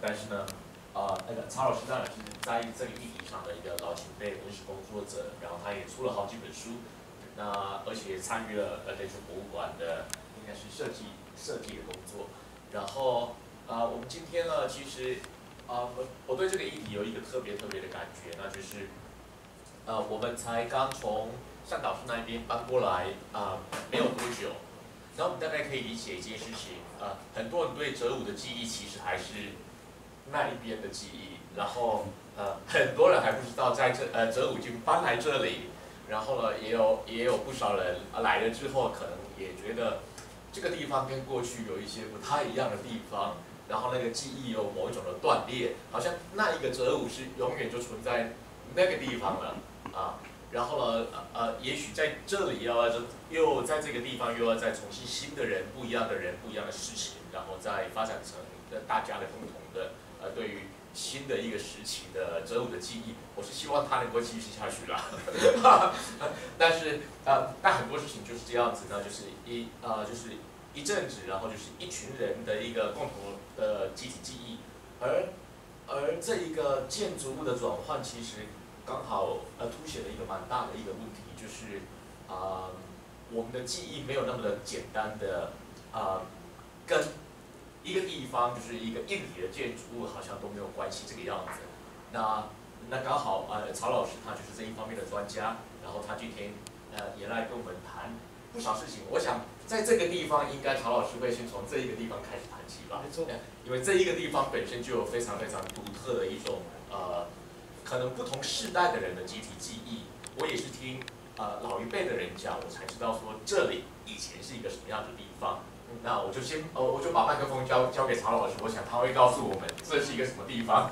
但是呢，那个曹老师当然是在这个议题上的一个老前辈、文史工作者，然后他也出了好几本书，那而且也参与了类似博物馆的应该是设计的工作，然后我们今天呢，其实我对这个议题有一个特别的感觉，那就是我们才刚从向导师那边搬过来没有多久。然后我们大概可以理解一件事情，很多人对哲武的记忆其实还是那一边的记忆，然后很多人还不知道在哲武已经搬来这里，然后呢也有不少人来了之后，可能也觉得这个地方跟过去有一些不太一样的地方，然后那个记忆有某一种的断裂，好像那一个哲武是永远就存在那个地方了啊。然后呢，也许在这里又在这个地方又要再重新新的人、不一样的人、不一样的事情，然后再发展成大家的共同的对于新的一个时期的哲武的记忆，我是希望它能够继续下去啦。但是但很多事情就是这样子呢，就是一阵子，然后就是一群人的一个共同的集体记忆，而这一个建筑物的转换，其实刚好凸显了一个蛮大的一个问题，就是我们的记忆没有那么的简单的跟一个地方就是一个硬体的建筑物好像都没有关系这个样子。那刚好曹老师他就是这一方面的专家，然后他今天也来跟我们谈不少事情。我想在这个地方应该曹老师会先从这一个地方开始谈起吧，没错，因为这一个地方本身就有非常独特的一种可能不同世代的人的集体记忆。我也是听老一辈的人讲，我才知道说这里以前是一个什么样的地方。那我就把麦克风交给曹老师，我想他会告诉我们这是一个什么地方。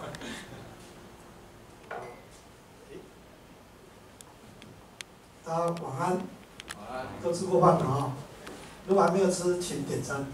大家晚安。晚安。都吃过饭了啊？如果还没有吃，请点餐。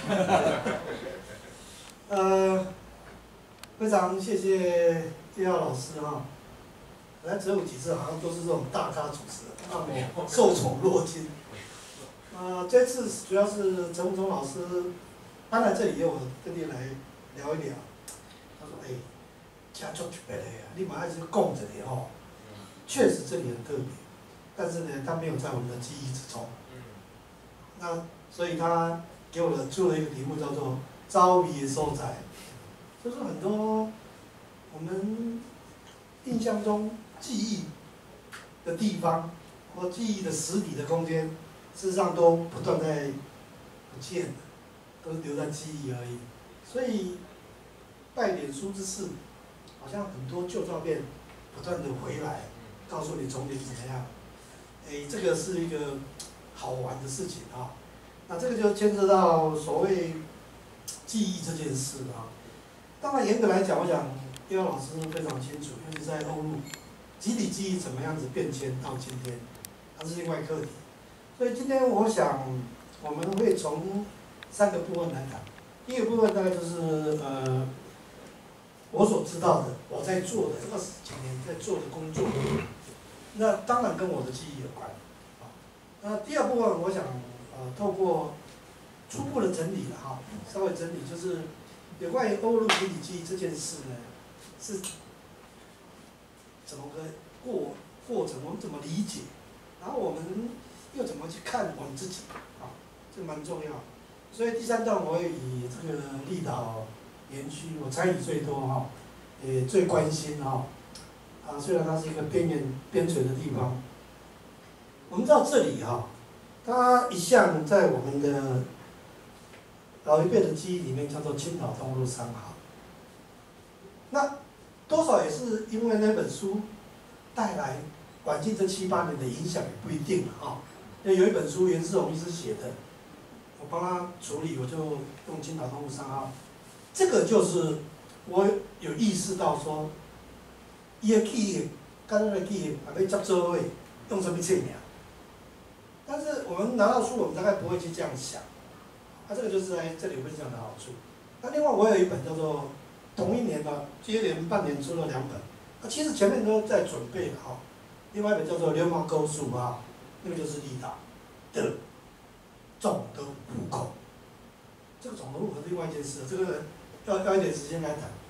非常谢谢叶耀老师哈。来哲武几次好像都是这种大咖主持人，让我受宠若惊。这次主要是陈武忠老师搬来这里，我跟你来聊一聊。他说：“家做特别的呀，你马上就供着你哦。确实这里很特别，但是呢，它没有在我们的记忆之中。那所以他给我出了一个题目，叫做“招迷收宅”，就是很多我们印象中记忆的地方或记忆的实体的空间。”事实上都不断在不见了，都是留在记忆而已。所以拜脸书之事，好像很多旧照片不断的回来，告诉你从前怎么样。这个是一个好玩的事情啊。那这个就牵涉到所谓记忆这件事啊。当然严格来讲，我想叶老师非常清楚，尤其在欧陆，集体记忆怎么样子变迁到今天，它是另外课题。所以今天我想，我们会从3个部分来谈。第一个部分大概就是我所知道的，我在做的20几年在做的工作，那当然跟我的记忆有关。那第二部分我想透过初步的整理了哈，稍微整理就是有关于欧陆集体记忆这件事呢，是怎么个过程，我们怎么理解，然后我们又怎么去看我们自己啊？这蛮重要。所以第3段我会以这个立岛园区，我参与最多哈，也最关心哈。虽然它是一个边陲的地方，我们知道这里哈，它一向在我们的老一辈的记忆里面叫做青岛东路3号。那多少也是因为那本书带来晚近这7、8年的影响也不一定了哈。有一本书袁世宏医师写的，我帮他处理，我就用青岛东路3号。这个就是我有意识到说，伊的企业跟咱的企业也要接做伙，用什么签名？但是我们拿到书，我们大概不会去这样想。这个就是在这里分享的好处。那另外我有一本叫做同一年的，接连半年出了2本。其实前面都在准备哈。另外一本叫做《流氓沟树》啊。那个就是立岛的总的户口，这个总的户口是另外一件事，这个要一点时间来谈。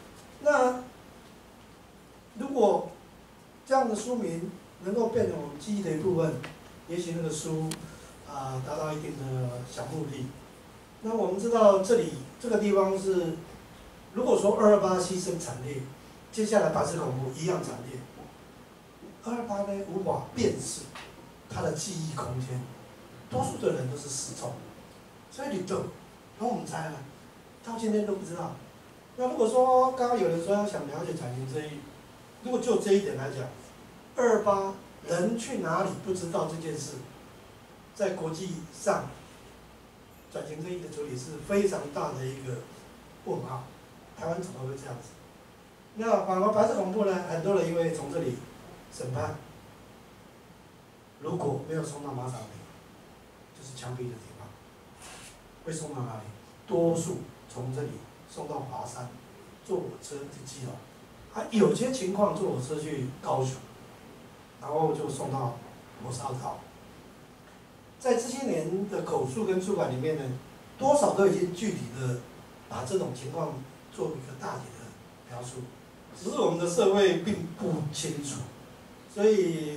那如果这样的书名能够变成我们记忆的一部分，也许那个书达到一定的小目的。那我们知道这个地方是，如果说228牺牲惨烈，接下来白色恐怖一样惨烈。228呢无法辨识它的记忆空间，多数的人都是失踪，所以你就，然后我们猜了，到今天都不知道。那如果说刚刚有人说要想了解转型正义，如果就这一点来讲，228人去哪里不知道这件事，在国际上转型正义的处理是非常大的一个问号。台湾怎么会这样子？那反而白色恐怖呢？很多人因为从这里审判，如果没有送到马场里，就是枪毙的地方，会送到哪里？多数从这里送到华山，坐火车去基隆，有些情况坐火车去高雄，然后就送到火烧岛。在这些年的口述跟出版里面呢，多少都已经具体的把这种情况做一个大体的描述，只是我们的社会并不清楚，所以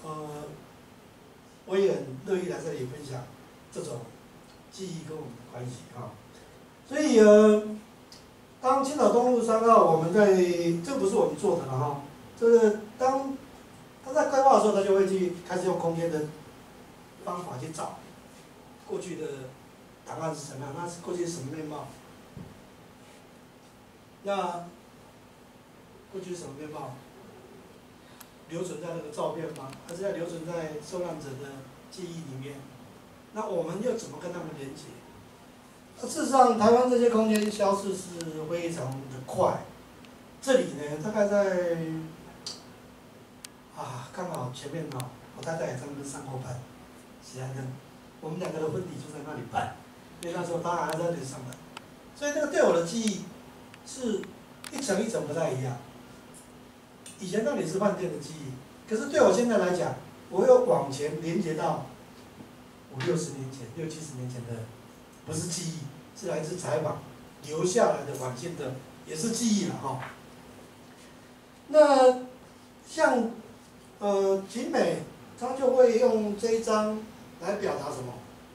我也很乐意来这里分享这种记忆跟我们的关系啊。所以当青岛东路3号我们在这不是我们做的了哈，就是当他在规划的时候，他就会去开始用空间的方法去找过去的档案是什么样，那是过去是什么面貌？那过去是什么面貌？留存在那个照片吗？还是要留存在受难者的记忆里面？那我们又怎么跟他们连接？事实上，台湾这些空间消失是非常的快。这里呢，大概在刚好前面我太太也在那边上过班，喜来登，我们2个的婚礼就在那里办，因为那时候她还在那里上班，所以那个对我的记忆是一层一层不太一样。以前那里是饭店的记忆，可是对我现在来讲，我又往前连接到50、60年前、60、70年前的，不是记忆，是来自采访留下来的晚近的，也是记忆了哈。那像景美，他就会用这一张来表达什么？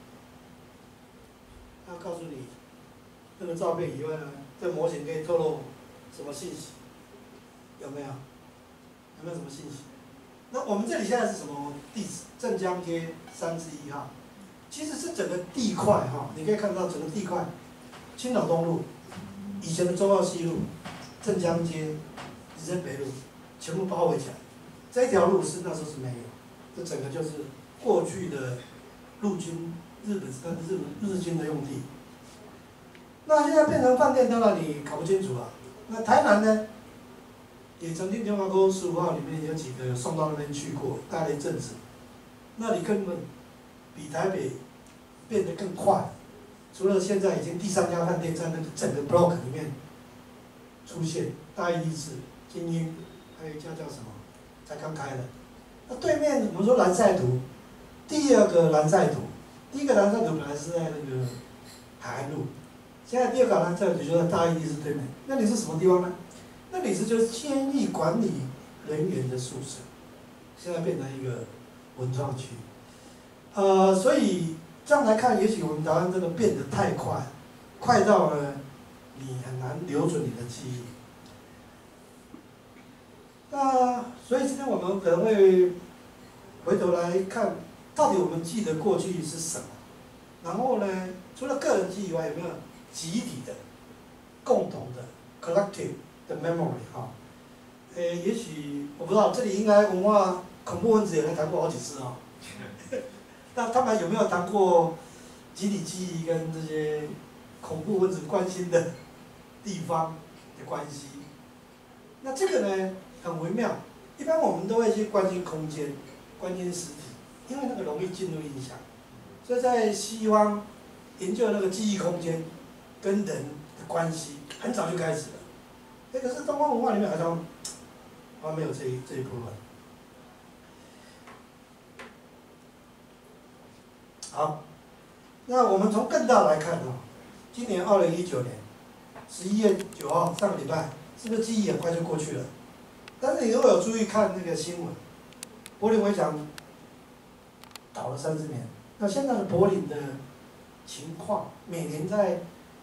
他告诉你，这个照片以外呢，这模型可以透露什么信息？有没有？有没有什么信息？那我们这里现在是什么地址？镇江街31号，其实是整个地块哈，你可以看到整个地块，青岛东路，以前的中澳西路，镇江街、日升北路，全部包围起来。这一条路是那时候是没有，这整个就是过去的陆军日军的用地。那现在变成饭店，当然你搞不清楚啊。那台南呢？也曾经中华沟15号里面有几个送到那边去过，待了一阵子，那里根本比台北变得更快。除了现在已经第3家饭店在那个整个 block 里面出现，大义是精英，还有一家叫什么，才刚开的。那对面我们说蓝晒图，第2个蓝晒图，第1个蓝晒图本来是在那个海岸路，现在第2个蓝晒图就在大义是对面。那里是什么地方呢？那里是就是监狱管理人员的宿舍，现在变成一个文创区。所以这样来看，也许我们台湾真的变得太快，快到呢，你很难留存你的记忆。那所以今天我们可能会回头来看，到底我们记得过去是什么？然后呢，除了个人记忆以外，有没有集体的、共同的 （collective） 的 memory 哈？也许我不知道，这里应该文化恐怖分子也来谈过好几次啊。那他们有没有谈过集体记忆跟这些恐怖分子关心的地方的关系？那这个呢很微妙。一般我们都会去关心空间、关心实体，因为那个容易进入印象。所以在西方研究那个记忆空间跟人的关系，很早就开始了。可是东方文化里面好像没有这一部分。好，那我们从更大来看今年2019年11月9号上个礼拜是不是记忆很快就过去了？但是你如果有注意看那个新闻，柏林围墙倒了30年，那现在的柏林的情况，每年在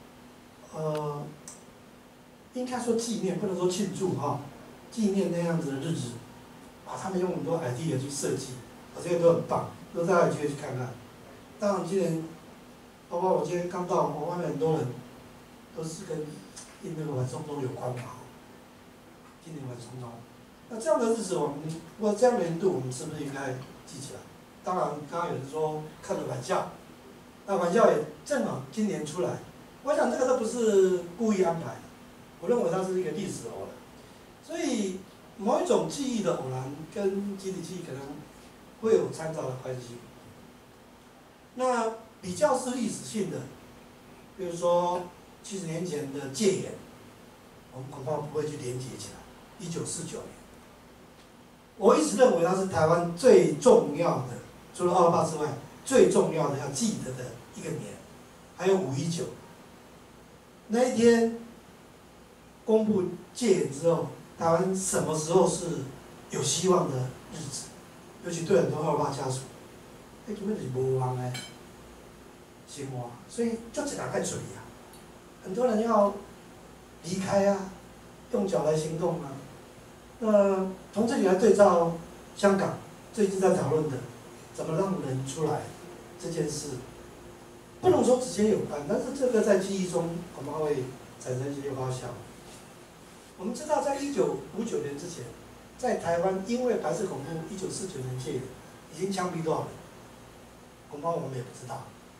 应该说纪念，不能说庆祝哈，纪念那样子的日子，他们用很多 idea 去设计，这些都很棒，都大家有机会去看看。当然今年，包括我今天刚到，我外面很多人都是跟印那个晚松东有关嘛，今年晚松东。那这样的日子，我们如果这样的年度，我们是不是应该记起来？当然，刚刚有人说看了晚校，那晚校也正好今年出来，我想这个都不是故意安排的，我认为它是一个历史偶然。所以某一种记忆的偶然跟集体记忆可能会有参照的关系。那比较是历史性的，比如说70年前的戒严，我们恐怕不会去连结起来。1949年，我一直认为它是台湾最重要的，除了228之外，最重要的要记得的一个年。还有519，那一天公布戒严之后，台湾什么时候是有希望的日子？尤其对很多228家属，根本就是无望的生活，所以就一人在嘴啊，很多人要离开啊，用脚来行动啊。那从这里来对照香港最近在讨论的怎么让人出来这件事，不能说直接有关，但是这个在记忆中恐怕会产生一些发酵。我们知道，在1959年之前，在台湾因为白色恐怖1949年戒严，已经枪毙多少人？恐怕我们也不知道。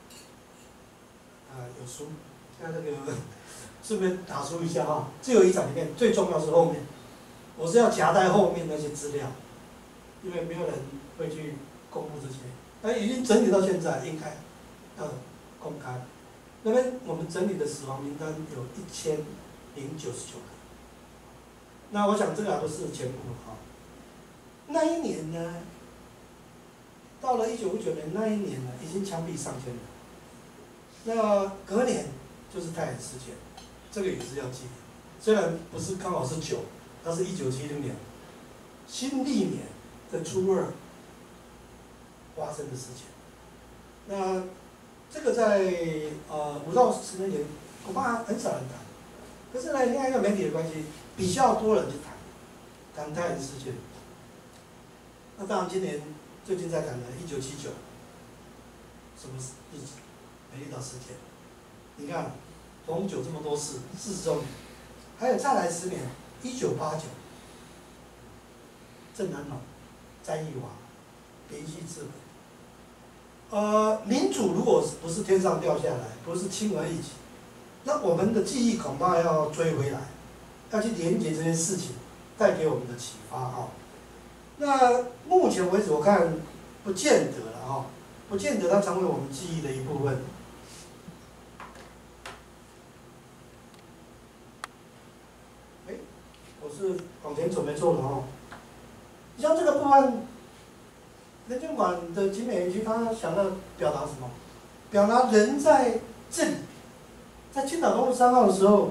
有书，现在这个顺便打书一下哈。自由遗产里面最重要是后面，我是要夹带后面那些资料，因为没有人会去公布这些。那已经整理到现在，应该要公开。那边我们整理的死亡名单有1099个。那我想这个还不是全部哈。那一年呢，到了1959年那一年呢，已经枪毙上千人。那隔年就是太阳事件，这个也是要记。虽然不是刚好是9，它是1970年，新历年的初2发生的事情。那这个在5到10年前恐怕很少人谈，可是呢，另外一个媒体的关系，比较多人去谈太阳事件。那当然，今年最近在谈的1979，什么日子？美丽岛事件，你看，逢9这么多事，40周年，还有再来10年，1989，郑南榕、詹义华、林夕之围。民主如果不是天上掉下来，不是轻而易举，那我们的记忆恐怕要追回来，要去连接这些事情带给我们的启发哈。那目前为止，我看不见得了哈，不见得它成为我们记忆的一部分。我是往前走没错的哦。像这个部分，人权馆的景美园区，他想要表达什么？表达人在这里，在青岛公路3号的时候，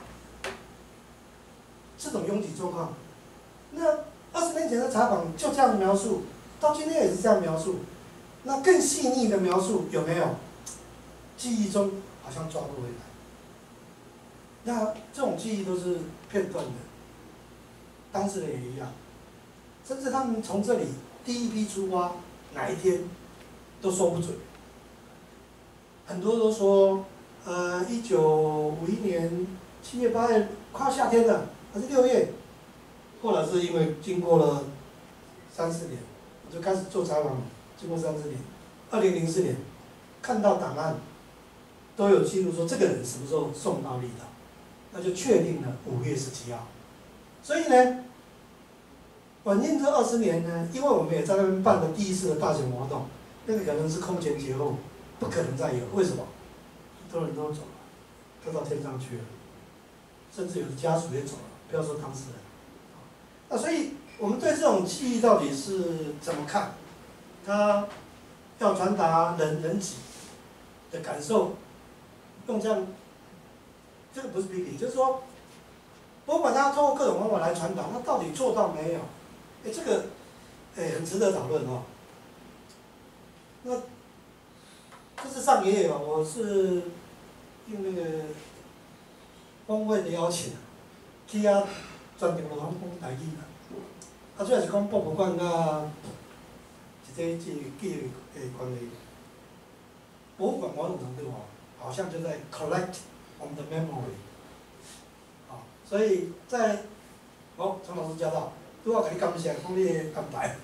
这种拥挤状况。那20年前的采访就这样描述，到今天也是这样描述。那更细腻的描述有没有？记忆中好像抓不回来。那这种记忆都是片段的。当事人也一样，甚至他们从这里第一批出发哪一天都说不准。很多都说，1951年7月8日快要夏天了，还是6月。后来是因为经过了3、4年，我就开始做采访，经过3、4年，2004年看到档案都有记录说这个人什么时候送到离岛，那就确定了5月17号。所以呢，晚近这20年呢，因为我们也在那边办了第一次的大型活动，那个可能是空前绝后，不可能再有。为什么？很多人都走了，都到天上去了，甚至有的家属也走了，不要说当事人。那所以我们对这种记忆到底是怎么看？它要传达人己的感受，用这样，这个不是批评，就是说， 博物馆它通过各种方法来传导，那到底做到没有？这个很值得讨论哦。那这次上也有，我是用那个工会的邀请，去啊专程落讲台语啦。主要是讲博物馆甲这个纪育的关系。博物馆某种程度好像就在 collect on the memory。所以在陈老师教到，都要给你感谢，讲你的安排。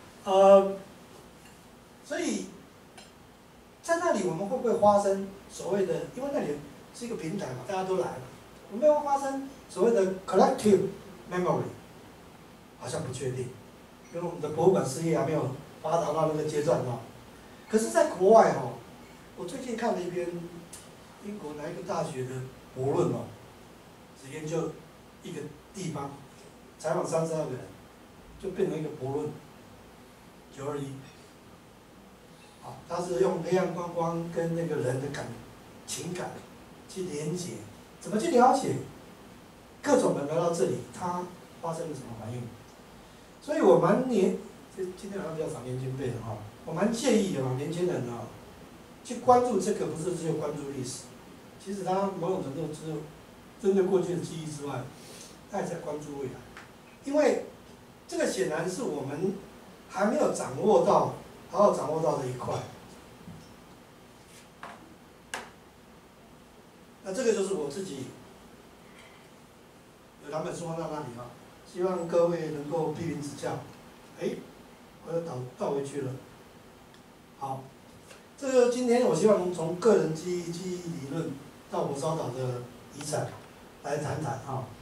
所以在那里我们会不会发生所谓的？因为那里是一个平台嘛，大家都来了，我们会发生所谓的 collective memory， 好像不确定，因为我们的博物馆事业还没有发达到那个阶段哦。可是，在国外我最近看了一篇英国哪一个大学的博论只研究一个地方，采访32个人，就变成一个博论。921，他是用黑暗观光跟那个人的情感去连接，怎么去了解各种人来到这里，他发生了什么反应？所以我今天好像比较少年轻辈的我蛮建议年轻人去关注这个，不是只有关注历史，其实他某种程度只有针对过去的记忆之外，他也在关注未来，因为这个显然是我们还没有好好掌握到的一块。那这个就是我自己有2本书放在那里希望各位能够批评指教。我又倒回去了。好，这个今天我希望从个人记忆理论到火烧岛的遗产来谈谈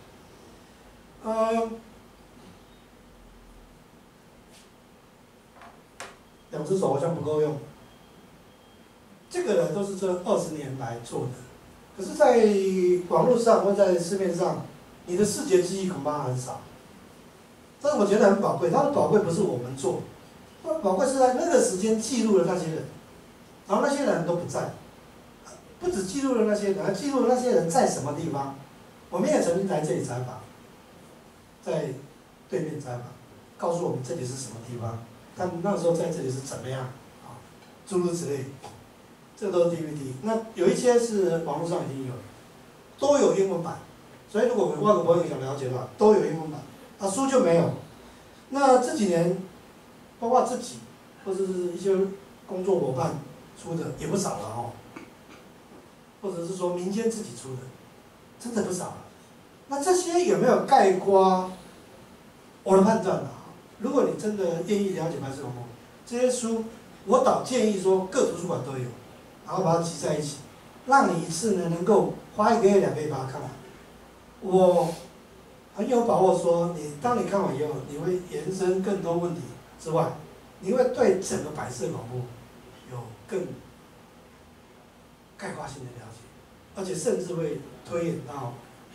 2只手好像不够用，这个呢都是这20年来做的，可是，在网络上或在市面上，你的视觉记忆恐怕很少。但是我觉得很宝贵，它的宝贵不是我们做，它的宝贵是在那个时间记录了那些人，然后那些人都不在，不只记录了那些人，还记录了那些人在什么地方。我们也曾经来这里采访，在对面采访，告诉我们这里是什么地方。他们那时候在这里是怎么样诸如此类，这都是 DVD。那有一些是网络上已经有，都有英文版。所以如果外国朋友想了解的话，都有英文版。书就没有。那这几年，包括自己或者是一些工作伙伴出的也不少了或者是说民间自己出的，真的不少了。那这些有没有概括我的判断呢？如果你真的愿意了解白色恐怖，这些书我倒建议说各图书馆都有，然后把它集在一起，让你一次呢能够花1个月、2个月把它看完。我很有把握说，当你看完以后，你会延伸更多问题之外，你会对整个白色恐怖有更概括性的了解，而且甚至会推演到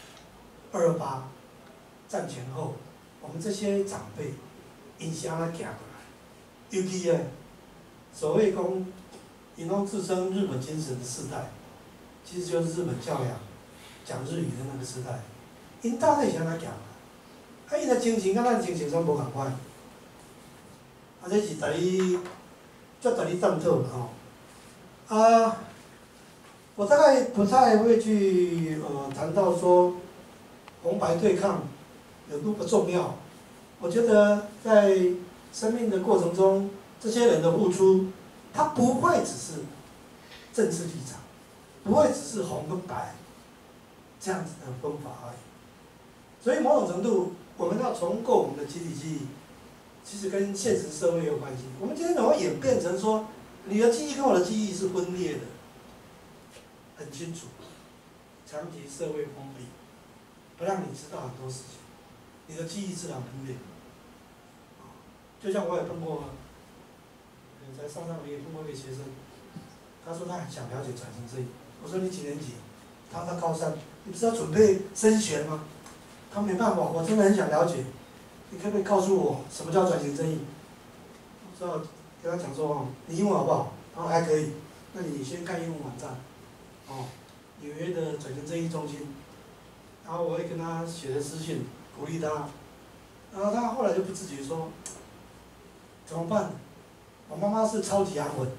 228战前后，我们这些长辈因是安怎行过来，尤其所谓因拢自称日本精神的世代，其实就是日本教养讲日语的那个时代，因到底是安怎行？因的精神跟咱精神上无共款，这是值得探讨的我大概不太会去谈到说红白对抗有多么重要。我觉得在生命的过程中，这些人的付出，他不会只是政治立场，不会只是红跟白这样子的分法而已。所以某种程度，我们要重构我们的集体记忆，其实跟现实社会有关系。我们今天怎么演变成说，你的记忆跟我的记忆是分裂的，很清楚，长期社会封闭，不让你知道很多事情，你的记忆自然分裂。就像我也碰过，在上个月碰过一个学生，他说他很想了解转型正义。我说你几年级？他高3，你不是要准备升学吗？他没办法，我真的很想了解，你可不可以告诉我什么叫转型正义？我知道跟他讲说你英文好不好？他说还可以，那你先看英文网站，纽约的转型正义中心， 然后我会跟他写的私信鼓励他，然后他后来就不自觉说，怎么办？我妈妈是超级安稳。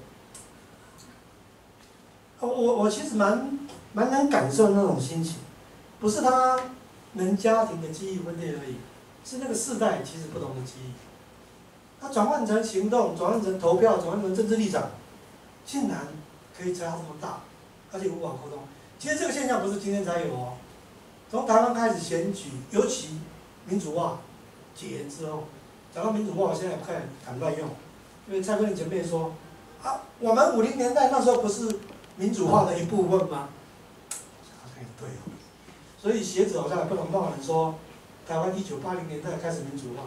我其实蛮能感受那种心情，不是他们家庭的记忆分裂而已，是那个世代其实不同的记忆。他转换成行动，转换成投票，转换成政治立场，竟然可以差这么大，而且无法沟通。其实这个现象不是今天才有哦，从台湾开始选举，尤其民主化解严之后，讲到民主化，我现在不敢乱用，因为蔡英文前辈说，啊，我们50年代那时候不是民主化的一部分吗？对哦，所以学者好像也不能贸然说，台湾1980年代开始民主化。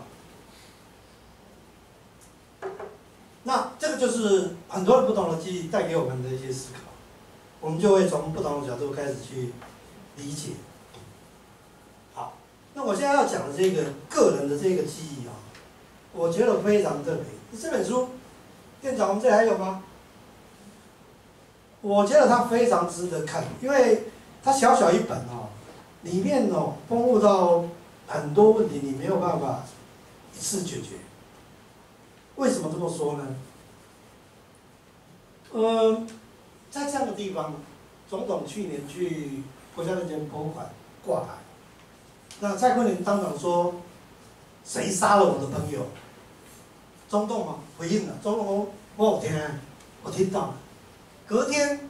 那这个就是很多不同的记忆带给我们的一些思考，我们就会从不同的角度开始去理解。好，那我现在要讲的这个个人的这个记忆啊，我觉得非常特别。这本书，店长，我们这里还有吗？我觉得它非常值得看，因为它小小一本哦，里面哦丰富到很多问题你没有办法一次解决。为什么这么说呢？在这样的地方，总统去年去国家人权博物馆挂牌，那蔡英文当场说，谁杀了我的朋友？总统啊回应了，总统说我有听，我听到了。隔天，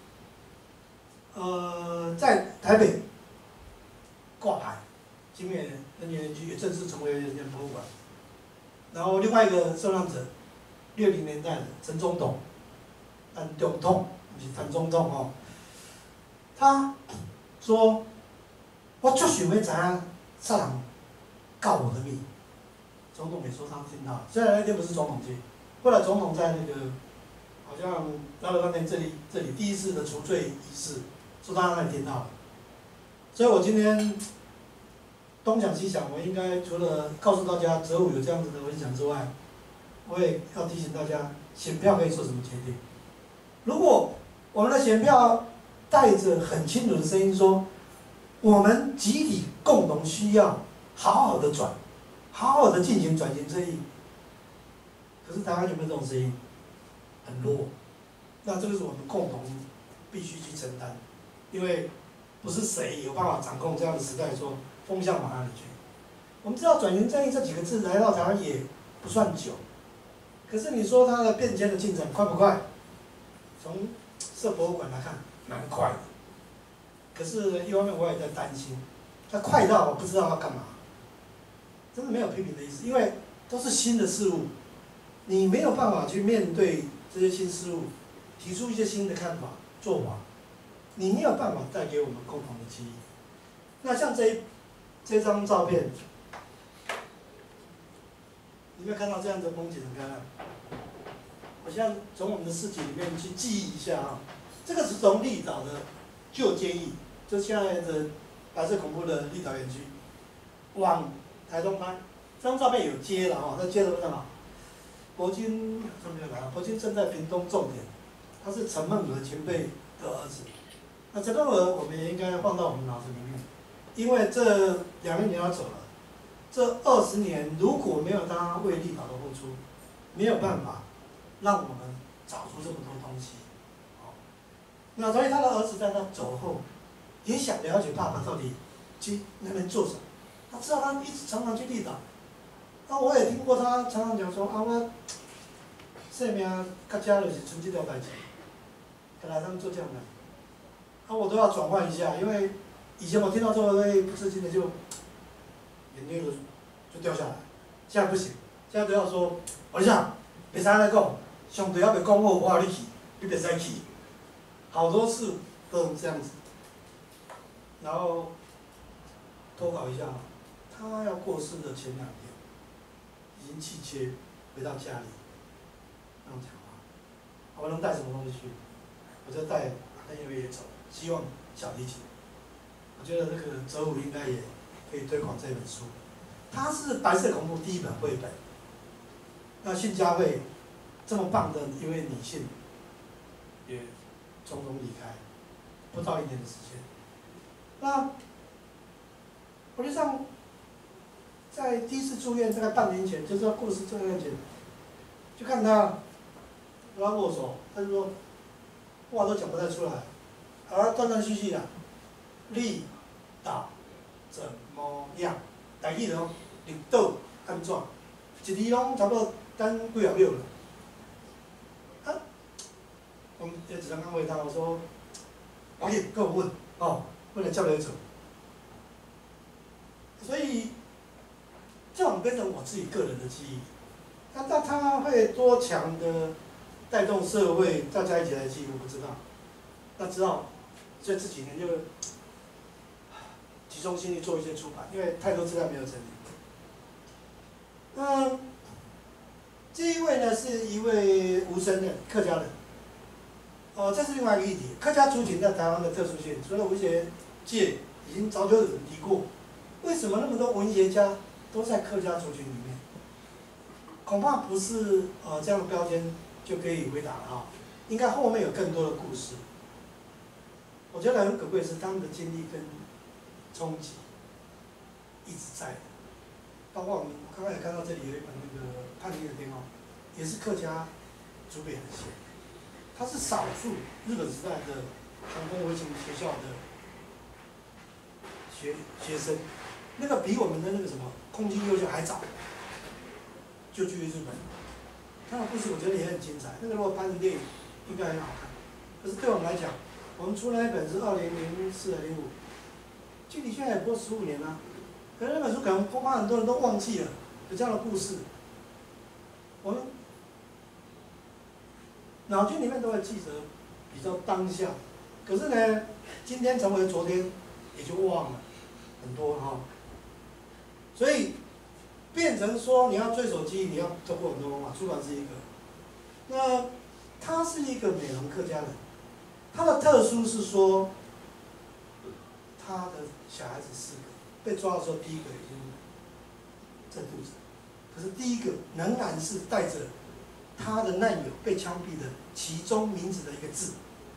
在台北挂牌，金美人权局也正式成为人权博物馆。然后另外一个受难者，60年代的陈总统，陈总统不是陈总统哦，他说，我就想要知影啥人告我的密。总统也说他听到，虽然那天不是总统去，后来总统在那个好像拉鲁饭店这里第一次的除罪仪式，说他那里听到了。所以我今天东想西想，我应该除了告诉大家择午有这样子的分享之外，我也要提醒大家，选票可以做什么决定。如果我们的选票带着很清楚的声音说，我们集体共同需要好好的转，好好的进行转型正义。可是台湾有没有这种声音？很弱。那这个是我们共同必须去承担，因为不是谁有办法掌控这样的时代，说风向往哪里去。我们知道转型正义这几个字来到台湾也不算久，可是你说它的变迁的进程快不快？从设博物馆来看，蛮快的。可是，一方面我也在担心，它快到我不知道要干嘛。真的没有批评的意思，因为都是新的事物，你没有办法去面对这些新事物，提出一些新的看法、做法，你没有办法带给我们共同的记忆。那像这张照片，你有没有看到这样的风景很漂亮？我现在从我们的市集里面去记忆一下啊，这个是从立岛的旧监狱，就现在的白色恐怖的立岛园区，往台东拍，这张照片有接了哈，那接得非常好。国军他没有来，国军正在屏东重点，他是陈孟和前辈的儿子。那陈孟和我们也应该放到我们脑子里面，因为这2年要走了，这20年如果没有他为立岛的付出，没有办法让我们找出这么多东西。那所以他的儿子在他走后，也想了解爸爸到底去那边做什么。他知道他一直常常去立岛，那我也听过他常常讲说啊，我生命到家就是存这条代志，本来他们做这样的，啊我都要转换一下，因为以前我听到这个会不自禁的就眼泪就掉下来，现在不行，现在都要说，我想别使来讲，上帝还袂讲我有你去，你别使去，好多次都这样子，然后投稿一下。他要过世的前2天，已经气切，回到家里，那样讲话，我能带什么东西去？我就带那音乐也走，希望小提琴。我觉得这个泽武应该也可以推广这本书。它是白色恐怖第1本绘本。那信佳慧这么棒的一位女性，也匆匆离开，不到1年的时间。那我就上在第一次住院大概半年前，就是他过世这段前，就看他跟他握手，他就说话都讲不太出来，而断断续续的，你打怎么样？台语的哦，你倒安怎？一字拢差不多等几啊秒了。啊，我们也只能安慰他，我说，王爷跟我问哦，问了叫你走。所以，这种变成我自己个人的记忆。那他会多强的带动社会大家一起来记忆，我不知道。那知道，所以这几年就集中精力做一些出版，因为太多资料没有整理。这一位呢是一位无声的客家人。这是另外一个议题。客家族群在台湾的特殊性，除了文学界已经早就有人提过，为什么那么多文学家都在客家族群里面？恐怕不是这样的标签就可以回答了哈，应该后面有更多的故事。我觉得很可贵是他们的经历跟冲击一直在的，包括我们刚刚也看到这里有一本那个《叛逆的天后》，也是客家竹北人写，他是少数日本时代的航空飞行学校的学生，那个比我们的那个什么空军优秀还早，就去日本。他的故事我觉得也很精彩，那个如果拍成电影应该很好看。可是对我们来讲，我们出那一本是2004还是05，距离现在也不过15年啦。可是那本书可能恐怕很多人都忘记了有这样的故事。我们脑筋里面都会记着比较当下，可是呢，今天成为昨天也就忘了很多哈。所以变成说你要追求记忆，你要通过很多方法，出版是一个。那他是一个美浓客家人，他的特殊是说，他的小孩子4个，被抓的时候第一个已经在肚子，可是第一个仍然是带着他的难友被枪毙的其中名字的一个字，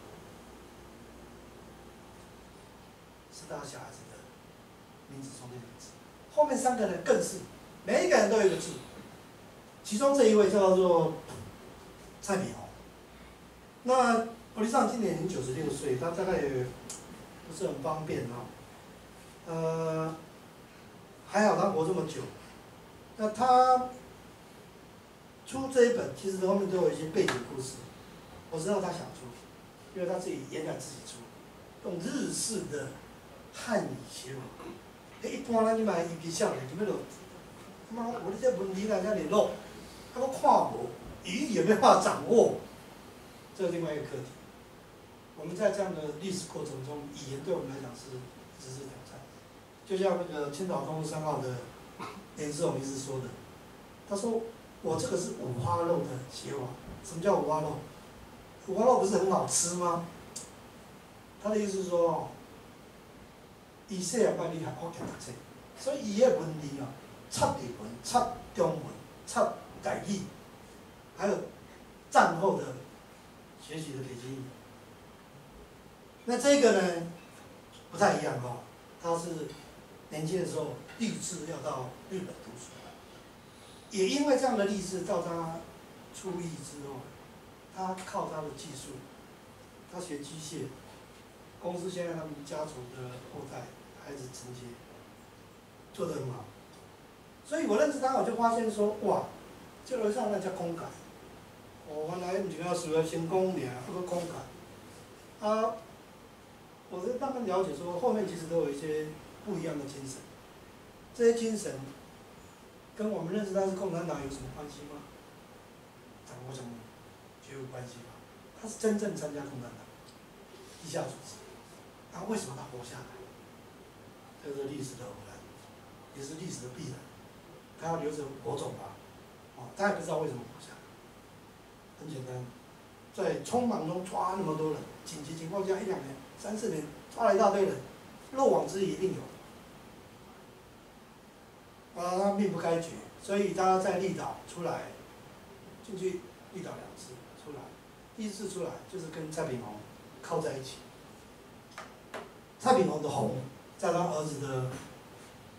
是他小孩子的名字中的一个字。后面3个人更是，每一个人都有一个字。其中这一位叫做蔡炳宏。那我理上今年已经96岁，他大概也不是很方便哦。还好他活这么久。那他出这一本，其实后面都有一些背景故事。我知道他想出，因为他自己延展自己出，用日式的汉语写法。一般咱即卖伊比少年，就要妈，我这文理来遮联络，我看无，语义有没有办法掌握？这是另外一个课题。我们在这样的历史过程中，语言对我们来讲是知识挑战。就像那个青岛东路3号的连志宏医师说的，他说我这个是五花肉的写法。什么叫五花肉？五花肉不是很好吃吗？他的意思是说哦。伊细汉摆你还好读册，所以伊的文字啊，插日文、插中文、插台语，还有战后的学习的北京语。那这个呢，不太一样哦，他是年轻的时候立志要到日本读书，也因为这样的立志，到他出役之后，他靠他的技术，他学机械，公司现在他们家族的后代。孩子承接做得很好，所以我认识他，我就发现说，哇，这路上那叫空改，原来唔是讲事业成功尔，还佫空改。我是慢慢了解说，后面其实都有一些不一样的精神，这些精神跟我们认识他是共产党有什么关系吗？我想绝无关系吧。他是真正参加共产党地下组织，那为什么他活下来？这是历史的偶然，也是历史的必然。他要留着火种吧，他也不知道为什么活下来。很简单，在匆忙中抓那么多人，紧急情况下1、2年、3、4年抓了一大堆人，漏网之鱼一定有。他命不该绝，所以他在立岛出来，进去立岛2次出来，第1次出来就是跟蔡炳宏靠在一起。蔡炳宏的红。在他儿子的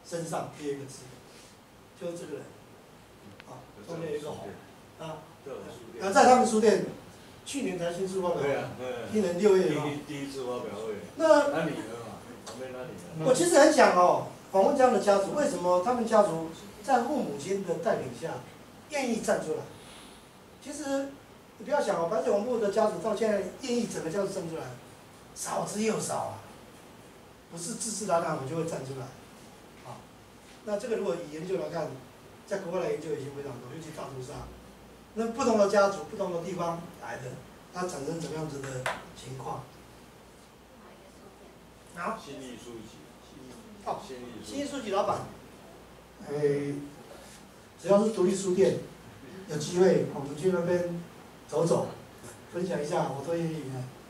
身上贴一个字，就是这个人，啊，中间有一个红，啊，在他们书店，去年才新书发表会，今年6月第一次发表会。 那女儿嘛，旁边女儿。 我其实很想哦，访问这样的家族，为什么他们家族在父母亲的带领下，愿意站出来？其实你不要想哦，白水红木的家族到现在愿意整个家族站出来，少之又少啊，不是自然而然我就会站出来，啊，那这个如果以研究来看，在国外的研究已经非常多，尤其大屠杀，那不同的家族、不同的地方来的，它产生怎么样子的情况？好， 新力书籍。 哦，新义书籍老板，只要是独立书店，有机会我们去那边走走，分享一下，我都愿意。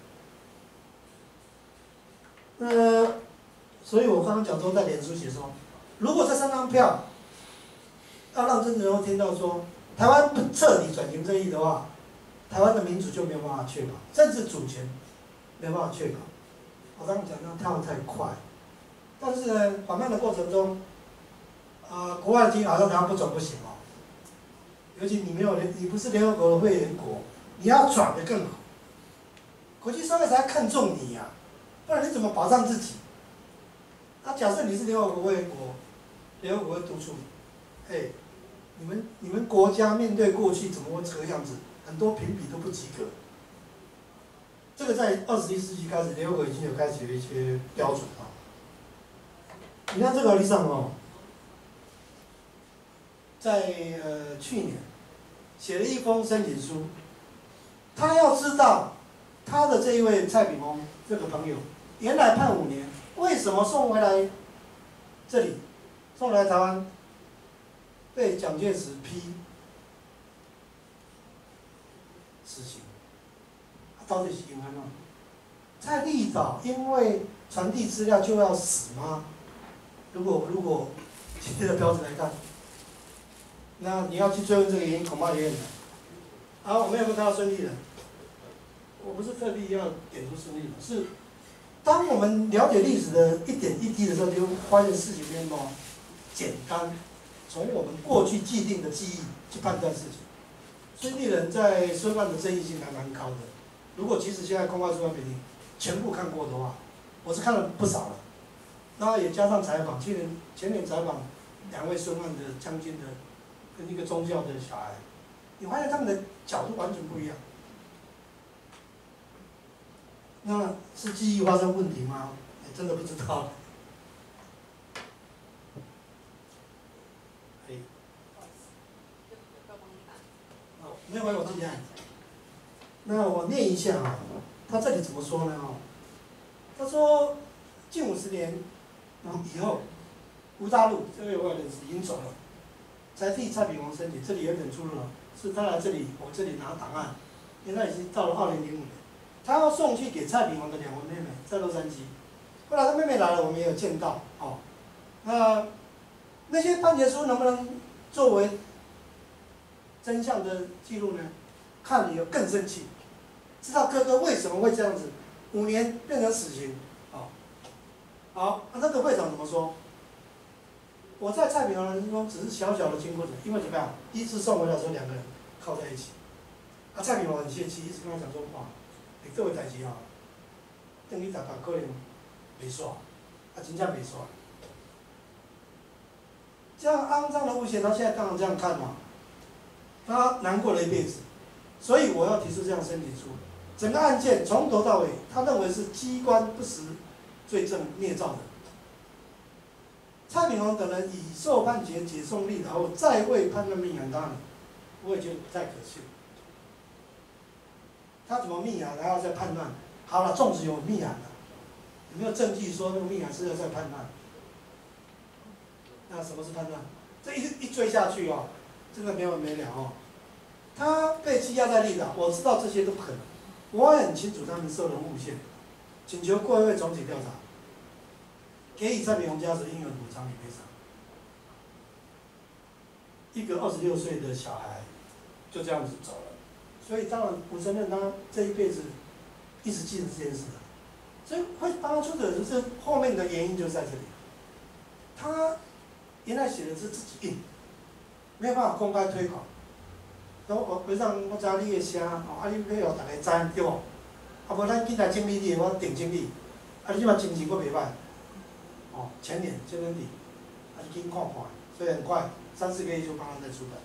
所以我刚刚讲说在脸书写说，如果这3张票要让真正人听到说，台湾不彻底转型正义的话，台湾的民主就没有办法确保，政治主权没办法确保。我刚刚讲那跳得太快。但是呢，缓慢的过程中，国外经好像台湾不转不行哦。尤其你不是联合国的会员国，你要转得更好，国际社会才看重你呀、不然你怎么保障自己？假设你是联合国会员国，联合国会督促你，你们国家面对过去怎么会这个样子？很多评比都不及格。这个在21世纪开始，联合国已经有开始有一些标准啊。你看这个例上哦，在去年写了一封申请书，他要知道他的这一位蔡炳宏这个朋友，原来判5年，为什么送回来这里，送来台湾，被蒋介石批死刑？到底是因为什么？在立岛因为传递资料就要死吗？如果今天的标准来看，那你要去追问这个原因，恐怕也很难。好，我们有没有看到孙立人？我不是特地要点出孙立人，是当我们了解历史的一点一滴的时候，就发现事情没那么简单。从我们过去既定的记忆去判断事情，孙立人在孙案的争议性还蛮高的。如果即使现在公开书案比例全部看过的话，我是看了不少了。然后也加上采访，前年采访2位孙案的将军的跟一个宗教的小孩，你发现他们的角度完全不一样。那是记忆发生问题吗？真的不知道。没有关系，我自己按。那我念一下啊，他这里怎么说呢？他说近50年以后，吴大陆这位外人士已经走了，才替蔡炳宏申请。这里有一本出入了，是他来这里，我这里拿档案，因为他已经到了2005年，他要送去给蔡炳宏的2位妹妹在洛杉矶。后来他妹妹来了，我们也有见到哦。那些判决书能不能作为真相的记录呢？看你有更生气，知道哥哥为什么会这样子，5年变成死刑，好，那个会长怎么说？我在蔡炳宏人生中只是小小的经过者，因为怎么样？第一次送回来的时候，2个人靠在一起，蔡炳宏很泄气，一直跟他讲说：“哇，你这位代志啊，等你大把可能袂煞，真正袂煞。”这样肮脏的诬陷，他现在当然这样看嘛，他难过了一辈子，所以我要提出这样申请书。整个案件从头到尾，他认为是机关不实罪证捏造的。蔡炳宏等人以受判决解送立岛后，再未判断命案，当然我也觉得不太可信。他怎么密函还要再判断？好了，纵使有密函了，有没有证据说那个密函是要再判断？那什么是判断？这一追下去哦，真的没完没了哦。他被羁押在立岛，我知道这些都不可能，我也很清楚他们受人诬陷，请求国会重启调查，给予蔡炳宏家属应有的补偿与赔偿。一个26岁的小孩就这样子走了，所以当然我承认他这一辈子一直记得这件事的，所以会帮他出的就是后面的原因就在这里。他原来写的是自己印，没有办法公开推广。然后我让我知你的声，哦，你要互大家知对无？啊无咱紧来整理你的，我定整理。啊，你即马精神阁袂歹，哦，前年这年底，啊，你紧看看，所以很快3、4个月就帮他再出版。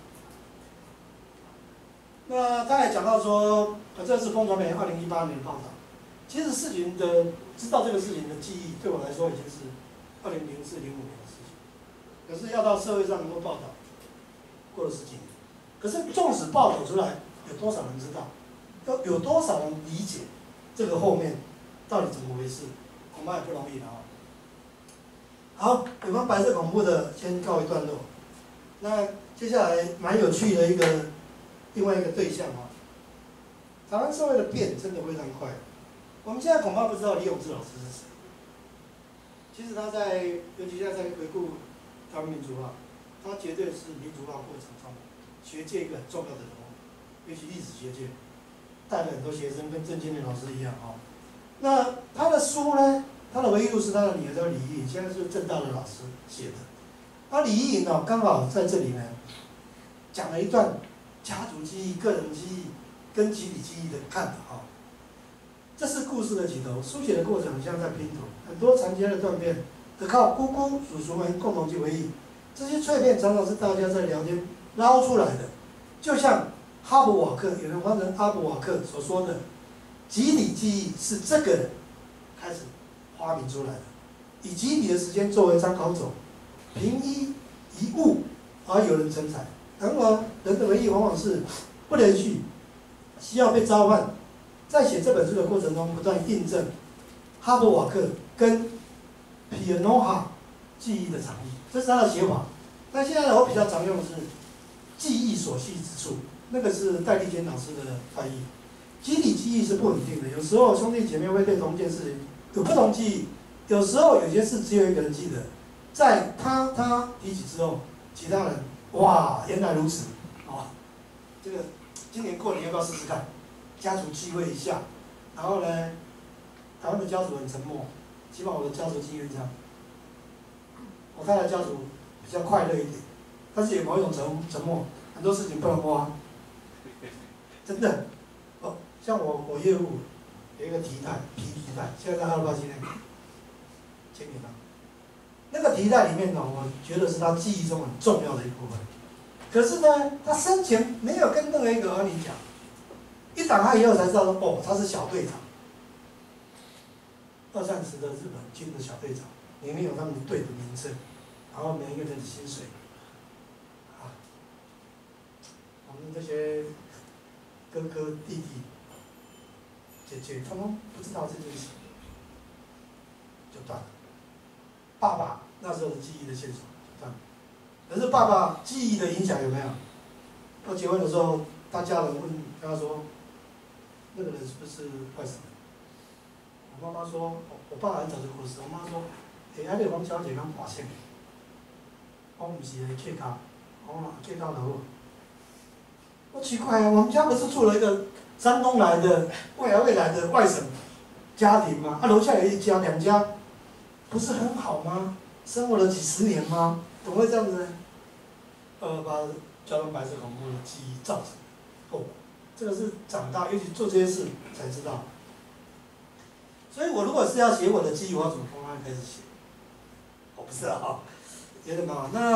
那他还讲到说，这是风传媒2018年的报道。其实事情的知道这个事情的记忆，对我来说已经是2004、05年的事情。可是要到社会上能够报道，过了10几年。可是纵使报道出来，有多少人知道？有多少人理解这个后面到底怎么回事？恐怕也不容易了啊。好，有关白色恐怖的先告一段落。那接下来蛮有趣的另外一个对象啊，台湾社会的变真的非常快。我们现在恐怕不知道李永志老师是谁。其实他尤其现在在回顾台湾民主化，他绝对是民主化过程中学界一个很重要的人物，尤其历史学界，带了很多学生，跟郑经理老师一样啊。那他的书呢？他的回忆录是他的女儿叫李依颖，现在是正大的老师写的。那李依颖呢，刚好在这里呢，讲了一段家族记忆、个人记忆跟集体记忆的看法啊。这是故事的起头，书写的过程很像在拼图，很多残缺的断片，得靠姑姑、叔叔们共同去回忆。这些碎片常常是大家在聊天捞出来的，就像哈伯瓦克，有人翻成阿伯瓦克所说的，集体记忆是这个人开始发明出来的，以集体的时间作为参考轴，凭一物而有人成才。然而，人的回忆往往是不连续，需要被召唤。在写这本书的过程中，不断印证哈伯瓦克跟皮尔诺哈记忆的差异，这是他的写法。那现在我比较常用的是记忆所系之处，那个是戴立坚老师的翻译。集体记忆是不稳定的，有时候兄弟姐妹会对同一件事情有不同记忆，有时候有些事只有一个人记得，在他提起之后，其他人哇，原来如此，啊，这个今年过年要不要试试看？家族聚会一下，然后呢，台湾的家族很沉默，起码我的家族经验这样。我太太家族比较快乐一点，但是有某一种沉默，很多事情不能挖，真的。哦，像我业务有一个提袋，皮提袋，现在在228纪念馆，签名了。那个提袋里面呢，我觉得是他记忆中很重要的一部分。可是呢，他生前没有跟任何一个儿女讲。一打开以后才知道说，哦，他是小队长。2、3时的日本军的小队长，里面有他们队的名称，然后每一个人的薪水，啊，我们这些哥哥弟弟、姐姐，他们不知道这件事，就断了。爸爸那时候的记忆的线索就断了，可是爸爸记忆的影响有没有？到结婚的时候，他家人问他说。那个人是不是外省人？我妈妈说，我爸很早就过世。我妈说，那个王小姐刚挂线，我不是客家，我嘛客家人。我奇怪啊，我们家不是住了一个山东来的未来的外省家庭吗？楼下有一家2家，不是很好吗？生活了几10年吗？怎么会这样子呢？把交通白色恐怖的记忆造成后果。这个是长大，尤其做这些事才知道。所以我如果是要写我的记忆，我要从公安开始写。我不是啊，有点麻烦。那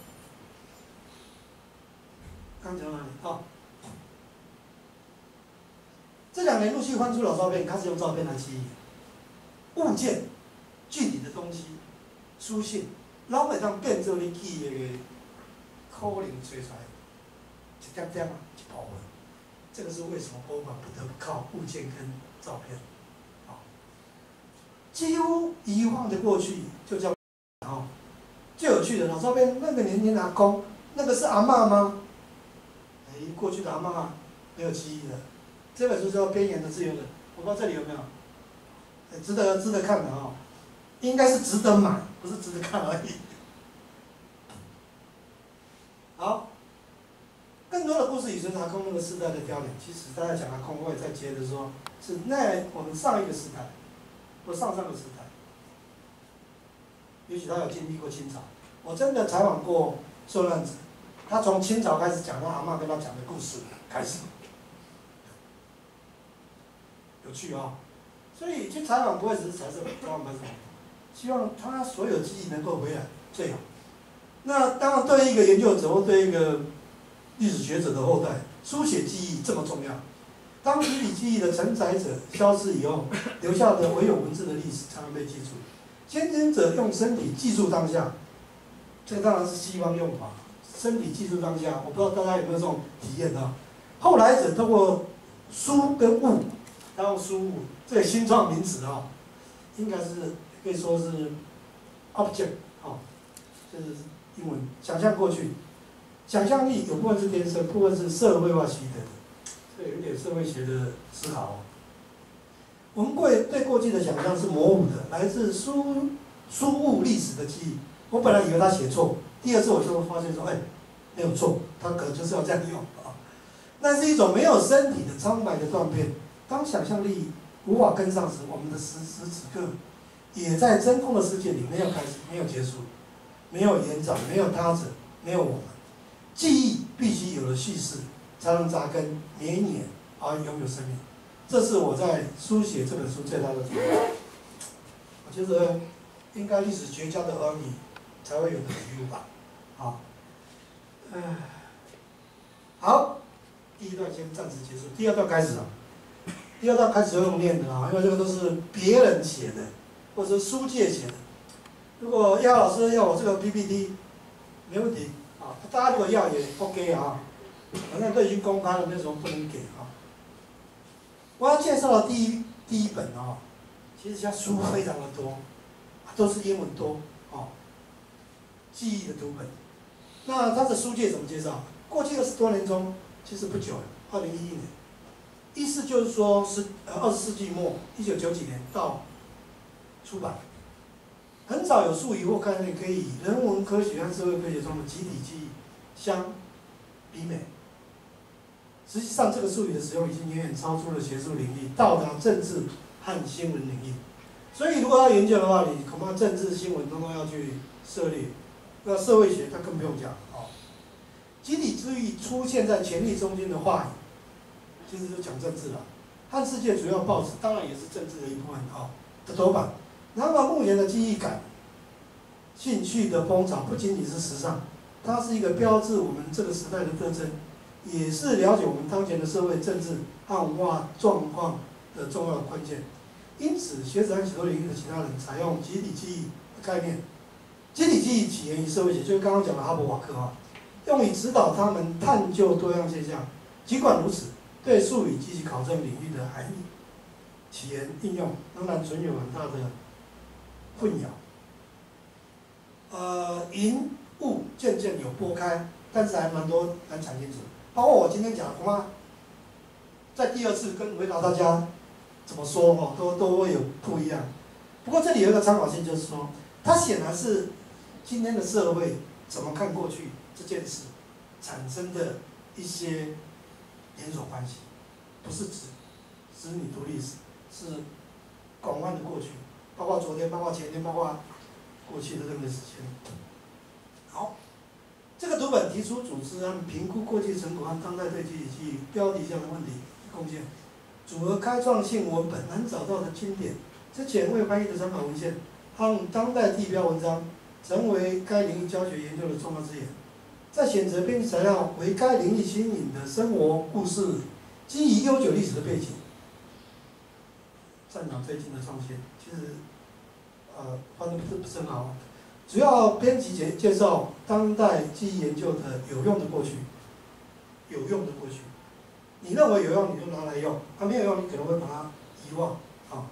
刚讲哪里？哦，这2年陆续翻出老照片，开始用照片来记忆物件、具体的东西、书信，老会当变做你记忆的可能吹出来，一点点啊，一部分。这个是为什么博物馆不得不靠物件跟照片，啊，几乎遗忘的过去就叫，啊，最有趣的老照片，那个年轻的阿公，那个是阿嬷吗？过去的阿嬷没有记忆的。这本书叫《边缘的自由人》，我不知道这里有没有，值得看的啊，应该是值得买，不是值得看而已。好。更多的故事也是阿公那个时代的雕脸。其实大家讲阿公，我也在接着说，是我们上一个时代，或上上个时代，也许他有经历过清朝， 我真的采访过受难者，他从清朝开始讲他阿嬷跟他讲的故事开始，有趣啊、所以去采访不会只是采访本身，希望他所有记忆能够回来最好。那当然，对一个研究者或对一个历史学者的后代，书写记忆这么重要。当集体记忆的承载者消失以后，留下的唯有文字的历史才能被记住。先行者用身体记住当下，这个当然是西方用法，身体记住当下。我不知道大家有没有这种体验啊？后来者透过书跟物，他用书物这个新创名词啊，应该是可以说是 object 啊，就是英文想象过去。想象力有部分是天生，部分是社会化习得的，这有一点社会学的思考哦。我们对过去的想象是模糊的，来自书物历史的记忆。我本来以为他写错，第二次我就发现说，哎，没有错，他可能就是要这样用啊。那是一种没有身体的苍白的断片。当想象力无法跟上时，我们的此时此刻也在真空的世界里，没有开始，没有结束，没有延展，没有他者，没有我们。记忆必须有了叙事，才能扎根绵延而拥有生命。这是我在书写这本书最大的体会。我觉得应该历史学家的儿女才会有的体悟吧。好，好，第一段先暂时结束，第二段开始了。第二段开始用念的啊，因为这个都是别人写的，或者是书界写的。如果叶老师要我这个 PPT， 没问题。大家如果要也 OK 啊，反正都已经公开了，没有什么不能给啊。我要介绍的第一本啊，其实现在书非常的多，都是英文多啊，记忆的读本。那它的书界怎么介绍？过去20多年中，其实不久，2011年，意思就是说20世纪末1990年到出版。很少有术语或概念可以以人文科学和社会科学中的集体记忆相媲美。实际上，这个术语的使用已经远远超出了学术领域，到达政治和新闻领域。所以，如果要研究的话，你恐怕政治、新闻通通要去涉猎。那社会学，它更不用讲哦。集体记忆出现在权力中心的话语，其实就讲政治了。和世界主要报纸当然也是政治的一部分啊的头版。然而，目前的记忆感、兴趣的风潮不仅仅是时尚，它是一个标志我们这个时代的特征，也是了解我们当前的社会、政治和文化状况的重要关键。因此，学者和许多领域的其他人采用集体记忆的概念。集体记忆起源于社会学，就是刚刚讲的哈伯瓦克啊，用以指导他们探究多样现象。尽管如此，对术语积极考证领域的含义、起源、应用仍然存有很大的混淆。云雾渐渐有拨开，但是还蛮多难讲清楚。包括我今天讲，恐怕在第二次跟回答大家怎么说哈，都会有不一样。不过这里有一个参考性，就是说，它显然是今天的社会怎么看过去这件事产生的一些连锁关系，不是只你读历史，是广泛的过去。包括昨天，包括前天，包括过去的任何时间。好，这个读本提出组织和评估过去成果和当代对集体记忆标题上的问题贡献，组合开创性文本难找到的经典，之前未翻译的参考文献和当代地标文章，成为该领域教学研究的重要资源。在选择编辑材料为该领域新颖的生活故事，基于悠久历史的背景。站长最近的创新，其实，翻的不是很好。主要编辑介绍当代记忆研究的有用的过去，有用的过去。你认为有用，你就拿来用；它没有用，你可能会把它遗忘。啊，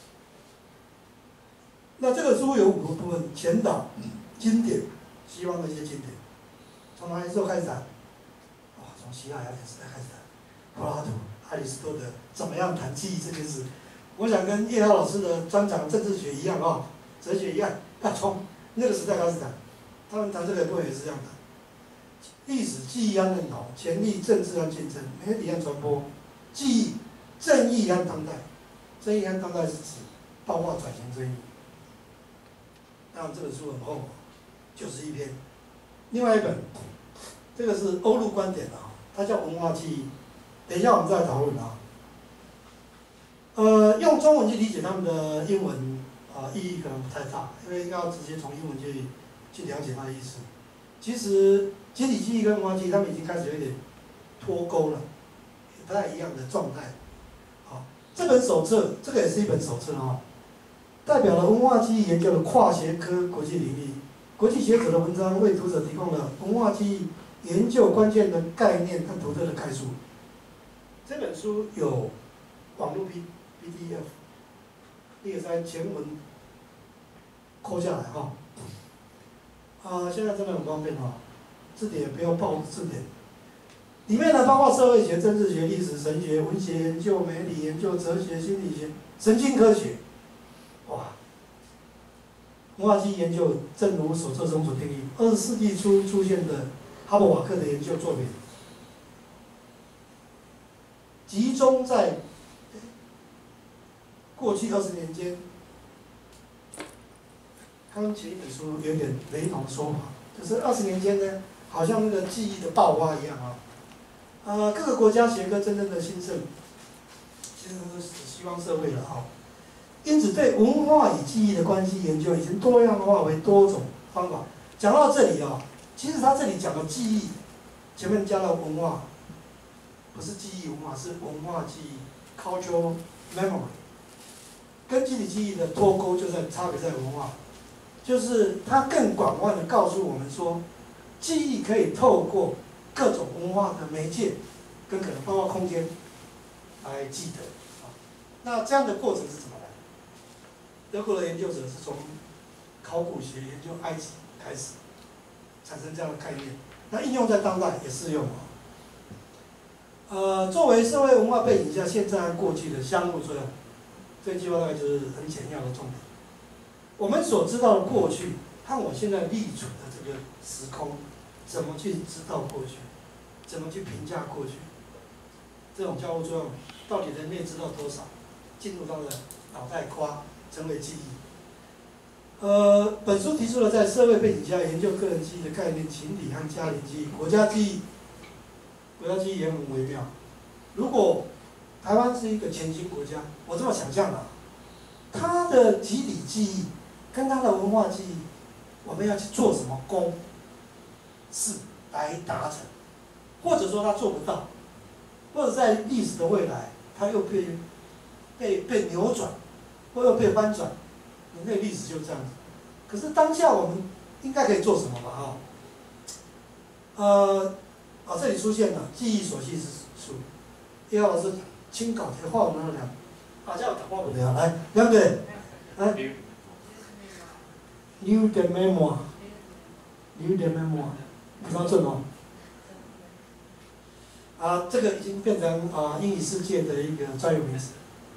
那这个书有5个部分：前导、经典、西方的一些经典。从哪时候开始谈？从希腊雅典时代开始谈，柏拉图、亚里士多德怎么样谈记忆这件事。我想跟叶涛老师的专长政治学一样啊，哲学一样，要从那个时代开始谈。他们谈这个部分也是这样谈。历史、记忆和认同、权力、政治和竞争、媒体和传播、记忆、正义和当代。正义和当代是指包括转型正义。当然这本书很厚， 91篇。另外一本，这个是欧陆观点啊，它叫文化记忆。等一下我们再讨论啊。用中文去理解他们的英文意义可能不太大，因为应该要直接从英文去了解它的意思。其实集体记忆跟文化记忆，他们已经开始有点脱钩了，不太一样的状态。好，这本手册，这个也是一本手册啊，代表了文化记忆研究的跨学科国际领域。国际学者的文章为读者提供了文化记忆研究关键的概念和独特的概述。这本书有网络 PDF， 你也在全文抠下来哈。现在真的很方便哈，字典也不用报字典。里面呢包括社会学、政治学、历史、神学、文学研究、媒体研究、哲学、心理学、神经科学，哇！文化记忆研究，正如手册中所定义，20世纪初出现的哈伯瓦克的研究作品，集中在过去20年间，跟前一本书有点雷同的说法，就是20年间呢，好像那个记忆的爆发一样啊。各个国家学科真正的兴盛，其实都是西方社会了啊。因此，对文化与记忆的关系研究已经多样化为多种方法。讲到这里啊，其实他这里讲的记忆，前面加了文化，不是记忆文化，是文化记忆 （cultural memory）。跟集体记忆的脱钩就在差别在文化，就是它更广泛的告诉我们说，记忆可以透过各种文化的媒介，跟可能包括空间来记得。那这样的过程是怎么来？德国的研究者是从考古学研究埃及开始，产生这样的概念，那应用在当代也适用作为社会文化背景下现在和过去的相互作用，这句话大概就是很简要的重点。我们所知道的过去和我现在立处的这个时空，怎么去知道过去，怎么去评价过去，这种交互作用，到底人类知道多少，进入到了脑袋瓜，成为记忆。本书提出了在社会背景下研究个人记忆的概念、群体和家庭记忆、国家记忆。国家记忆也很微妙。如果台湾是一个前进国家，我这么想象啊，它的集体记忆跟它的文化记忆，我们要去做什么功事来达成，或者说它做不到，或者在历史的未来，它又被扭转，或又被翻转，人类历史就这样子。可是当下我们应该可以做什么吧？这里出现了记忆所系之书，叶老师亲稿贴画我们两，叫我打画我的来，两个，来 ，New the memoir，New the memoir， 你标准哦。这个已经变成英语世界的一个专有名词，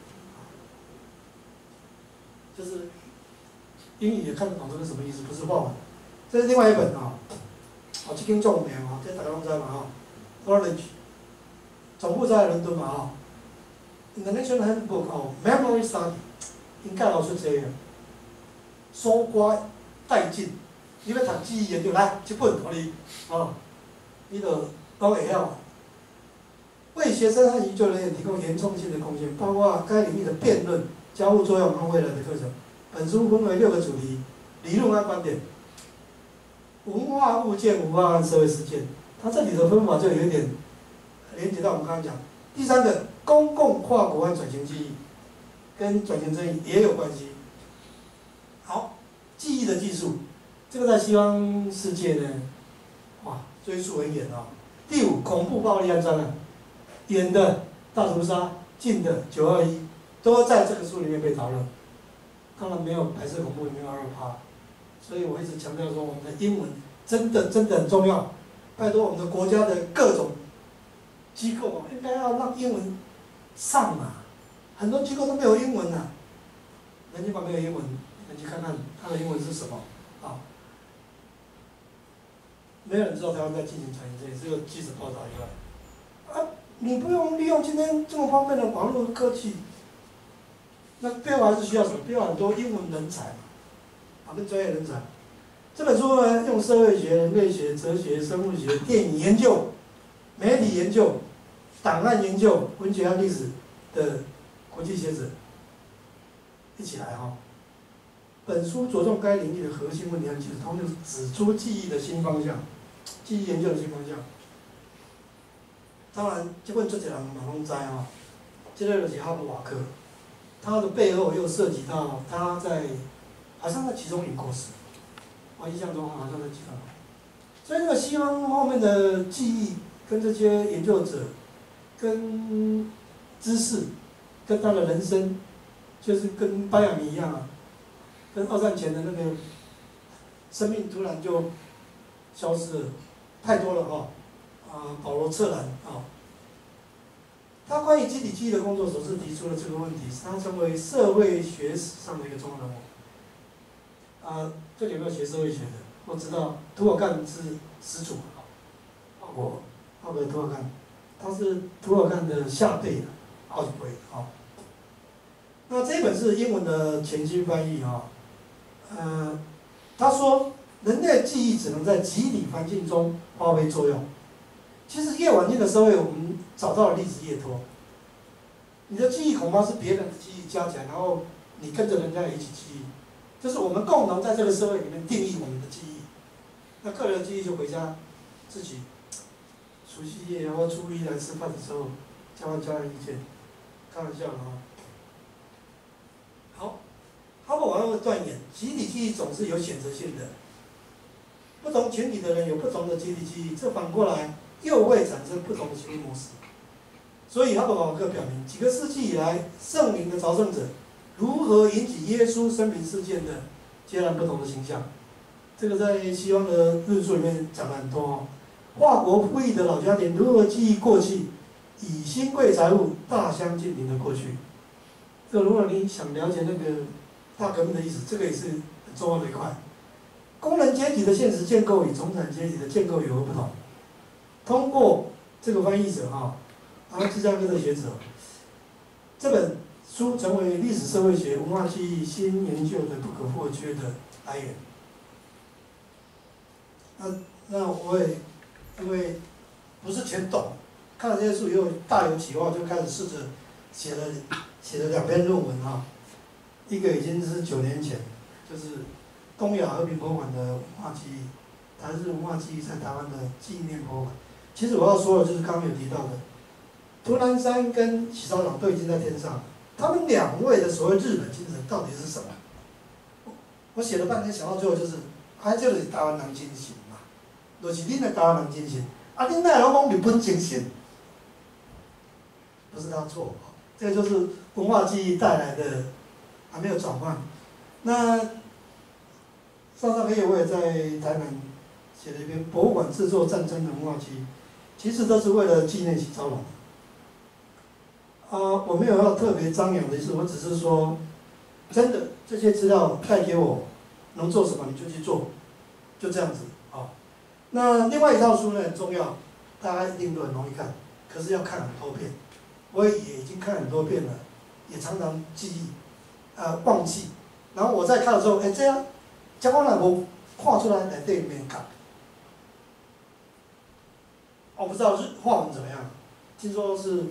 就是英语也看得懂这是什么意思，不是话文。这是另外一本这间著名这大家拢知嘛Knowledge， 总部在伦敦嘛International Handbook of Memory Study， 应该老出这个，搜刮殆尽。你要读记忆研究，来这本给你你就都会晓。为学生和研究人员提供严重性的贡献，包括该领域的辩论、交互作用和未来的课程。本书分为6个主题：理论和观点、文化物件、文化和社会事件。它这里的分法就有一点连接到我们刚刚讲。第3个，公共跨国和转型记忆，跟转型正义也有关系。好，记忆的技术，这个在西方世界呢，追溯很远第5，恐怖暴力和战乱，远的大屠杀，近的921，都在这个书里面被讨论。当然没有白色恐怖，没有228，所以我一直强调说，我们的英文真的很重要。拜托我们的国家的各种机构应该要让英文上很多机构都没有英文人家没有英文，你去看看它的英文是什么没有人知道台湾在进行转型正义，只有记者报道以外。你不用利用今天这么方便的网络科技，那背后还是需要什么？背后很多英文人才跟专业人才。 这本书呢，用社会学、人类学、哲学、生物学、电影研究、媒体研究、档案研究、文学和历史的国际学者一起来哈。本书着重该领域的核心问题和技术，同时指出记忆的新方向，记忆研究的新方向。当然，这本出一人嘛拢知哦，这个就是哈勃瓦克，他的背后又涉及到他在好像在集中营过世，我印象中好像在集中营。所以那个西方后面的记忆跟这些研究者、跟知识、跟他的人生，就是跟巴雅米一样啊，跟二战前的那个生命突然就消失了，太多了哈。保罗·策兰啊，他关于集体记忆的工作首次提出了这个问题，他成为社会学史上的一个重要人物。这里有没有学社会学的？我知道涂尔干是始祖啊，奥格涂尔干，他是涂尔干的下辈的奥几辈啊。那这本是英文的全新翻译啊。他说，人类记忆只能在集体环境中发挥作用。其实越晚近的社会，我们找到的例子越多。你的记忆恐怕是别人的记忆加起来，然后你跟着人家一起记忆，就是我们共同在这个社会里面定义我们的记忆。那个人的记忆就回家自己除夕夜或初一来吃饭的时候交换家人意见，开玩笑的啊。好，哈勃瓦克断言，集体记忆总是有选择性的，不同群体的人有不同的集体记忆，这反过来又会产生不同的行为模式。所以哈勃瓦克表明，几个世纪以来，圣灵的朝圣者如何引起耶稣生平事件的截然不同的形象。这个在西方的论述里面讲了很多哦。华国富裕的老家庭如何记忆过去，以新贵财物大相径庭的过去。这如果你想了解那个大革命的意思，这个也是很重要的一块。工人阶级的现实建构与中产阶级的建构有何不同？通过这个翻译者芝加哥的学者，这本书成为历史社会学、文化记忆新研究的不可或缺的来源。那我也因为不是全懂，看了这些书以后大有启发，就开始试着写了2篇论文啊。一个已经是9年前，就是东亚和平博物馆的文化记忆，台日文化记忆在台湾的纪念博物馆。其实我要说的就是刚刚有提到的，涂南山跟喜烧郎都已经在天上了，他们2位的所谓日本精神到底是什么？我写了半天，想到最后就是，这就是台湾人精神嘛，就是恁的台湾人精神，恁哪会拢讲日本精神？不是他错，这个就是文化记忆带来的还没有转换。那上个月我也在台南写了一篇《博物馆制作战争的文化记忆》，其实都是为了纪念喜烧郎。我没有要特别张扬的意思，我只是说，真的这些资料带给我，能做什么你就去做，就这样子啊。那另外一套书呢很重要，大家一定都很容易看，可是要看很多遍。我也已经看很多遍了，也常常记忆，忘记。然后我在看的时候，这样，结果呢我画出来内底面看。我不知道画文怎么样，听说是。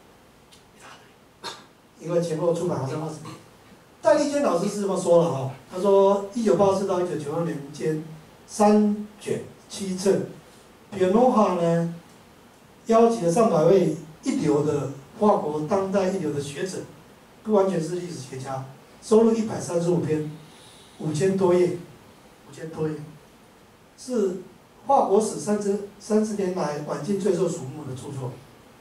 因为前后出版好像20年。戴立坚老师是这么说的哈，他说1984到1992年间，3卷7册，比尔诺哈呢邀集了上百位一流的法国当代一流的学者，不完全是历史学家，收录135篇，5000多页，是法国史30年来晚近最受瞩目的著作。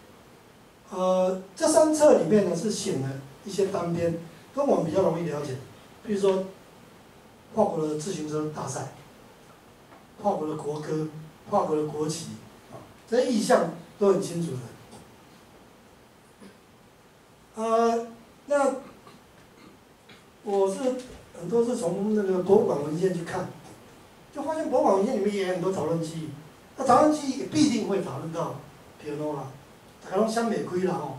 这3册里面呢是写了一些单篇，跟我们比较容易了解，比如说法国的自行车大赛、法国的国歌、法国的国旗，这些意象都很清楚的。那我是很多是从那个博物馆文献去看，就发现博物馆文献里面也有很多讨论记忆，那讨论记忆也必定会讨论到皮尔诺拉。大家拢想袂开啦吼。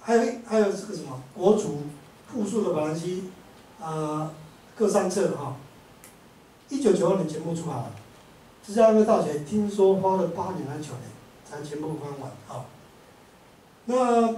还有这个什么国足复述的法兰西，各3册哈。1992年全部出版了，芝加哥大学听说花了8年还是9年才全部翻完啊。那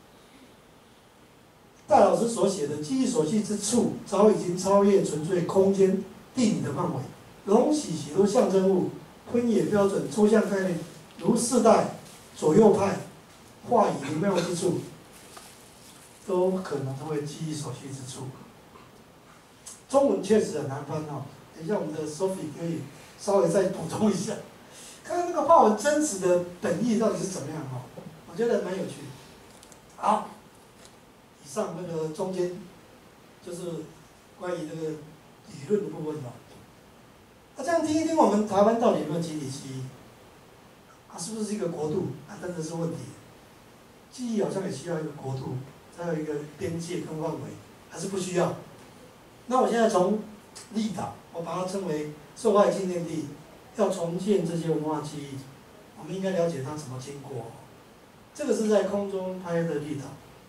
戴老师所写的记忆所系之处，早已经超越纯粹空间地理的范围，容许许多象征物、分野标准、抽象概念，如世代、左右派、话语灵妙之处，都可能成为记忆所系之处。中文确实很难翻哦。等一下，我们的 Sophie 可以稍微再补充一下，看看那个法文真实的本意到底是怎么样哈，我觉得蛮有趣的。好，以上那个中间就是关于这个理论的部分了。那这样听一听，我们台湾到底有没有集体记忆？是不是一个国度？真的是问题。记忆好像也需要一个国度，还有一个边界跟范围，还是不需要？那我现在从立岛，我把它称为受害纪念地，要重建这些文化记忆，我们应该了解它怎么经过。这个是在空中拍的立岛，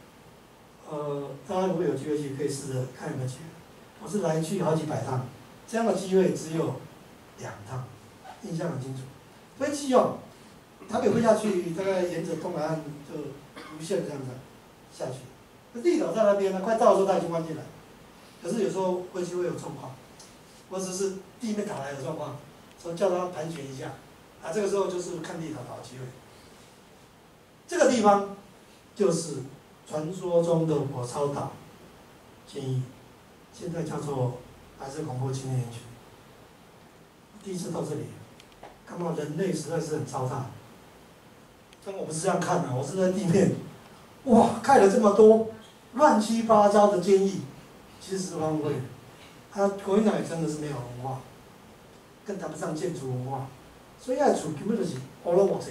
大家如果有机会去，可以试着看有没有去。我是来去好几百趟，这样的机会只有2趟，印象很清楚。飞机哦，台北飞下去，大概沿着东海岸就无限这样子下去。那立岛在那边呢，快到的时候它已经弯进来。可是有时候飞机会有状况，或者是地面打来的状况，所以叫它盘旋一下，这个时候就是看地岛的好机会。这个地方就是传说中的火烧岛，建议现在叫做白色恐怖纪念区。第一次到这里，看到人类实在是很糟蹋。但我不是这样看的，我是在地面，哇，盖了这么多乱七八糟的监狱。其实是荒废的，国民党也真的是没有文化，更谈不上建筑文化，所以要处根本就是乌龙无济。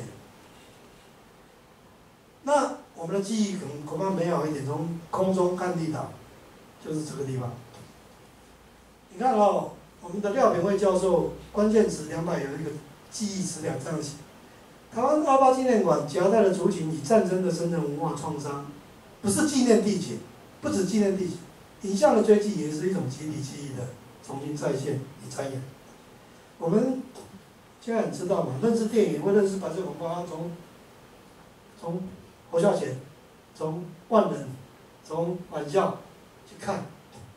那我们的记忆恐怕美好一点，从空中看地岛，就是这个地方。你看哦，我们的廖炳辉教授关键词200有一个记忆词2这样写：台湾28纪念馆夹带了族群与战争的深层文化创伤，不是纪念地景，不止纪念地景。影像的追记也是一种集体记忆的重新再现与再演。我们现在很知道嘛，认识电影会认识白色恐怖，从侯孝贤，从万人，从返校去看，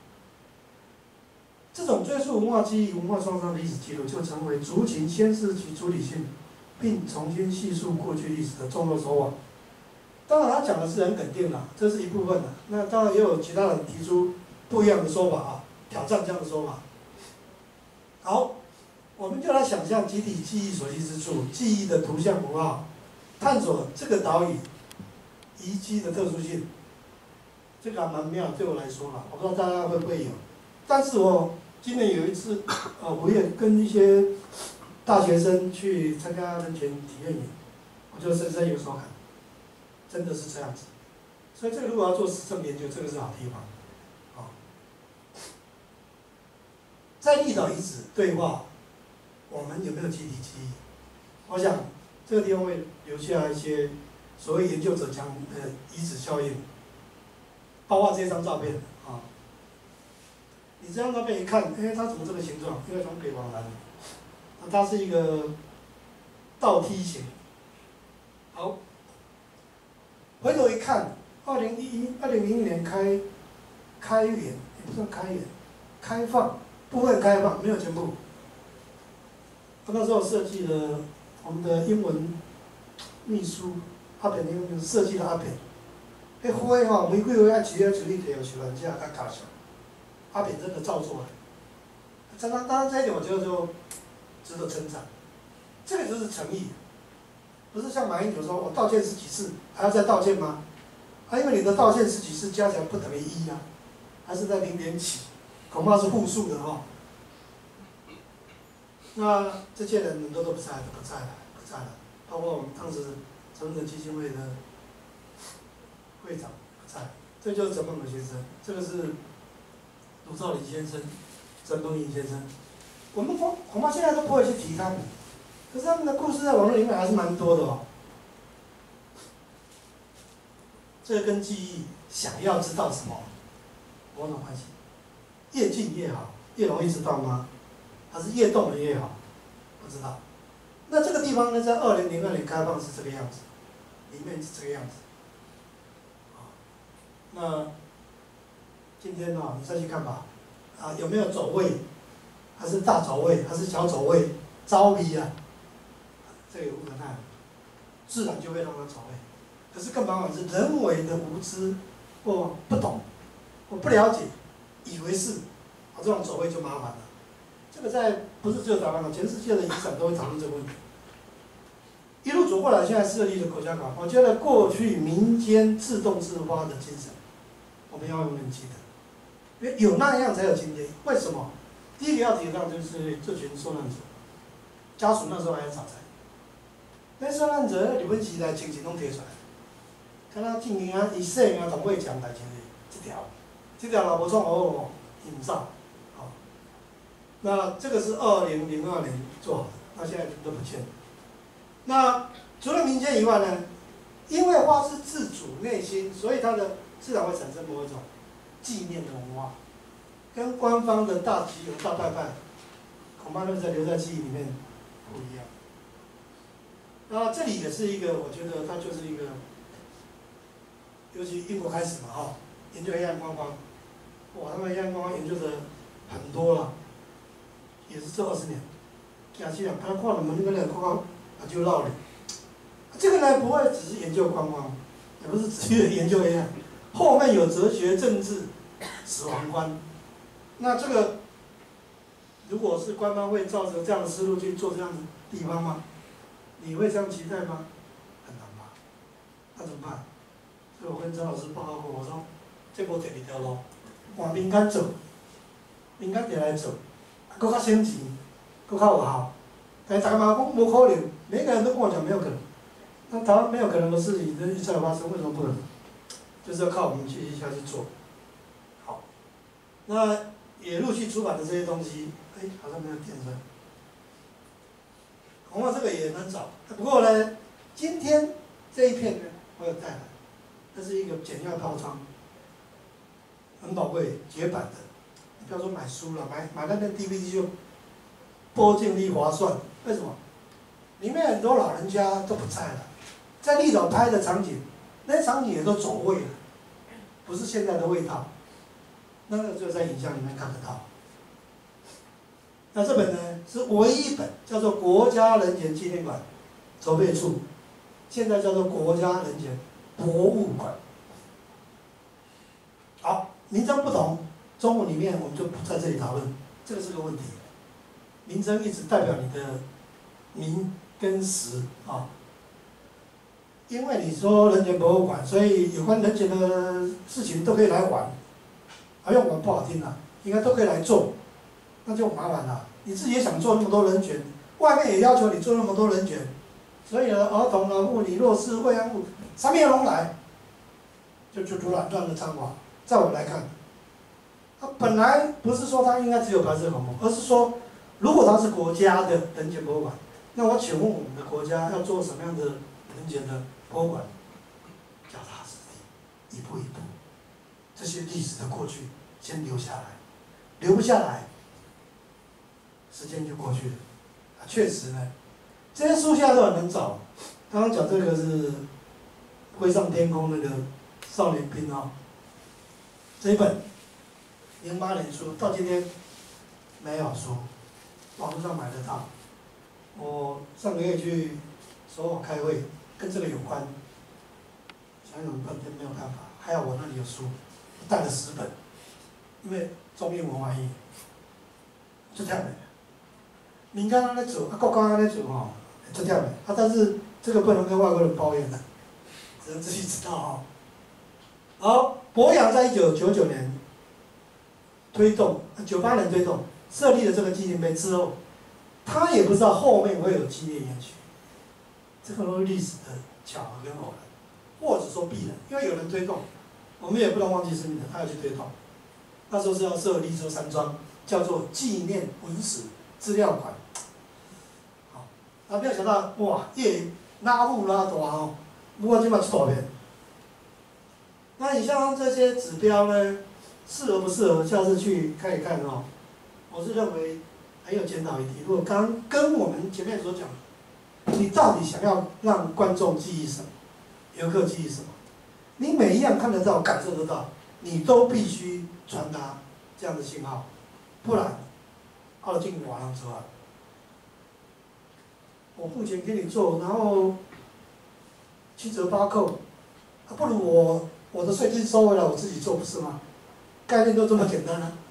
这种追溯文化记忆、文化创伤的历史记录，就成为族群宣示其主体性，并重新叙述过去历史的重要手法。当然，他讲的是很肯定啦，这是一部分的。那当然也有其他人提出不一样的说法啊，挑战这样的说法。好，我们就来想象集体记忆所系之处，记忆的图像符号，探索这个岛屿遗迹的特殊性。这个还蛮妙，对我来说啦，我不知道大家会不会有。但是我今年有一次，我也跟一些大学生去参加人权体验营，我就深深有所感。真的是这样子，所以这个如果要做实证研究，这个是好地方。在立岛遗址对话，我们有没有集体记忆？我想这个地方会留下一些所谓研究者讲的遗址效应，包括这张照片啊。你这张照片一看，它怎么这个形状？因为从北往南，它是一个倒梯形。好。回头一看，2001年开园，也不算开园，开放，部分开放，没有全部。那时候设计了我们的英文秘书阿扁，英文设计了阿扁。迄花吼，玫瑰花啊，直接处理摕小兰只啊加小，阿扁真的照做了。当然这一点我觉得就值得称赞，这个就是诚意。不是像马英九说，我道歉10几次，还要再道歉吗？因为你的道歉10几次加起来不等于1啊，还是在0点几，恐怕是负数的哈。那这些人很多都不在了，包括我们当时诚诚基金会的会长不在，这就是陈梦的先生，这个是卢兆麟先生、陈东引先生，我们恐怕现在都不会去提他们。可是他们的故事在网络里面还是蛮多的哦。 这跟记忆想要知道什么某种关系。越近越好，越容易知道吗？还是越动的越好？不知道。那这个地方呢，在2002年开放是这个样子，里面是这个样子。那今天呢，你再去看吧，有没有走位？还是大走位？还是小走位？招逼啊，这个也无可奈何，自然就会让它走位。可是更麻烦是人为的无知或不懂或不了解，以为是，这种走位就麻烦了。这个在不是只有台湾了，全世界的遗产都会讨论这个问题。一路走过来，现在设立的国家馆，我觉得过去民间自动自发的精神，我们要永远记得，因为有那样才有今天。为什么？第一个要提倡就是这群受难者，家属那时候还要找财，那受难者日本时代亲情拢提出来，看他进行啊，伊细啊同尾讲代志这条若无创好哦，伊唔走，好，那这个是2002年做好的，那现在都不见了。那除了民间以外呢，因为发自自主内心，所以它的自然会产生某一种纪念的文化。跟官方的大集邮、大拜拜，恐怕会留在记忆里面不一样。那这里也是一个，我觉得它就是一个，尤其英国开始嘛，研究黑暗光芒，哇，他们黑暗光芒研究的很多了，也是这20年。假期他看了门那个光芒，就绕了。这个呢，不会只是研究光芒，也不是只是研究黑暗，后面有哲学、政治、死亡观。那这个，如果是官方会照着这样的思路去做这样的地方吗？你会这样期待吗？很难吧？那怎么办？所以我跟张老师报告过，我说这无第二条路，换民间做，民间来做，搁较省钱，搁较有效。但是大家嘛讲无可能，每个人都跟我讲没有可能。那台湾没有可能的事情一再发生，为什么不可能？就是要靠我们继续下去做。好，那。也陆续出版的这些东西，好像没有点出来。恐怕这个也能找。不过呢，今天这一片呢，我有带来，这是一个简要套装，很宝贵，绝版的。你不要说买书了，买那边 DVD 就播进力划算。为什么？里面很多老人家都不在了，在绿岛拍的场景，那些场景也都走位了，不是现在的味道。那个就在影像里面看得到。那这本呢是唯一一本叫做国家人权纪念馆筹备处，现在叫做国家人权博物馆。好，名称不同，中文里面我们就不在这里讨论，这个是个问题。名称一直代表你的名跟实啊。因为你说人权博物馆，所以有关人权的事情都可以来玩。用我们不好听了，应该都可以来做，那就麻烦了。你自己也想做那么多人权，外面也要求你做那么多人权，所以呢，儿童啊、妇女、弱势、慰安妇，三面拢来，就乱的脏话。在我来看，它本来不是说它应该只有白色恐怖，而是说，如果它是国家的人权博物馆，那我请问我们的国家要做什么样的人权的博物馆？脚踏实地，一步一步，这些历史的过去。先留下来，留不下来，时间就过去了。确实呢，这些书现在都很难找。刚刚讲这个是《飞上天空》那个少年兵哦，这一本08年出，到今天没有书，网络上买得到。我上个月去首尔开会，跟这个有关，想想半天没有办法，还好我那里有书，带了10本。因为中英文翻译，就忝的。民间安尼做，国家安尼做吼，就忝的。但是这个不能跟外国人抱怨的，只能自己知道哈。好，博洋在1999年推动，98年推动设立了这个纪念碑之后，他也不知道后面会有纪念延续，这个都是历史的巧合跟偶然，或者说必然，因为有人推动，我们也不能忘记是你的，他要去推动。那时候是要设立州山庄，叫做纪念文史资料馆。好，没有想到哇，越拉布拉大哦，不过今嘛一大片。 那你像这些指标呢，适合不适合，下次去看一看哦。我是认为很有检讨余地。如果刚跟我们前面所讲，你到底想要让观众记忆什么，游客记忆什么？你每一样看得到、感受得到，你都必须传达这样的信号，不然，奥进瓦上车啊。我付钱给你做，然后7折8扣，不如我的税金收回来，我自己做不是吗？概念就这么简单啊。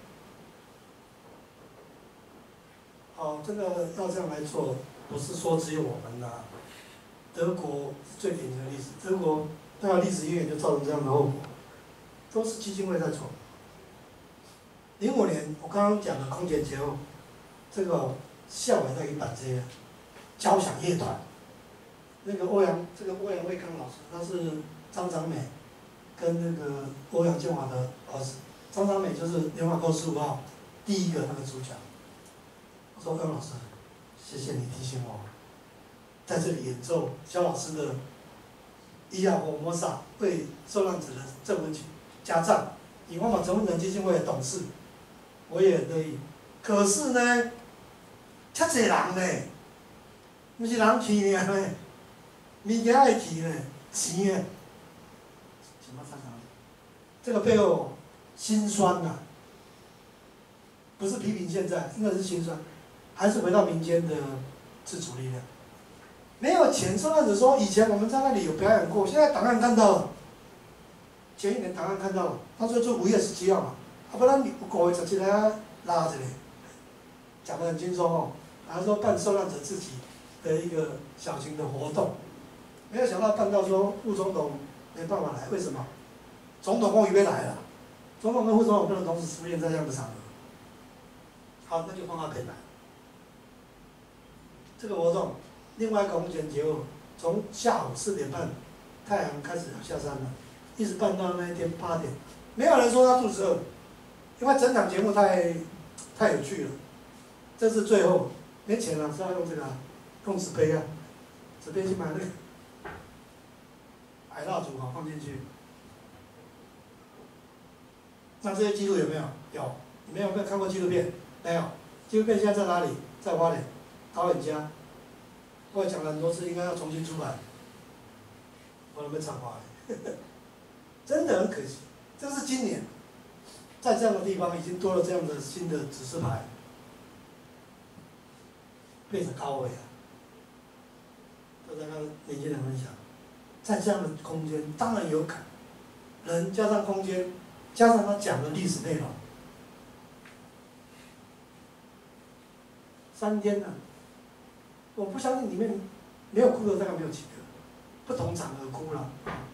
好，这个要这样来做，不是说只有我们啦。德国是最典型的例子，德国大概历史渊源就造成这样的后果，都是基金会在做。05年我刚刚讲的空前节后，这个校委在一版这个交响乐团，那个欧阳卫康老师，他是张长美跟那个欧阳建华的儿子。张长美就是《联华沟15号》第一个那个主角。我说欧阳老师，谢谢你提醒我，在这里演奏肖老师的《伊亚火摩萨》为受难者的正文曲加赞，以往马陈文成基金会的董事，我也乐意。可是呢，遮侪人呢，不是人去尔呢，物件爱去呢，钱呢，什么常常？这个背后心酸呐、不是批评现在，真的是心酸，还是回到民间的自主力量。没有钱，受难者说以前我们在那里有表演过，现在档案看到了，前1年档案看到了，他说就5月17号嘛，不然你5月17号拉着嘞，讲得很轻松哦，还说办受难者自己的一个小型的活动，没有想到办到说副总统没办法来，为什么？总统终于来了，总统跟副总统不能同时出现在这样的场合。好，那就放他可以来。这个活动，另外一个空前节后，从下午4点半，太阳开始下山了，一直办到那一天8点，没有人说他肚子饿，因为整场节目太有趣了。这是最后，没钱了，是要用这个、用纸杯啊，纸杯去买那个白蜡烛啊，放进去。那这些记录有没有？有。你们有没有看过纪录片？没有。纪录片现在在哪里？在花莲，导演家。我也讲了很多次，应该要重新出版。我都没插话，真的很可惜。这是今年，在这样的地方已经多了这样的新的指示牌，变成高位了。都在跟年轻人分享，在这样的空间，当然有感，人加上空间。加上他讲的历史内容，3天呢、我不相信里面没有哭的大概没有几个，不同场合哭了。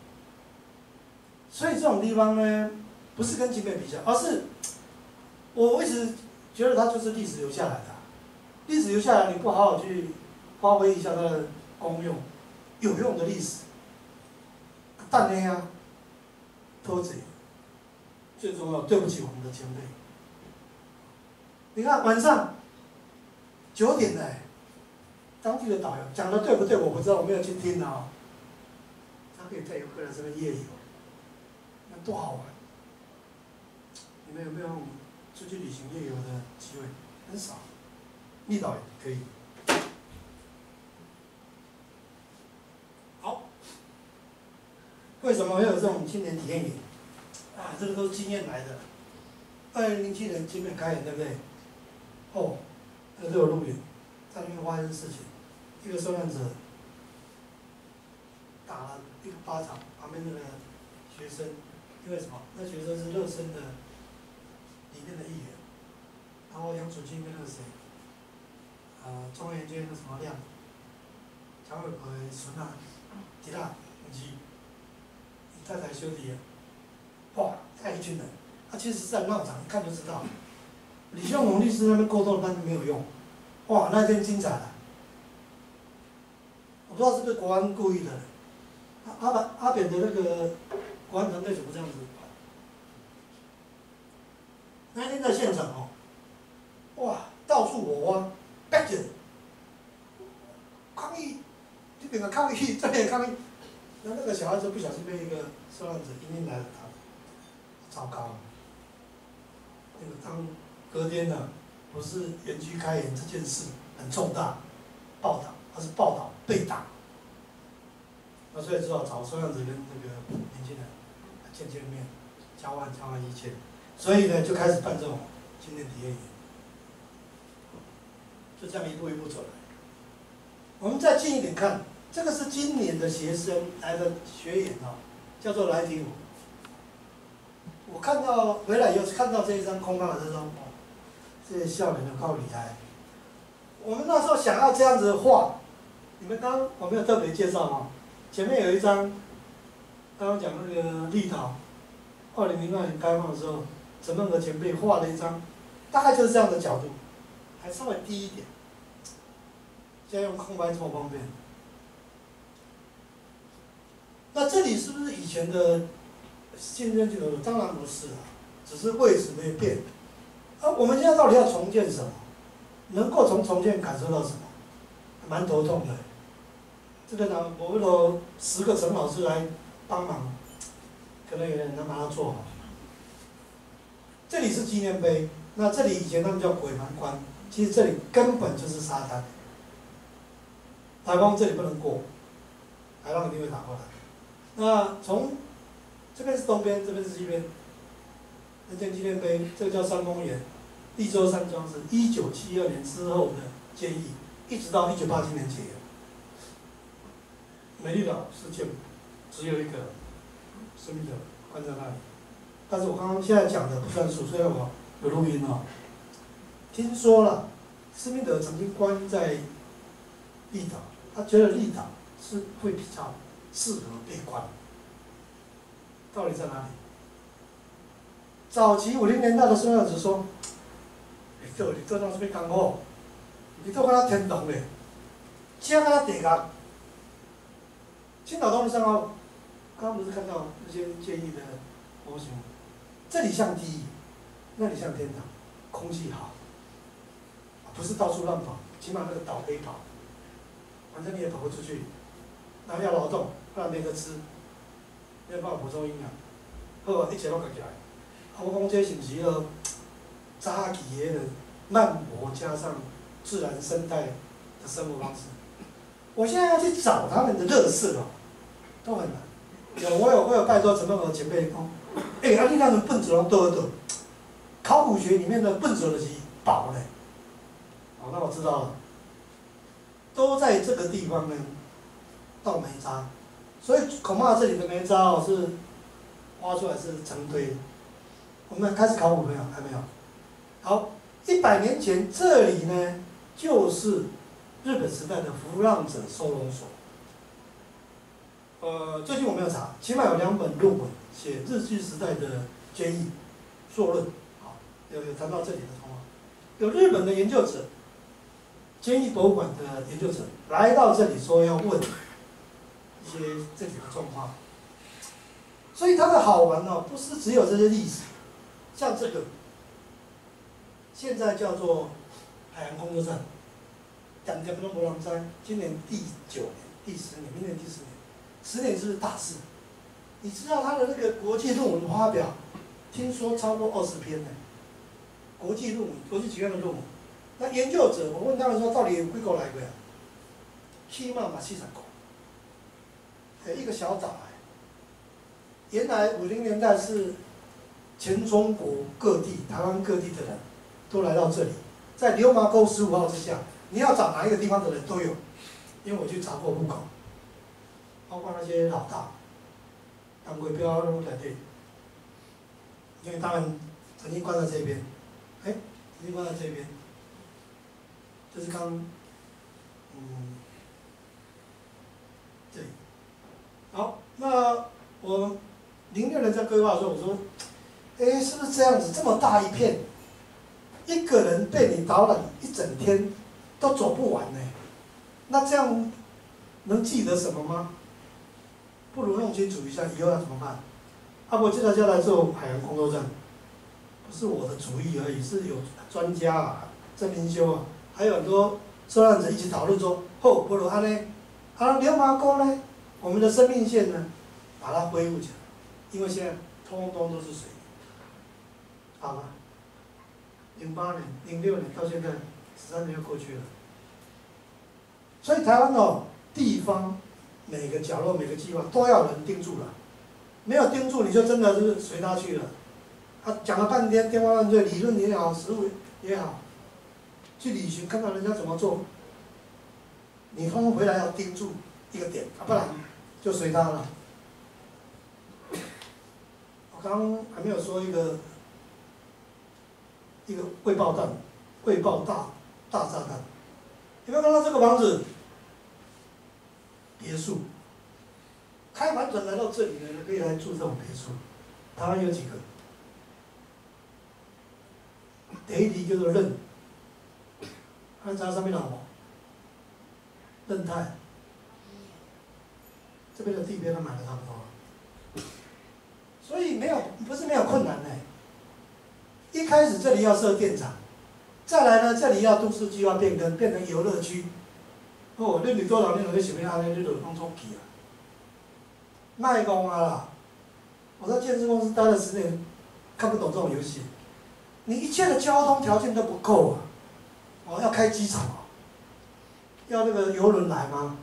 所以这种地方呢，不是跟景美比较，而是我一直觉得它就是历史留下来的。历史留下来，你不好好去发挥一下它的功用，有用的历史，但呢啊，拖着。最重要，对不起我们的前辈。你看晚上9点了，当地的导游讲的对不对？我不知道，我没有去听啊。他可以带游客来这边夜游，那多好玩！你们有没有出去旅行夜游的机会？很少，密导也可以。好，为什么会有这种青年体验营？啊，这个都是经验来的。2007年金美开演，对不对？哦，那都有录影，在那边发生事情，一个受难者打了一个巴掌，旁边那个学生，因为什么？那学生是热身的里面的一员，然后杨楚清跟那个谁，中原街那什么亮，蒋伟培、孙啊，其他不是，太太兄弟啊。哇，带一群人，他其实是在闹场，一看就知道。李秀龙律师那边沟通，但是没有用。哇，那天精彩了。我不知道是不是国安故意的，阿扁的那个国安团队怎么这样子？那天在现场哦，哇，到处火花，逼着抗议，这边的抗议，这边的抗议， 那个小孩子不小心被一个受难者阴来了打，糟糕了。那个当隔天呢，不是园区开园这件事很重大报道，而是报道被打。那所以只好找受难者跟那个年轻人见面，交换意见。所以呢，就开始办这种纪念体验营，就这样一步一步走来。我们再近一点看，这个是今年的学生来的学员啊，叫做莱迪姆。我看到回来以后看到这一张空荡的这张，哦，这些校园都够厉害。我们那时候想要这样子的画，你们我没有特别介绍啊，前面有一张，刚刚讲那个立陶，2002年开放的时候，陈梦和前辈画了一张，大概就是这样的角度，还稍微低一点。现在用空白这么方便。那这里是不是以前的竞争镜头？当然不是啊，只是位置没有变。我们现在到底要重建什么？能够从重建感受到什么？蛮头痛的。这个呢，我为了10个陈老师来帮忙，可能有点难把它做好。这里是纪念碑，那这里以前他们叫鬼门关，其实这里根本就是沙滩。台风这里不能过，海浪一定会打过来。那从这边是东边，这边是西边。人间纪念碑，这个叫三公园，利州山庄是1972年之后的建议，一直到1987年解严。美丽岛是建只有一个生命的关在那里，但是我刚刚现在讲的不算数，虽然我有录音哦。听说了，施密德曾经关在立岛，他觉得立岛是会比较适合被关。道理在哪里？早期50年代的孙样子说：“你做当是要艰苦，你做敢若天堂嘞，遮敢若地狱。”青岛东路上哦，刚刚不是看到那些建议的模型？这里像地狱，那里像天堂，空气好，不是到处乱跑，起码那个岛可以跑，反正你也跑不出去，然后要劳动，不然没得吃，没有办法补充营养，好，一切拢夹起来。我讲这是不是要早期的慢活加上自然生态的生活方式？我现在要去找他们的垃圾哦，都很难。我有拜托陈梦和前辈讲，你那种笨拙拢倒倒，考古学里面的笨拙的是宝呢。好，那我知道了，都在这个地方呢，倒煤渣，所以恐怕这里的煤渣哦是挖出来是成堆。我们开始考古没有？还没有。好，100年前这里呢，就是日本时代的浮浪者收容所。最近我没有查，起码有2本论文写日据时代的监狱硕论，好，有谈到这里的通话。有日本的研究者，监狱博物馆的研究者来到这里说要问一些这里的状况，所以它的好玩哦，不是只有这些历史。像这个，现在叫做海洋空作站，点点都没人知，今年第9年、第10年，明年第10年，10年是大事。你知道他的那个国际论文发表，听说超过20篇呢。国际论文，国际期刊的论文。那研究者，我问他们说，到底有几个来过呀？起码嘛40个，一个小岛哎。原来50年代是。全中国各地、台湾各地的人都来到这里，在流麻沟15号之下，你要找哪一个地方的人都有，因为我去查过户口，包括那些老大，当过标都在这里，因为他们曾经关在这边，曾经关在这边，就是这里。好，那我06年在规划的时候，我说。是不是这样子？这么大一片，一个人被你导览1整天，都走不完呢。那这样能记得什么吗？不如弄清楚一下以后要怎么办。我接下来就来做海洋空作站，不是我的主意而已，是有专家啊、郑明修啊，还有很多受难者一起讨论说，不如安尼，流麻沟呢， 我们的生命线呢，把它恢复起来，因为现在通通都是水泥，好吗？08年、06年到现在13年又过去了，所以台湾哦，地方每个角落、每个计划都要有人盯住了，没有盯住你就真的是随他去了。他讲了半天天花乱坠，理论也好，实务也好，去旅行看看人家怎么做，你通通回来要盯住一个点，不然就随他了。我刚刚还没有说一个未爆弹，未爆大炸弹。有没有看到这个房子？别墅，开盘转来到这里的人可以来住这种别墅。台湾有几个？第一题叫做任，按查上面好，任泰，这边的地边都买的差不多了，所以不是没有困难呢。一开始这里要设电厂，再来呢这里要都市计划变更，变成游乐区。哦，恁有多少年有咧想要安尼，你就当作去啊。卖讲啊啦，我在建设公司待了10年，看不懂这种游戏。你一切的交通条件都不够啊！哦，要开机场哦，要那个邮轮来吗？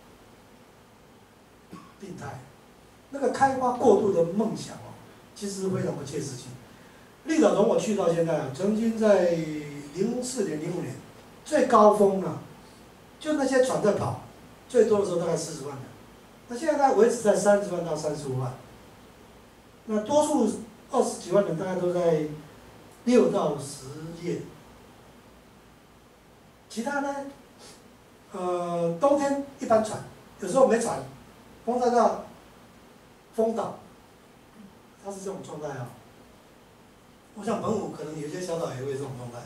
病态，那个开发过度的梦想哦，其实非常不切实际。绿岛从我去到现在啊，曾经在04年、05年最高峰啊，就那些船在跑，最多的时候大概40万人，那现在大概维持在30万到35万，那多数20几万人大概都在6到10夜，其他呢，冬天一般船，有时候没船，风再大，风倒，它是这种状态啊。我想澎湖可能有些小岛也会这种状态。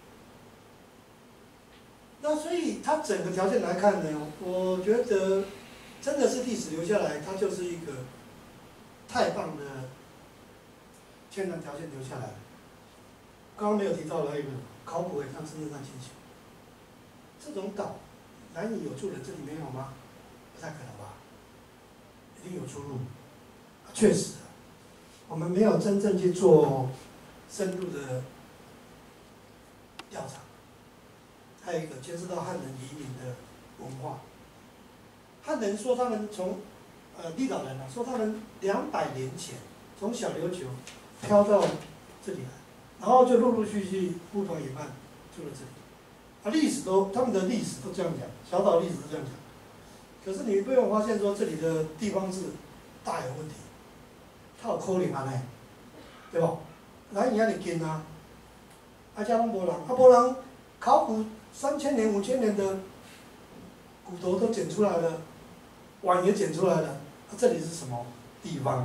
那所以它整个条件来看呢，我觉得真的是历史留下来，它就是一个太棒的天然条件留下来了。刚刚没有提到了一个考古也像真正在进行，这种岛难以有住人，这里没有吗？不太可能吧，一定有出入。确实，我们没有真正去做深入的调查。还有一个牵涉到汉人移民的文化。汉人说他们从绿岛人啊，说他们200年前从小琉球飘到这里来，然后就陆陆续续呼朋引伴住了这里。他们的历史都这样讲，小岛历史都这样讲。可是你不用发现说这里的地方志大有问题，它有可能安尼，对不？咱伊遐尼近啊，啊遮拢无人，无人考古3000年、5000年的骨头都捡出来了，碗也捡出来了，这里是什么地方？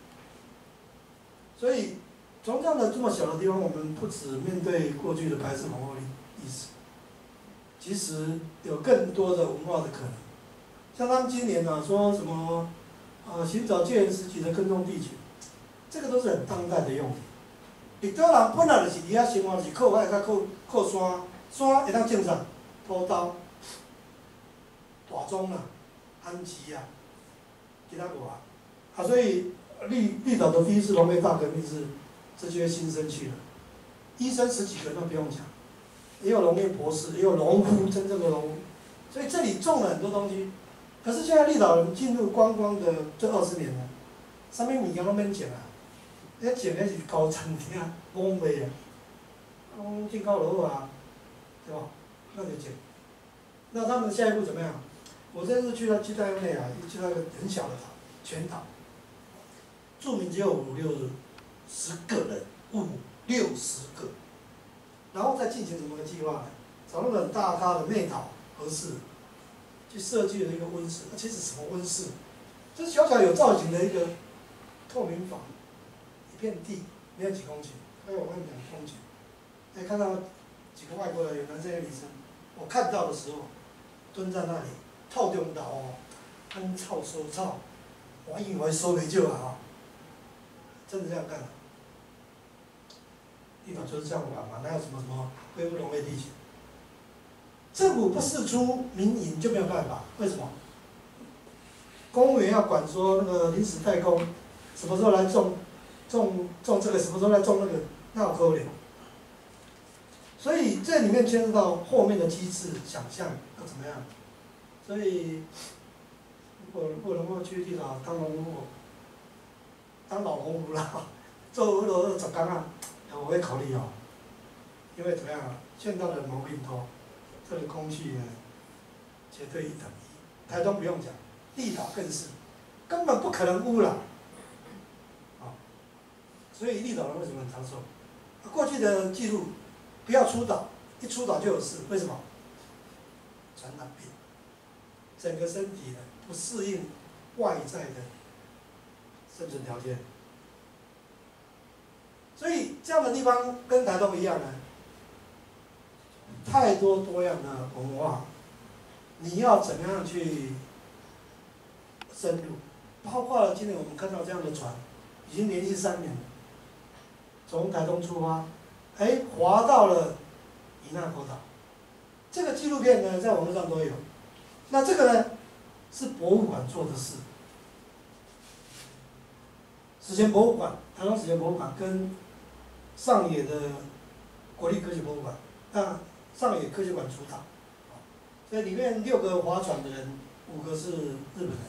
所以从这么小的地方，我们不只面对过去的白色恐怖历史，其实有更多的文化的可能。像他们今年啊说什么寻找戒严时期的耕种地群，这个都是很当代的用语。绿岛人本来就是伫遐生活，是靠海甲靠山，山会当种啥？土豆、大棕啦、安吉啊，其他无啊。所以绿岛的第一次农业大革命是这些新生去了，医生10几个那不用讲，也有农业博士，也有农夫，真正的农夫。所以这里种了很多东西。可是现在绿岛人进入观光的这20年了，啥物物件拢免种啊，迄种迄是高餐厅、网卖啊，讲进口就好啊，对吧？那就种。那他们下一步怎么样？我这次去到基泰内啊，去到一个很小的岛，全岛，住民只有50-60个人，60个，然后再进行什么个计划呢？找那个很大咖的妹岛合适。去设计了一个温室，其实什么温室？就是小小有造型的一个透明房，一片地，没有几公顷，大概有2公顷。哎，看到几个外国人，有男生有女生。我看到的时候，蹲在那里，透中岛哦，安草收草，我以为收没救了啊，真的这样干。绿岛就是这样玩嘛，哪有什么恢复农业地形？政府不释出民营就没有办法，为什么？ 公务员要管说那个临时代工什么时候来种这个，什么时候来种那个，那有可能。所以这里面牵涉到后面的机制想象要怎么样。所以如果能够去地岛当农夫，当老农夫啦，做20工啊，我会考虑哦。因为怎么样啊？现在的毛病多，这个空气呢，绝对一等一。台东不用讲，地岛更是，根本不可能污染。啊，所以立岛人为什么很长寿？过去的记录，不要出岛，一出岛就有事，为什么？传染病，整个身体呢不适应外在的生存条件。所以这样的地方跟台东一样呢，太多多样的文化，你要怎么样去深入？包括了今天我们看到这样的船，已经连续3年了，从台东出发，划到了伊那国岛。这个纪录片呢，在网络上都有。那这个呢，是博物馆做的事。史前博物馆，台东史前博物馆跟上野的国立科学博物馆，那上野科学馆主导，所以里面6个划船的人，5个是日本人。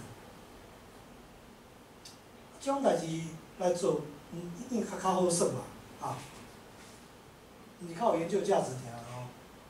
这种代志来做，一定较好算嘛，啊，你靠有研究价值点哦。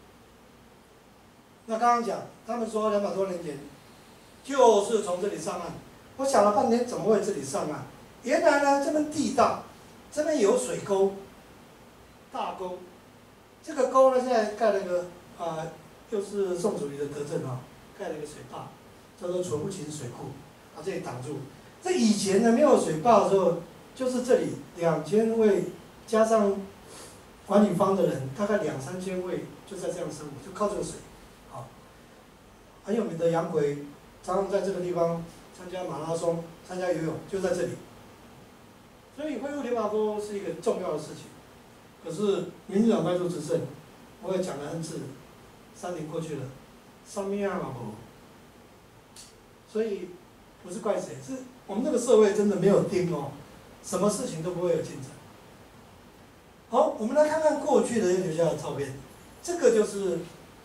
那刚刚讲，他们说200多年前，就是从这里上岸。我想了半天，怎么会这里上岸？原来呢，这边地大，这边有水沟，大沟。这个沟呢，现在盖了一个又是宋楚瑜的德政啊，盖了一个水坝，叫做纯不情水库，把这里挡住。这以前呢，没有水坝的时候，就是这里2000位，加上管理方的人，大概2、3千位就在这样生活，就靠这个水。好，很有名的杨奎，常常在这个地方参加马拉松、参加游泳，就在这里。所以恢复联马沟是一个重要的事情。可是民进党派出执政，我也讲了 N 次，3年过去了，上面啊嘛无，所以不是怪谁，是我们这个社会真的没有盯哦，什么事情都不会有进展。好，我们来看看过去的留下的照片，这个就是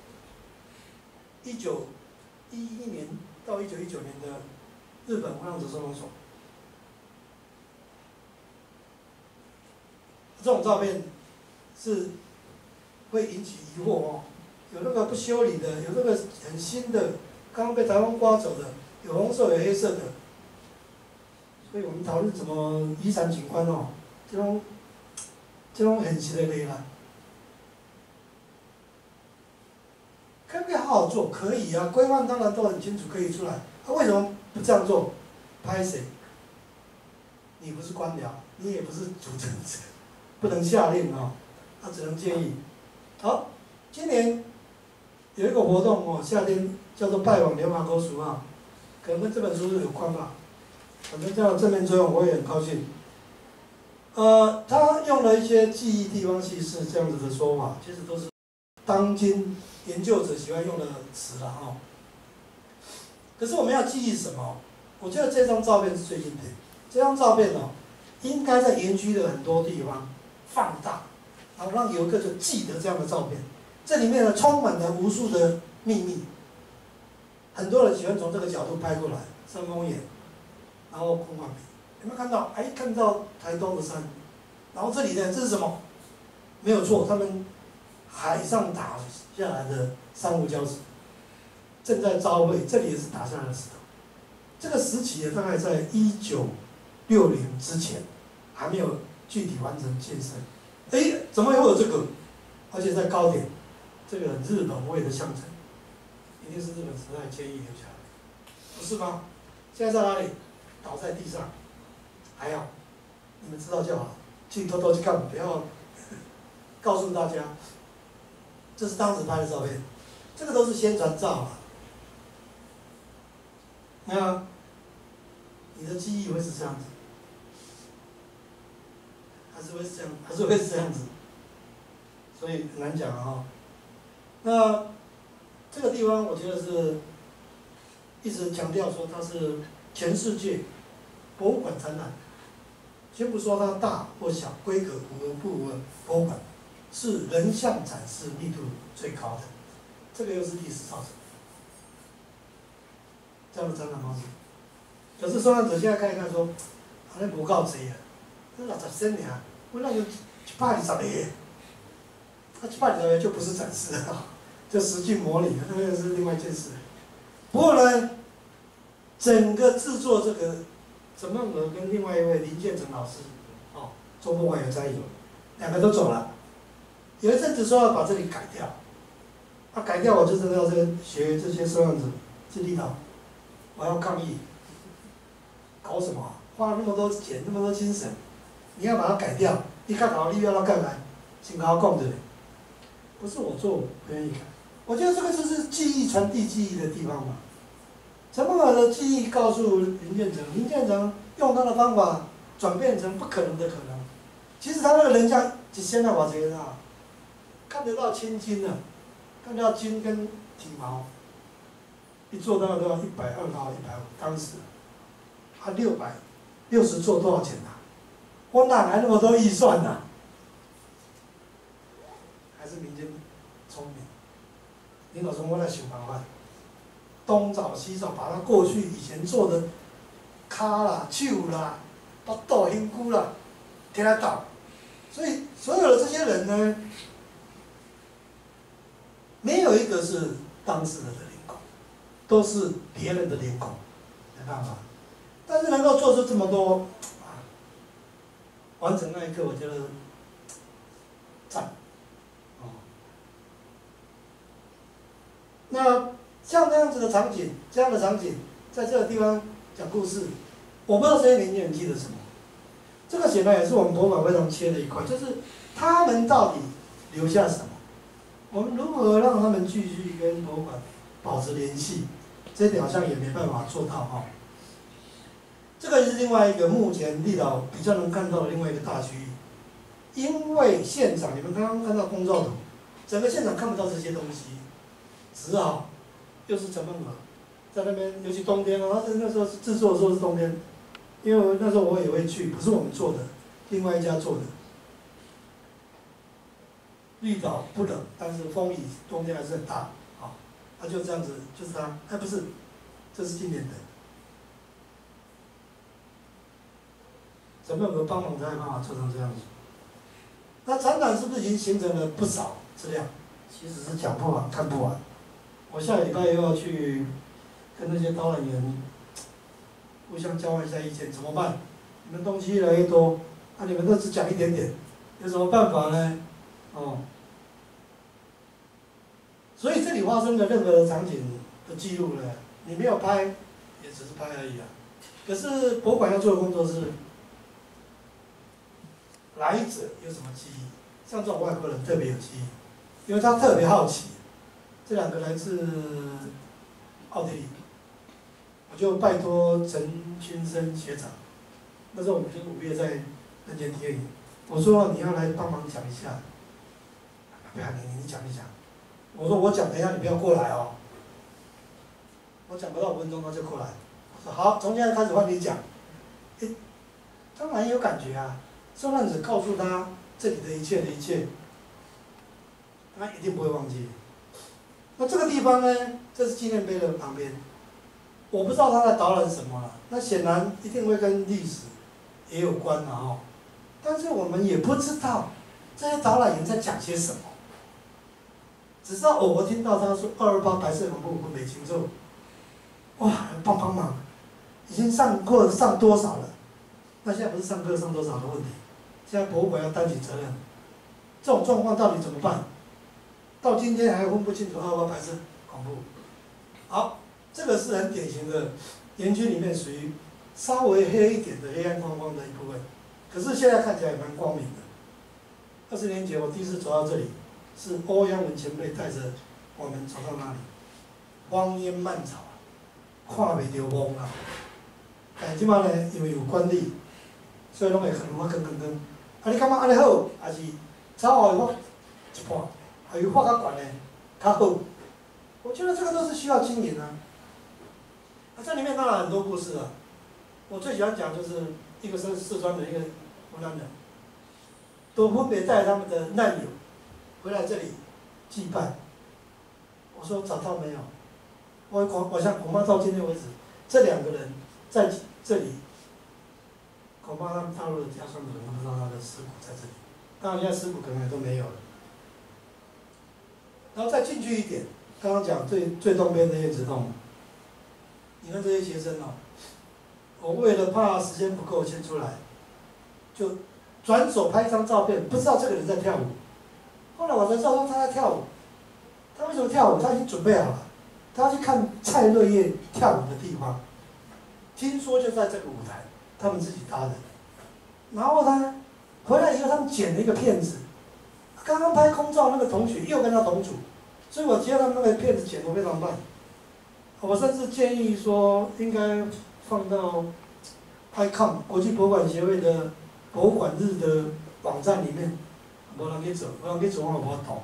1911年到1919年的日本浪子收容所。这种照片是会引起疑惑哦，有那个不修理的，有那个很新的，刚刚被台风刮走的，有红色有黑色的，所以我们讨论怎么遗产景观哦，这种很奇的类啦，可不可以好好做？可以啊，规范当然都很清楚，可以出来。为什么不这样做？拍谁？你不是官僚，你也不是主政者。不能下令啊，他只能建议。好，今年有一个活动哦，夏天叫做拜访联马沟俗啊，可能跟这本书有关吧。反正这样正面作用，我也很高兴。他用了一些记忆地方叙事这样子的说法，其实都是当今研究者喜欢用的词了哦。可是我们要记忆什么？我觉得这张照片是最经典。这张照片哦，应该在园区的很多地方放大，然后让游客就记得这样的照片。这里面呢，充满了无数的秘密。很多人喜欢从这个角度拍过来，山峰岩，然后空旷比，有没有看到？看到台东的山，然后这里呢，这是什么？没有错，他们海上打下来的珊瑚礁石，正在遭会，这里也是打下来的石头。这个时期呢，大概在1960之前，还没有具体完成建设。怎么会有这个？而且在高点，这个日本味的象征，一定是日本时代迁移留下来的，不是吗？现在在哪里？倒在地上，还好，你们知道就好，去偷偷去看，不要告诉大家。这是当时拍的照片，这个都是宣传照啊。那你的记忆会是这样子，还是会是这样子，所以很难讲啊。那这个地方，我觉得是一直强调说它是全世界博物馆展览，先不说它大或小，规格符合不符合博物馆，是人像展示密度最高的，这个又是历史造成的。这样的展览方式，可是受难者现在看一看说，好像不够多啊，这60仙尔，我那有120个，那120个就不是展示了，就实际模拟了，那个是另外一件事。不过呢，整个制作这个陈梦娥跟另外一位林建成老师，哦，中博馆有参与，两个都走了。有一阵子说要把这里改掉，改掉我就真的要学这些受难者去领导，我要抗议，搞什么啊？花了那么多钱，那么多精神，你要把它改掉，你看好你要它干嘛？先跟我讲的，不是我做，不愿意改。我觉得这个就是记忆传递记忆的地方嘛。陈梦娥的记忆告诉林建成，林建成用他的方法转变成不可能的可能。其实他那个人像一现在我觉得啊，看得到青筋啊，看得到筋跟体毛，一做大概都要120到150，当时，660做多少钱啊？我哪来那么多预算啊？还是民间聪明。领导说我来想办法，东找西找，把他过去以前做的骹啦、手啦、腹肚、身躯啦，给他倒。所以所有的这些人呢，没有一个是当事人的脸孔，都是别人的脸孔，没办法。但是能够做出这么多，完成那一刻，我觉得赞。那像这样子的场景，这样的场景，在这个地方讲故事，我不知道这些年轻人记得什么。这个显然也是我们博物馆非常缺的一块，就是他们到底留下什么？我们如何让他们继续跟博物馆保持联系？这一点好像也没办法做到哈。这个是另外一个目前立岛比较能看到的另外一个大区域，因为现场你们刚刚看到公照图，整个现场看不到这些东西。只好又是陈梦娥在那边，尤其冬天哦，他那时候制作的时候是冬天，因为那时候我也会去，不是我们做的，另外一家做的。绿岛不冷，但是风雨冬天还是很大，啊，他就这样子，就是他，不是，这是今年的。陈梦娥帮忙才有办法做成这样子。那展览是不是已经形成了不少资料？其实是讲不完，看不完。我下个礼拜又要去跟那些导览员互相交换一下意见，怎么办？你们东西越来越多，你们都只讲一点点，有什么办法呢？哦，所以这里发生的任何的场景的记录呢，你没有拍，也只是拍而已啊。可是博物馆要做的工作是，来者有什么记忆？像这种外国人特别有记忆，因为他特别好奇。这两个来自奥地利，我就拜托陈群生学长，那时候我们就5月在人间电影，我说你要来帮忙讲一下，不要你讲一讲，我说我讲，等一下你不要过来哦，我讲不到5分钟他就过来，我说好，从现在开始换你讲，当然有感觉啊，受难者告诉他这里的一切的一切，他一定不会忘记。那这个地方呢，这是纪念碑的旁边，我不知道他在导览什么了。那显然一定会跟历史也有关的哦。但是我们也不知道这些导览员在讲些什么，只知道我听到他说228白色恐怖我没清楚，哇，帮忙，已经上课上多少了？那现在不是上课上多少的问题，现在博物馆要担起责任，这种状况到底怎么办？到今天还分不清楚228白色恐怖。好，这个是很典型的园区里面属于稍微黑一点的黑暗框框的一部分，可是现在看起来也蛮光明的。20年前我第一次走到这里，是欧阳文前辈带着我们走到那里，荒烟蔓草，看袂到梦啦。但即摆呢，因为有管理，所以拢会可能更。你感觉安尼好，还是稍后我一半？还有画较悬的，较好。我觉得这个都是需要经营啊。这里面当然很多故事啊， 我最喜欢讲就是一个是四川人，一个湖南人，都分别带他们的难友回来这里祭拜。我说找到没有？我想恐怕到今天为止，这2个人在这里，恐怕他们大陆的家乡的人都不知道他的尸骨在这里。当然，现在尸骨可能也都没有了。然后再进去一点，刚刚讲最东边的燕子洞，你看这些学生哦，我为了怕时间不够先出来，就转手拍一张照片，不知道这个人在跳舞。后来我才知道说他在跳舞，他为什么跳舞？他已经准备好了，他要去看蔡瑞燕跳舞的地方，听说就在这个舞台，他们自己搭的。然后呢，回来以后他们剪了一个片子，刚刚拍空照那个同学又跟他同组，所以我觉得他们那个片子剪得非常慢。我甚至建议说，应该放到 ICOM 国际博物馆协会的博物馆日的网站里面，没人去做，没人去做我无懂。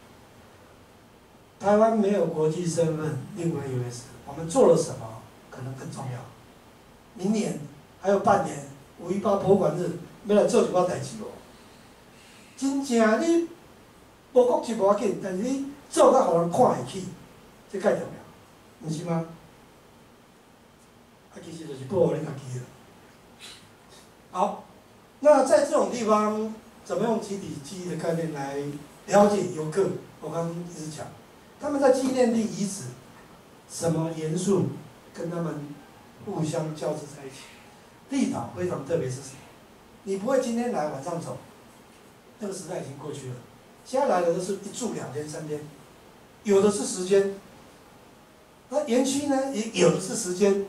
台湾没有国际身份，另外一回事。我们做了什么可能更重要。明年还有半年，518博物馆日要来做一寡代志哦。真正你无国际无要紧，但是你做甲互人看会起，这介重要，毋是吗？其实就是保护你家己了。好，那在这种地方，怎么用集体记忆的概念来了解游客？我刚刚一直讲，他们在纪念地遗址，什么元素跟他们互相交织在一起？立岛非常特别是什么？你不会今天来晚上走，那个时代已经过去了。现在来的都是一住2天3天，有的是时间。那园区呢，也有的是时间。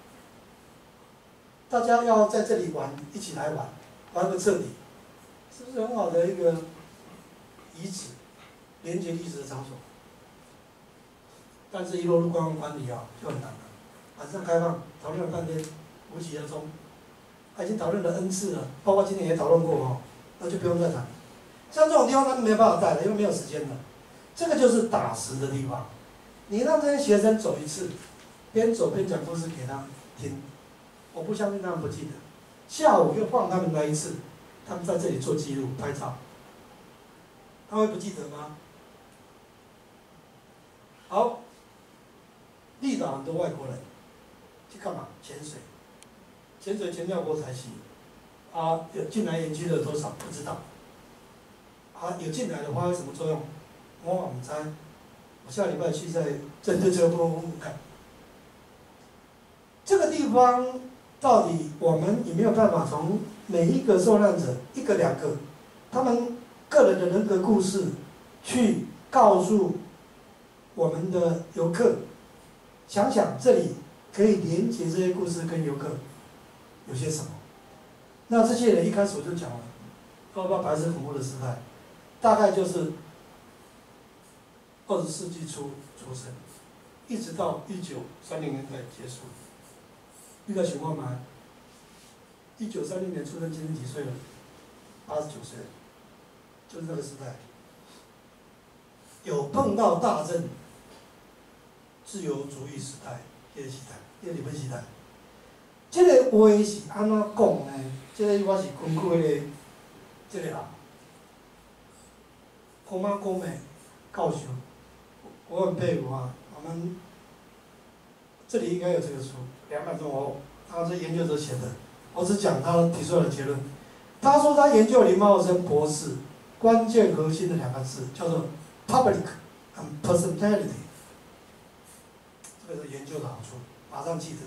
大家要在这里玩，一起来玩，玩个彻底，是不是很好的一个遗址，连接历史的场所？但是一落入观光管理啊，就很难了。晚上开放，讨论了半天，无疾而终。已经讨论了 N 次了，包括今年也讨论过哦，那就不用再谈。像这种地方，他们没办法带了，因为没有时间了。这个就是打实的地方。你让这些学生走一次，边走边讲故事给他听。我不相信他们不记得，下午又放他们来一次，他们在这里做记录、拍照，他会不记得吗？好，立岛很多外国人去干嘛？潜水，潜水潜到国才系，有进来园区的多少不知道，有进来的发挥什么作用？我也不知。我下礼拜去再针对这个部分问问看。这个地方。到底我们有没有办法从每一个受难者1个2个，他们个人的人格故事，去告诉我们的游客，想想这里可以连接这些故事跟游客有些什么？那这些人一开始我就讲了，28白色恐怖的时代，大概就是20世纪初出生，一直到1930年代结束。你在想看吗？1930年出生，今年几岁了？89岁，就是那个时代。有碰到大震，自由主义时代，那个时代，那个日本时代。这个话是安怎讲呢？这个我是根据这个人，公妈公美教授，我很佩服啊。我们这里应该有这个书。200多哦，他是研究者写的，我只讲他提出来的结论。他说他研究林茂生博士关键核心的2个字叫做 public and personality， 这个是研究的好处，马上记得。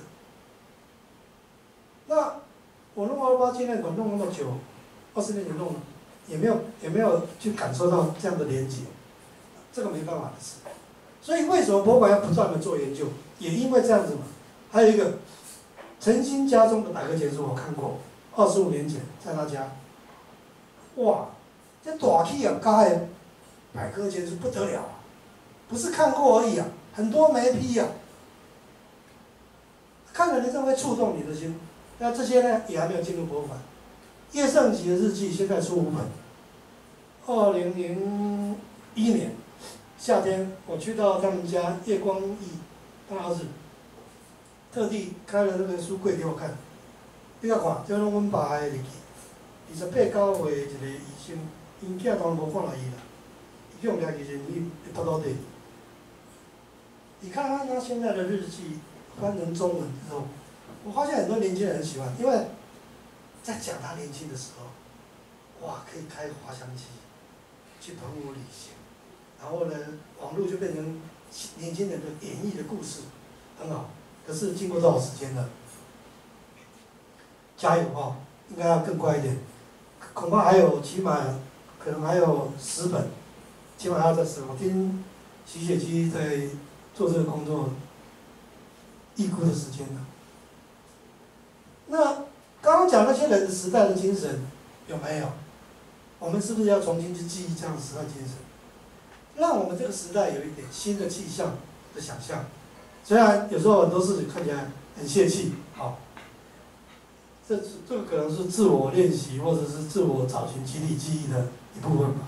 那我弄228纪念馆弄那么久，20年前弄了，也没有去感受到这样的连结，这个没办法的事。所以为什么博物馆要不断的做研究？也因为这样子嘛。还有一个陈新家中的百科全书，我看过，25年前在他家，哇，这大气啊，加的百科全书不得了啊，不是看过而已啊，很多没批啊，看了你真会触动你的心。那这些呢，也还没有进入博物馆。叶圣吉的日记现在出5本。2001年夏天，我去到他们家叶光义他儿子。特地开了那个书柜给我看， 你甲看，这拢阮爸的日记。28、9岁一个医生，因囝当然无看到伊啦，伊叫掠去人去拖土地。你看他现在的日记翻成中文之后，我发现很多年轻人很喜欢，因为在讲他年轻的时候，哇，可以开滑翔机，去澎湖旅行，然后呢，网络就变成年轻人的演绎的故事，很好。可是经过多少时间了？加油啊！应该要更快一点，恐怕还有起码可能还有10本，起码还要再10本。我听徐雪姬在做这个工作，预估的时间呢？那刚刚讲那些人的时代的精神有没有？我们是不是要重新去记忆这样的时代精神，让我们这个时代有一点新的气象的想象？虽然有时候很多事情看起来很泄气，好，这个可能是自我练习或者是自我找寻集体记忆的一部分吧。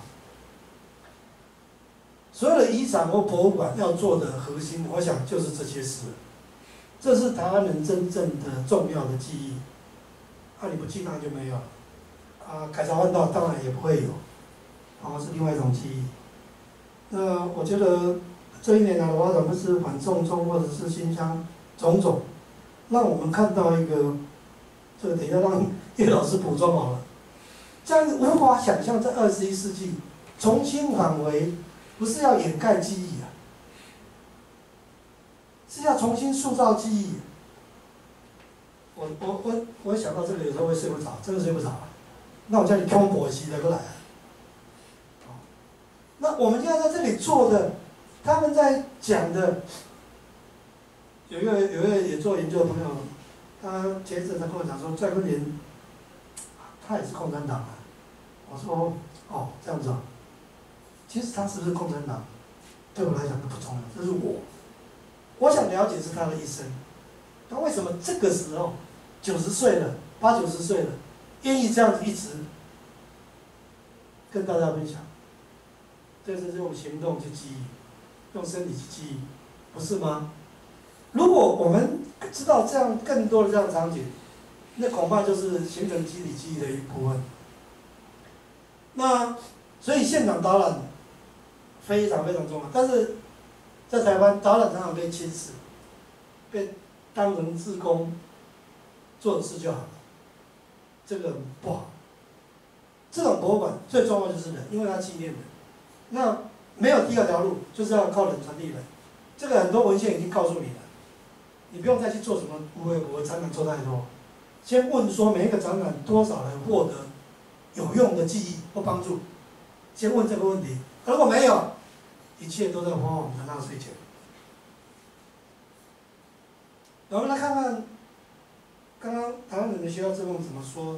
所有的遗产或博物馆要做的核心，我想就是这些事。这是台湾人真正的重要的记忆。你不记当然就没有了。改朝换代当然也不会有，是另外一种记忆。那我觉得这一年来的发展，不是反送中或者是新疆种种，让我们看到一个，这个等一下让叶老师补充好了。这样无法想象在21世纪重新返回，不是要掩盖记忆啊，是要重新塑造记忆。我想到这个，有时候会睡不着，真的睡不着。那我叫你空博西的过来。那我们现在在这里做的，他们在讲的，有一位也做研究的朋友，他前一阵他跟我讲说，蔡坤林，他也是共产党啊。我说这样子啊。其实他是不是共产党，对我来讲都不重要，这是我想了解是他的一生，他为什么这个时候90岁了，80、90岁了，愿意这样子一直跟大家分享。这是用行动去记忆，用身体去记忆，不是吗？如果我们知道这样更多的这样的场景，那恐怕就是形成集体记忆的一部分。那所以现场导览非常非常重要，但是在台湾导览常常被轻视，被当成志工做的事就好了，这个不好。这种博物馆最重要就是人，因为它纪念人。那没有第二条路，就是要靠人传递人。这个很多文献已经告诉你了，你不用再去做什么我展览做太多。先问说每一个展览多少人获得有用的记忆或帮助，先问这个问题。如果没有，一切都在花我们的纳税钱。我们来看看刚刚台湾人的学校志梦怎么说。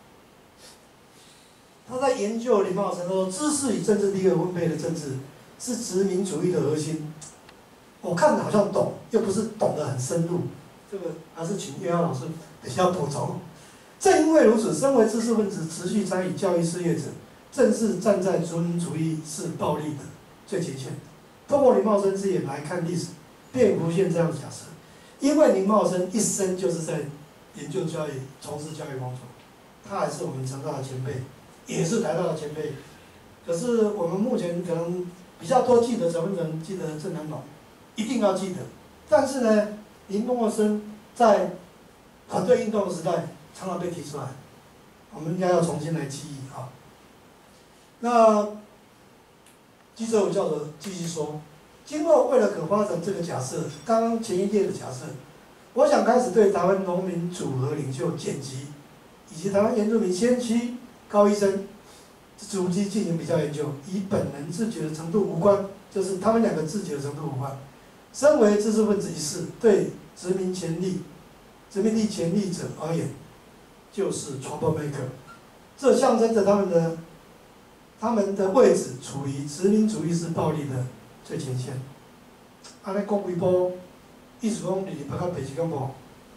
他在研究林茂生说，知识与政治地位分配的政治是殖民主义的核心。我看着好像懂，又不是懂得很深入，这个还是请岳阳老师等一下补充。正因为如此，身为知识分子，持续参与教育事业者，正是站在殖民主义式暴力的最前线。通过林茂生之眼来看历史，便浮现这样的假设：因为林茂生一生就是在研究教育、从事教育工作，他还是我们成大的前辈。也是台大的前辈，可是我们目前可能比较多记得陈文成，记得郑南榕，一定要记得。但是呢，林茂生在反对运动的时代常常被提出来，我们应该要重新来记忆啊。那记者武教授继续说，今后为了可发展这个假设，刚刚前一页的假设，我想开始对台湾农民组合领袖简吉，以及台湾原住民先驱高医生足迹进行比较研究，与本人自觉的程度无关，就是他们两个自觉的程度无关。身为知识分子一事，对殖民地权力者而言，就是 troublemaker， 这象征着他们的位置处于殖民主义式暴力的最前线。安尼讲几步，意思讲离北较北是讲无，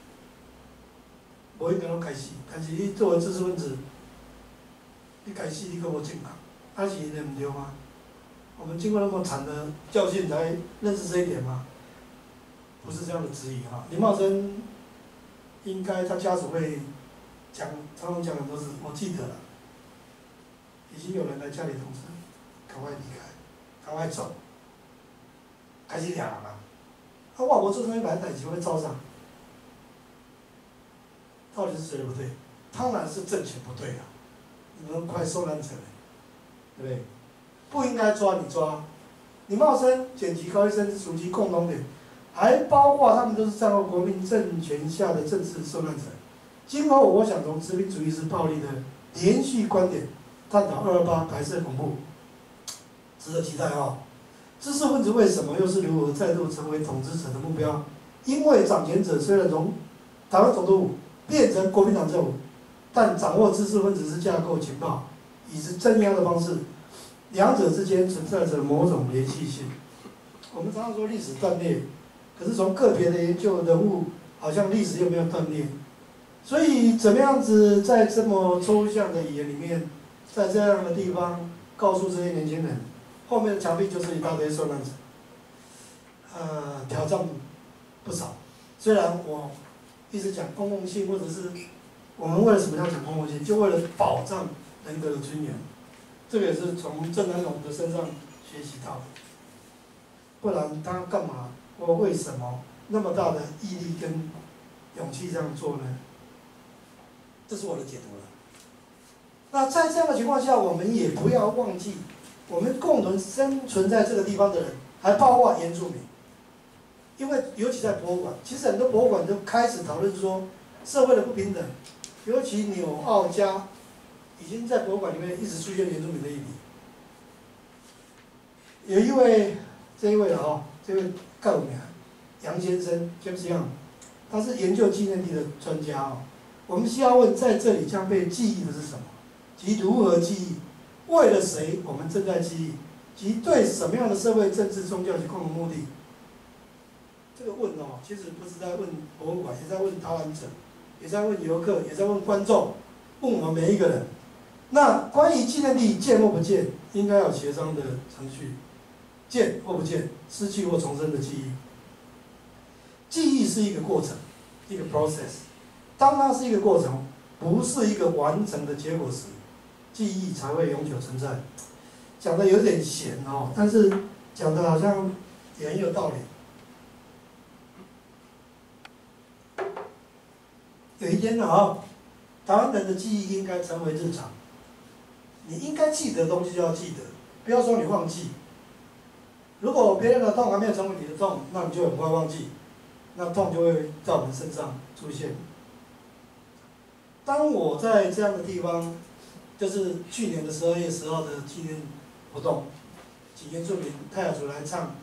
无一定拢开始，但是你作为知识分子。你改死你跟我正确，是你的唔对吗？我们经过那么惨的教训才认识这一点吗？不是这样的质疑哈。林茂生应该他家属会常常讲的都是我记得了，已经有人来家里通知，赶快离开，赶快走，开始俩人啊，我做生意来代志会招上，到底是谁的不对？当然是政权不对啊，你们快受难者了，对不对？不应该抓你抓，你茂生、简吉、高医生属其共同点，还包括他们都是战后国民政权下的政治受难者。今后我想从殖民主义是暴力的连续观点，探讨228白色恐怖，值得期待哦。知识分子为什么又是如何再度成为统治者的目标？因为掌权者虽然从台湾总督府变成国民党政府，但掌握知识分子是架构情报，以及镇压的方式，两者之间存在着某种联系性。我们常常说历史断裂，可是从个别的研究人物，好像历史又没有断裂。所以怎么样子在这么抽象的语言里面，在这样的地方告诉这些年轻人，后面的墙壁就是一大堆受难者，挑战不少。虽然我一直讲公共性，或者是我们为了什么要讲公共性，就为了保障人格的尊严，这个也是从郑南榕的身上学习到的。不然他干嘛或为什么那么大的毅力跟勇气这样做呢？这是我的解读了。那在这样的情况下，我们也不要忘记，我们共同生存在这个地方的人，还包括原住民。因为尤其在博物馆，其实很多博物馆都开始讨论说社会的不平等，尤其纽澳加已经在博物馆里面一直出现原住民的议题。有一位这一位这位告名杨先生 James Young， 他是研究纪念地的专家哦。我们需要问，在这里将被记忆的是什么？及如何记忆？为了谁我们正在记忆？及对什么样的社会、政治、宗教及共同目的？这个问其实不是在问博物馆，也在问导览者，也在问游客，也在问观众，问我们每一个人。那关于纪念地建或不建，应该有协商的程序。建或不建，失去或重生的记忆。记忆是一个过程，一个 process。当它是一个过程，不是一个完成的结果时，记忆才会永久存在。讲的有点闲但是讲的好像也很有道理。有一天台湾人的记忆应该成为日常。你应该记得的东西就要记得，不要说你忘记。如果别人的痛还没有成为你的痛，那你就很快忘记，那痛就会在我们身上出现。当我在这样的地方，就是去年的12月10号的纪念活动，请原住民泰雅族来唱，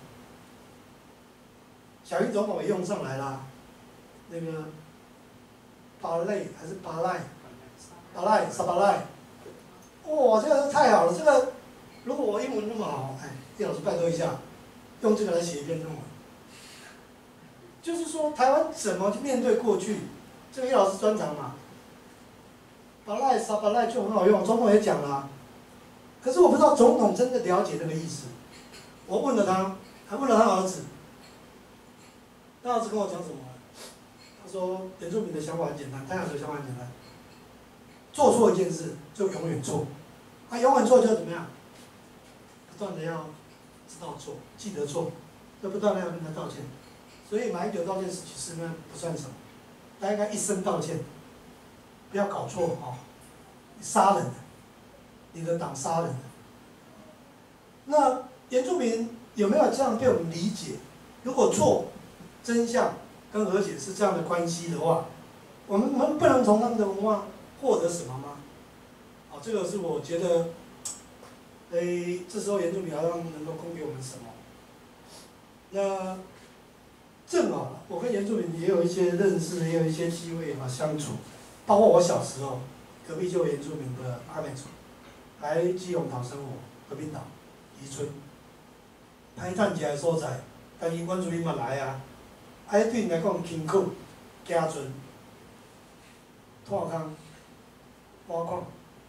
小英总统也用上来啦，那个巴赖还是巴赖，沙巴赖，哇，这个是太好了，这个如果我英文那么好，叶老师拜托一下，用这个来写一篇论文。就是说，台湾怎么去面对过去？这个叶老师专长嘛。巴赖沙巴赖就很好用，总统也讲了，可是我不知道总统真的了解那个意思。我问了他，还问了他儿子，他儿子跟我讲什么？他说原住民的想法很简单，泰雅族的想法很简单，做错一件事就永远错，永远错就怎么样？不断的要知道错，记得错，就不断的要跟他道歉。所以马英九道歉其实呢不算什么，他应该一生道歉。不要搞错你杀人的，你的党杀人的。那原住民有没有这样被我们理解？如果错，真相跟和解是这样的关系的话，我们不能从他们的文化获得什么吗？这个是我觉得，这时候原住民好像能够供给我们什么？那正好我跟原住民也有一些认识，也有一些机会相处。包括我小时候，隔壁就有原住民的阿美族，来基隆岛生活，和平岛、渔村，歹趁食的所在，但是阮族民嘛来啊，对因来讲辛苦、家船、拓工、挖矿，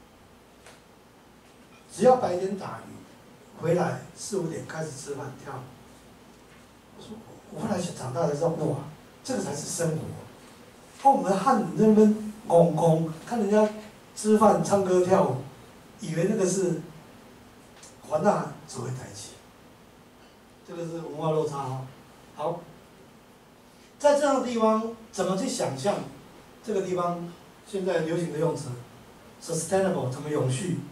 只要白天打鱼，回来4、5点开始吃饭跳舞。我后来长大才知道，哇，这个才是生活。我们汉人在那边公公，看人家吃饭、唱歌、跳舞，以为那个是华纳只会台起，这个是文化落差哈。好，在这样的地方，怎么去想象这个地方现在流行的用词 sustainable 怎么永续？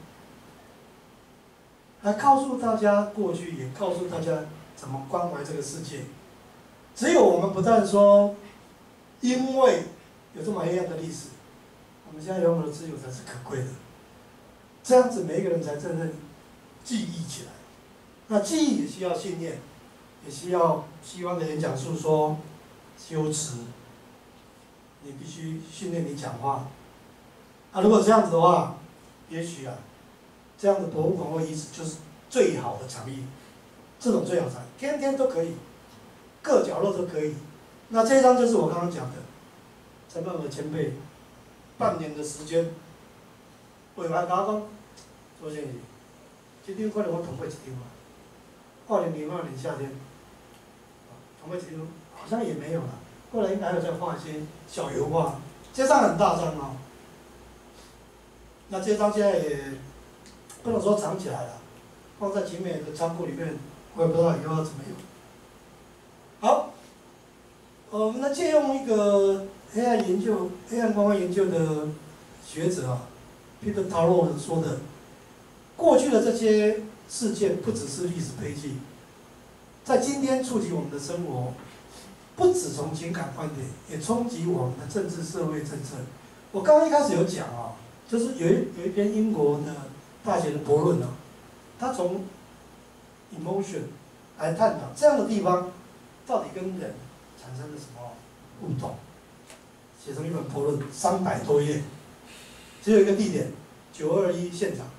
来告诉大家过去，也告诉大家怎么关怀这个世界。只有我们不但说，因为有这么黑暗的历史，我们现在拥有的自由才是可贵的。这样子，每一个人才真正记忆起来。那记忆也需要信念，也需要西方的演讲术说修辞，你必须训练你讲话。啊，如果这样子的话，也许啊。这样的博物馆或遗址就是最好的场域，这种最好场域，天天都可以，各角落都可以。那这一张就是我刚刚讲的，陈曼和前辈半年的时间，为完甲我讲，周先生，这张可能我同过一张嘛，2002年夏天，同过一张，好像也没有了。后来应该还有再画一些小油画，这张很大张哦。那这张现在也。不能说藏起来了，放在景美的仓库里面，我也不知道以后要怎么用。好，我们来借用一个黑暗光研究的学者啊 ，Peter Tarot 说的，过去的这些事件不只是历史悲剧，在今天触及我们的生活，不只从情感观点，也冲击我们的政治社会政策。我刚刚一开始有讲啊，就是有一篇英国的。大学的博论啊，他从 emotion 来探讨这样的地方到底跟人产生了什么互动，写成一本博论，300多页，只有一个地点，921现场。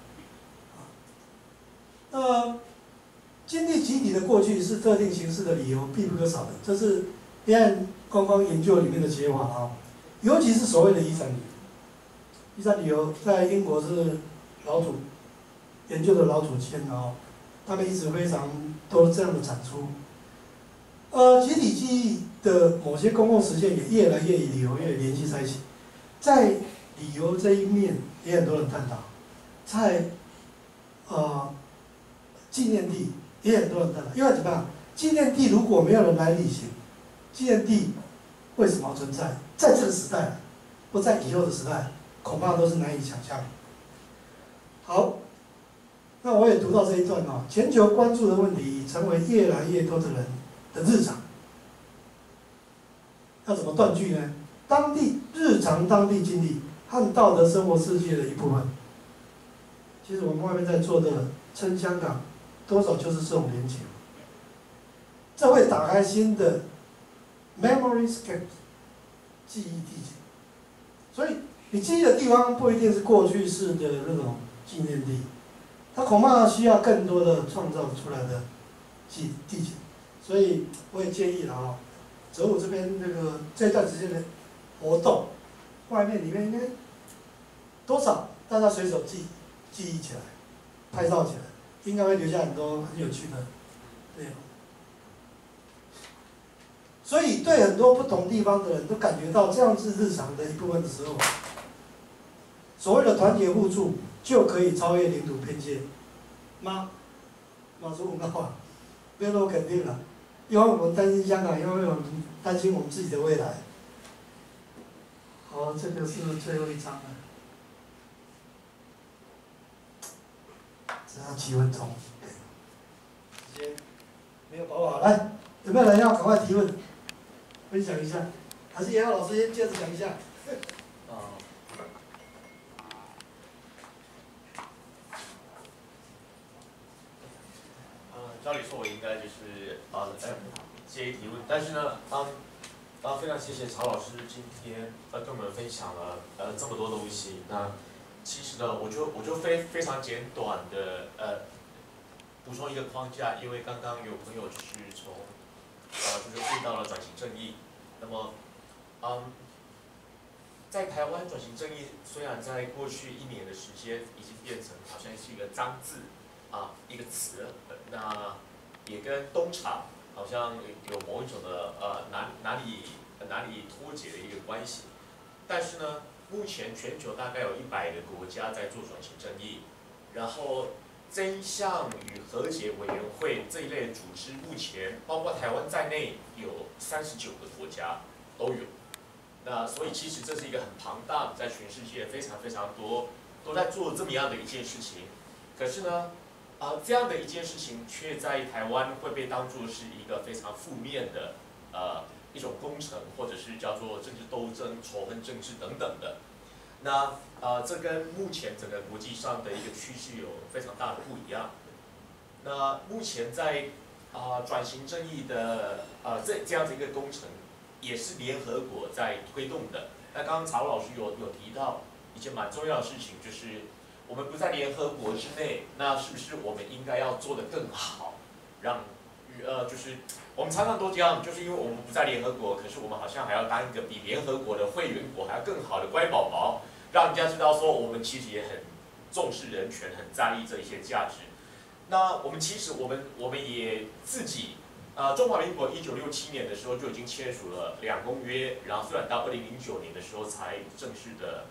那经历集体的过去是特定形式的理由必不可少的，这是黑暗观光研究里面的解法啊，尤其是所谓的遗产理由。遗产理由在英国是老祖。研究的老祖先哦，他们一直非常多这样的产出。集体记忆的某些公共实践也越来越与理由越联系在一起，在理由这一面也很多人探讨，在纪念地也很多人探讨，因为怎么样？纪念地如果没有人来履行，纪念地为什么存在？在这个时代，不在以后的时代，恐怕都是难以想象。好。那我也读到这一段啊，全球关注的问题已成为越来越多的人的日常。要怎么断句呢？日常当地经历和道德生活世界的一部分。其实我们外面在做的称香港，多少就是这种连结。这会打开新的 memoryscape 记忆地景。所以你记忆的地方不一定是过去式的那种纪念地。它恐怕需要更多的创造出来的地景，所以我也建议了啊，泽武这边这段时间的活动，外面里面应该多少大家随手记忆起来，拍照起来，应该会留下很多很有趣的内容。所以对很多不同地方的人都感觉到这样是日常的一部分的时候，所谓的团结互助。就可以超越领土边界吗？老师问到啊，没有那么肯定了，因为我们担心香港，因为我们担心我们自己的未来。好，这个是最后一章了，只要7分钟，时间没有把握好，来，有没有人要赶快提问，分享一下？还是也要老师先接着讲一下？ 照理说，我应该就是接提问，但是呢，非常谢谢曹老师今天跟我们分享了这么多东西。那其实呢，我就非常简短的补充一个框架，因为刚刚有朋友就是就是问到了转型正义，那么在台湾转型正义虽然在过去1年的时间已经变成好像是一个脏字。一个词，那也跟东厂好像有某一种的哪里脱节的一个关系，但是呢， 目前全球大概有100个国家在做转型正义，然后真相与和解委员会这一类的组织，目前包括台湾在内有39个国家都有。那所以其实这是一个很庞大，在全世界非常非常多都在做这么样的一件事情。可是呢，这样的一件事情却在台湾会被当作是一个非常负面的一种工程，或者是叫做政治斗争、仇恨政治等等的。那这跟目前整个国际上的一个趋势有非常大的不一样。那目前在转型正义的这样子一个工程，也是联合国在推动的。那刚刚曹老师有提到一件蛮重要的事情，就是我们不在联合国之内，那是不是我们应该要做得更好，让就是我们常常都这样，就是因为我们不在联合国，可是我们好像还要当一个比联合国的会员国还要更好的乖宝宝，让人家知道说我们其实也很重视人权，很在意这一些价值。那我们其实我们也自己，中华民国1967年的时候就已经签署了2公约，然后虽然到2009年的时候才正式的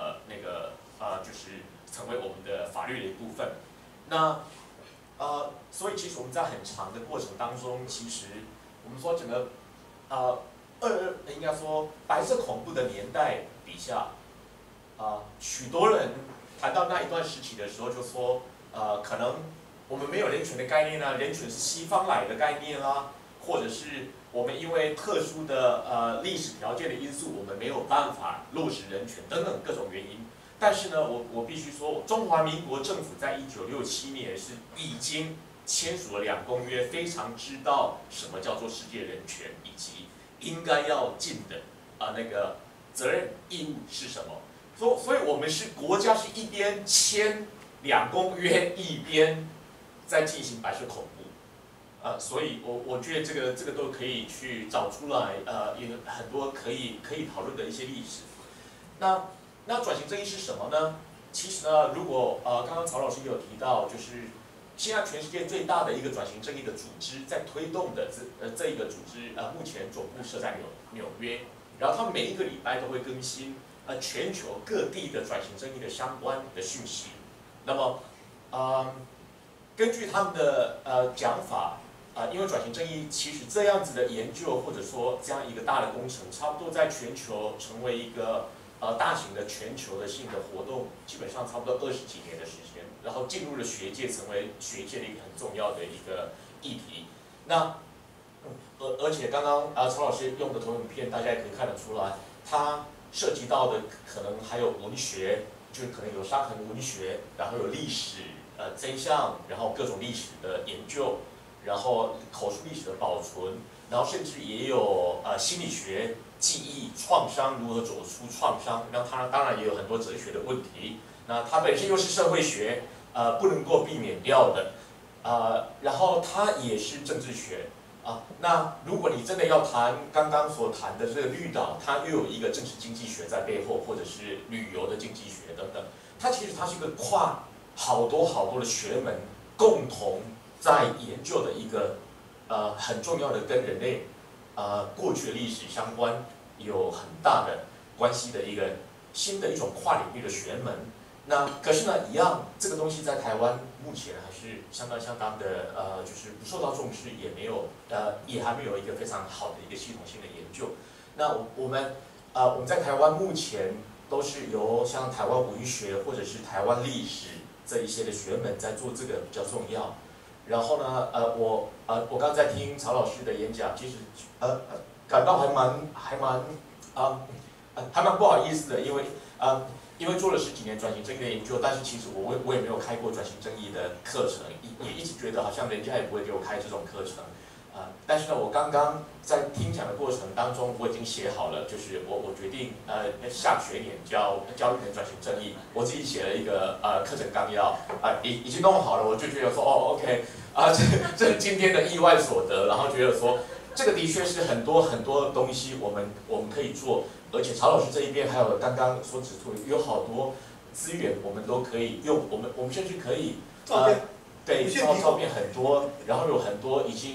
就是成为我们的法律的一部分。那所以其实我们在很长的过程当中，其实我们说整个应该说白色恐怖的年代底下，许多人谈到那一段时期的时候，就说可能我们没有人权的概念啊，人权是西方来的概念啊，或者是我们因为特殊的历史条件的因素，我们没有办法落实人权等等各种原因。但是呢，我必须说，中华民国政府在1967年是已经签署了2公约，非常知道什么叫做世界人权，以及应该要尽的那个责任义务是什么。所以我们是国家是一边签2公约，一边在进行白色恐怖。所以我觉得这个都可以去找出来，有很多可以讨论的一些历史。那转型正义是什么呢？其实呢，如果刚刚曹老师也有提到，就是现在全世界最大的一个转型正义的组织在推动的这一个组织，目前总部设在纽约，然后他们每一个礼拜都会更新全球各地的转型正义的相关的讯息。那么根据他们的讲法，因为转型正义其实这样子的研究，或者说这样一个大的工程，差不多在全球成为一个大型的全球的性的活动，基本上差不多20几年的时间，然后进入了学界，成为学界的一个很重要的一个议题。那而且刚刚曹老师用的投影片，大家也可以看得出来，它涉及到的可能还有文学，就可能有伤痕文学，然后有历史真相，然后各种历史的研究，然后口述历史的保存，然后甚至也有心理学。记忆创伤如何走出创伤？那它当然也有很多哲学的问题。那它本身又是社会学，不能够避免掉的。然后它也是政治学那如果你真的要谈刚刚所谈的这个绿岛，它又有一个政治经济学在背后，或者是旅游的经济学等等。它其实是一个跨好多的学门共同在研究的一个很重要的跟人类过去的历史相关有很大的关系的一个新的一种跨领域的学门。那可是呢，一样这个东西在台湾目前还是相当的就是不受到重视，也还没有一个非常好的一个系统性的研究。那我们在台湾目前都是由像台湾文学或者是台湾历史这一些的学门在做这个比较重要。然后呢，我刚在听曹老师的演讲，其实感到还蛮不好意思的，因为做了10几年转型正义的研究，但是其实我也没有开过转型正义的课程，也一直觉得好像人家也不会给我开这种课程。但是呢，我刚刚在听讲的过程当中，我已经写好了，就是我决定下学年教育人转型正义，我自己写了一个课程纲要已经弄好了，我就觉得说OK 这是今天的意外所得，然后觉得说这个的确是很多东西我们可以做，而且曹老师这一边还有刚刚所指出有好多资源我们都可以用，我们甚至可以照片对照片很多，然后有很多已经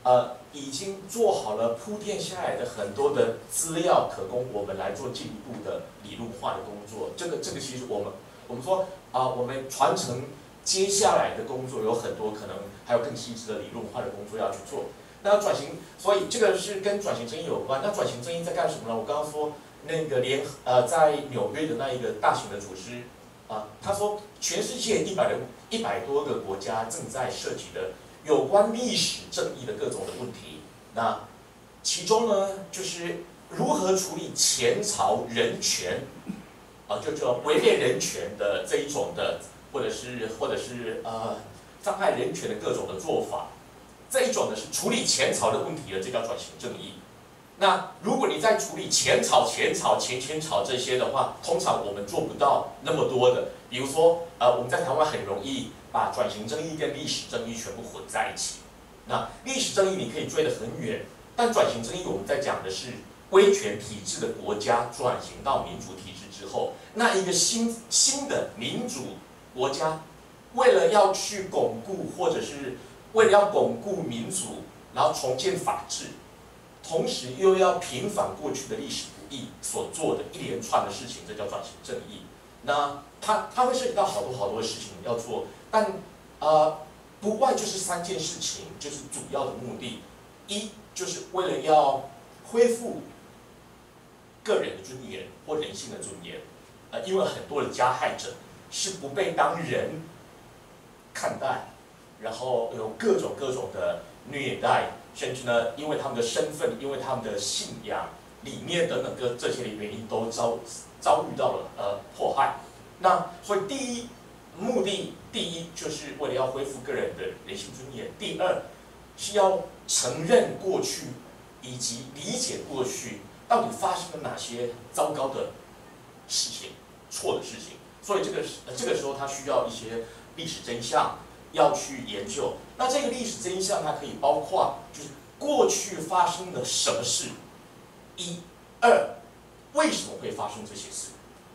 已经做好了铺垫下来的很多的资料，可供我们来做进一步的理论化的工作。这个其实我们说我们传承接下来的工作有很多可能还有更细致的理论化的工作要去做。那转型，所以这个是跟转型正义有关。那转型正义在干什么呢？我刚刚说那个在纽约的那一个大型的组织他说全世界100多个国家正在涉及的有关历史正义的各种的问题。那其中呢，就是如何处理前朝人权就叫违背人权的这一种的，或者是伤害人权的各种的做法。这一种呢是处理前朝的问题的，这叫转型正义。那如果你在处理前朝这些的话，通常我们做不到那么多的。比如说，我们在台湾很容易把转型正义跟历史正义全部混在一起。那历史正义你可以追得很远，但转型正义我们在讲的是威权体制的国家转型到民主体制之后，那一个新的民主国家，为了要去巩固，或者是为了要巩固民主，然后重建法治，同时又要平反过去的历史不义所做的一连串的事情，这叫转型正义。那它会涉及到好多的事情要做，但不外就是3件事情，就是主要的目的。一就是为了要恢复个人的尊严或人性的尊严，因为很多的加害者是不被当人看待，然后有各种的虐待，甚至呢，因为他们的身份，因为他们的信仰、理念等等这些的原因，都遭遇到了迫害。那所以第一就是为了要恢复个人的人性尊严，第二是要承认过去以及理解过去到底发生了哪些糟糕的事情、错的事情。所以这个时候，它需要一些历史真相要去研究。那这个历史真相，它可以包括就是过去发生了什么事，二为什么会发生这些事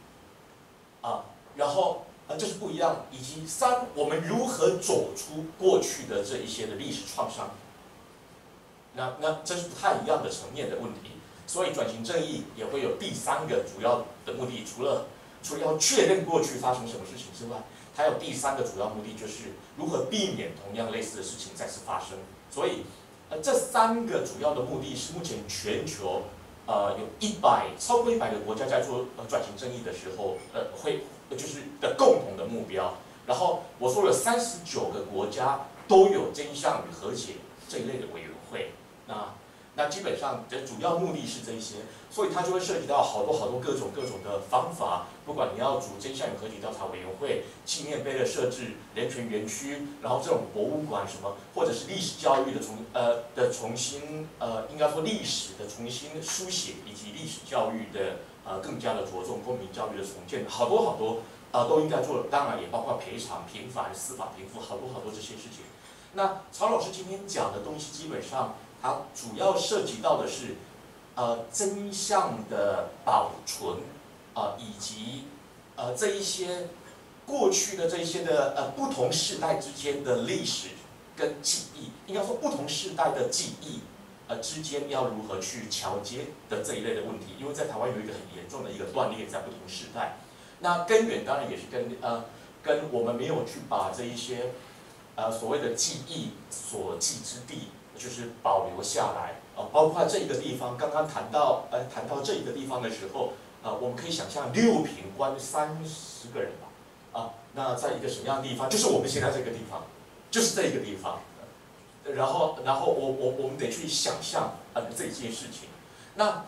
然后这是不一样，以及3我们如何走出过去的这一些的历史创伤。那这是不太一样的层面的问题。所以转型正义也会有第3个主要的目的，除了要确认过去发生什么事情之外，它有第3个主要目的，就是如何避免同样类似的事情再次发生。所以这3个主要的目的是目前全球有超过100个国家在做转型正义的时候就是的共同的目标。然后我说了39个国家都有真相与和解这一类的委员会。那基本上的主要目的是这一些，所以它就会涉及到好多各种的方法。不管你要组真相与和解调查委员会、纪念碑的设置、人权园区，然后这种博物馆什么，或者是历史教育的重新应该说历史的重新书写，以及历史教育的更加的着重公民教育的重建，好多都应该做。当然也包括赔偿、平反、司法平复，好多这些事情。那曹老师今天讲的东西，基本上它主要涉及到的是真相的保存以及这一些过去的这一些的不同世代之间的历史跟记忆，应该说不同世代的记忆之间要如何去桥接的这一类的问题。因为在台湾有一个很严重的一个断裂在不同世代，那根源当然也是跟我们没有去把这一些所谓的记忆所记之地就是保留下来包括这一个地方，刚刚谈到这一个地方的时候我们可以想象6坪关30个人吧那在一个什么样的地方？就是我们现在这个地方，就是这个地方。然后我们得去想象这件事情。那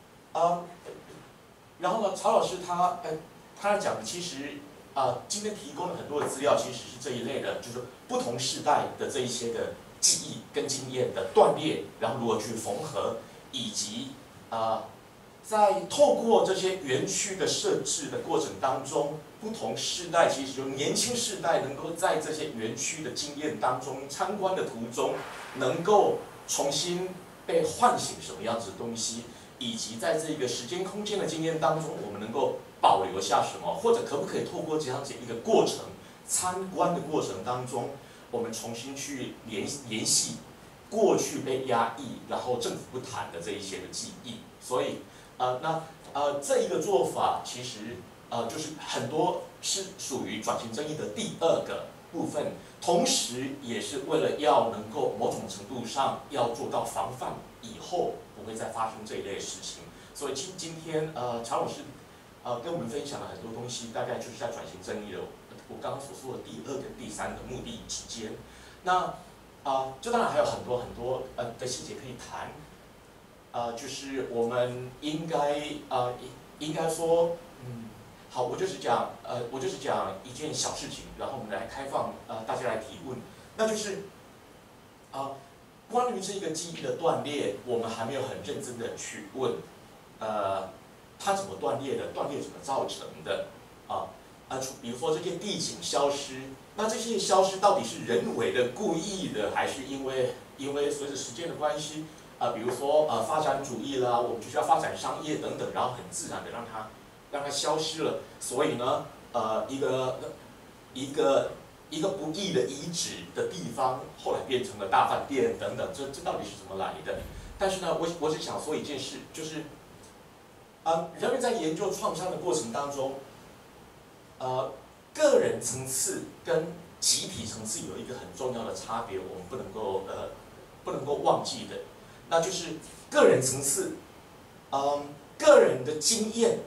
然后呢，曹老师他讲的其实今天提供了很多的资料，其实是这一类的，就是不同世代的这一些的记忆跟经验的断裂，然后如何去缝合，以及在透过这些园区的设置的过程当中，不同世代其实就年轻世代能够在这些园区的经验当中、参观的途中，能够重新被唤醒什么样子的东西，以及在这个时间空间的经验当中，我们能够保留下什么，或者可不可以透过这样子一个过程，参观的过程当中，我们重新去联系过去被压抑，然后政府不谈的这一些的记忆。所以这一个做法其实就是很多是属于转型正义的第二个部分，同时也是为了要能够某种程度上要做到防范以后不会再发生这一类事情。所以今天常老师跟我们分享了很多东西，大概就是在转型正义的我刚刚所说的第二跟第三个目的之间。那这当然还有很多很多的细节可以谈。就是我们应该说，好，我就是讲一件小事情，然后我们来开放大家来提问，那就是关于这个记忆的断裂，我们还没有很认真的去问，它怎么断裂的，断裂怎么造成的比如说这些地景消失，那这些消失到底是人为的、故意的，还是因为随着时间的关系？比如说发展主义啦，我们就需要发展商业等等，然后很自然的让它消失了。所以呢，一个不义的遗址的地方，后来变成了大饭店等等，这到底是怎么来的？但是呢，我只想说一件事，就是人们在研究创伤的过程当中，个人层次跟集体层次有一个很重要的差别，我们不能够忘记的。那就是个人层次，个人的经验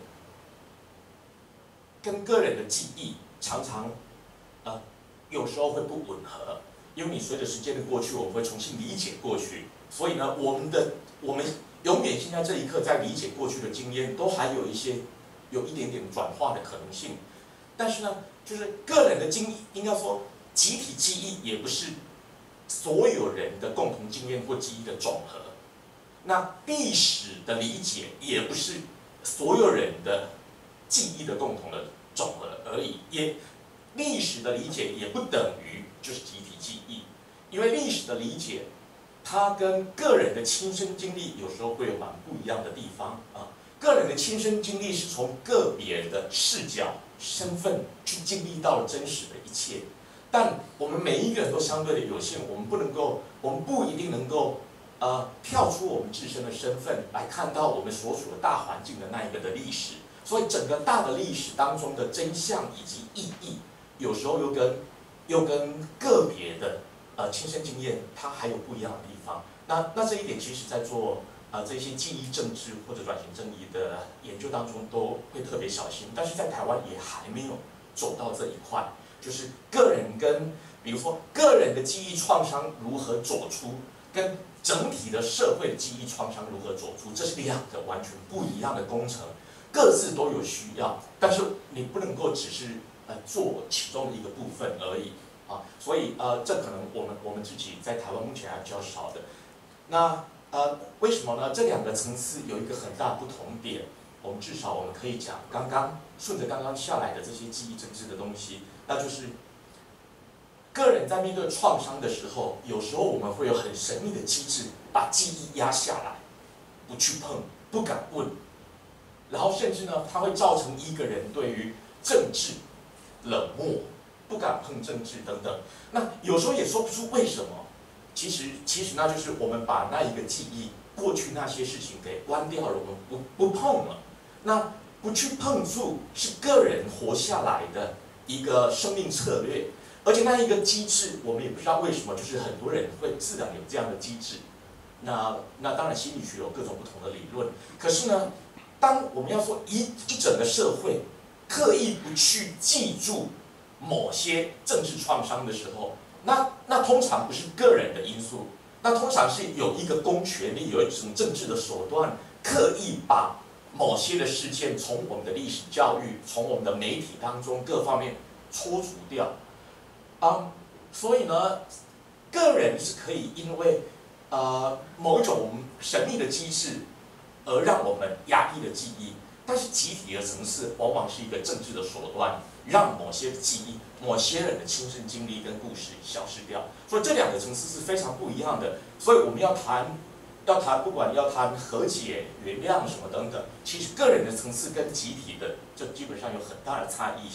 跟个人的记忆常常，有时候会不吻合，因为你随着时间的过去，我们会重新理解过去，所以呢，我们永远现在这一刻在理解过去的经验，都还有一点点转化的可能性，但是呢，就是个人的经历，应该说集体记忆也不是所有人的共同经验或记忆的总和。那历史的理解也不是所有人的记忆的共同的总和而已，历史的理解也不等于就是集体记忆，因为历史的理解，它跟个人的亲身经历有时候会有蛮不一样的地方个人的亲身经历是从个别的视角、身份去经历到真实的一切，但我们每一个人都相对的有限，我们不一定能够跳出我们自身的身份来看到我们所处的大环境的那一个的历史，所以整个大的历史当中的真相以及意义，有时候又跟个别的亲身经验它还有不一样的地方。那这一点其实在做这些记忆政治或者转型正义的研究当中都会特别小心，但是在台湾也还没有走到这一块，就是个人比如说个人的记忆创伤如何走出，跟整体的社会的记忆创伤如何走出，这是两个完全不一样的工程，各自都有需要，但是你不能够只是做其中的一个部分而已所以这可能我们自己在台湾目前还比较少的。那为什么呢？这两个层次有一个很大不同点，我们至少我们可以讲顺着刚刚下来的这些记忆政治的东西，那就是个人在面对创伤的时候，有时候我们会有很神秘的机制，把记忆压下来，不去碰，不敢问，然后甚至呢，它会造成一个人对于政治冷漠，不敢碰政治等等。那有时候也说不出为什么。其实那就是我们把那一个记忆，过去那些事情给关掉了，我们不碰了。那不去碰触是个人活下来的一个生命策略。而且那一个机制，我们也不知道为什么，就是很多人会自然有这样的机制。那当然心理学有各种不同的理论，可是呢，当我们要说一整个社会刻意不去记住某些政治创伤的时候，那通常不是个人的因素，那通常是有一个公权力，有一种政治的手段，刻意把某些的事件从我们的历史教育、从我们的媒体当中各方面戳除掉。所以呢，个人是可以因为某一种神秘的机制而让我们压抑了记忆，但是集体的层次往往是一个政治的手段，让某些记忆、某些人的亲身经历跟故事消失掉。所以这两个层次是非常不一样的。所以我们要谈，不管要谈和解、原谅什么等等，其实个人的层次跟集体的，这基本上有很大的差异性。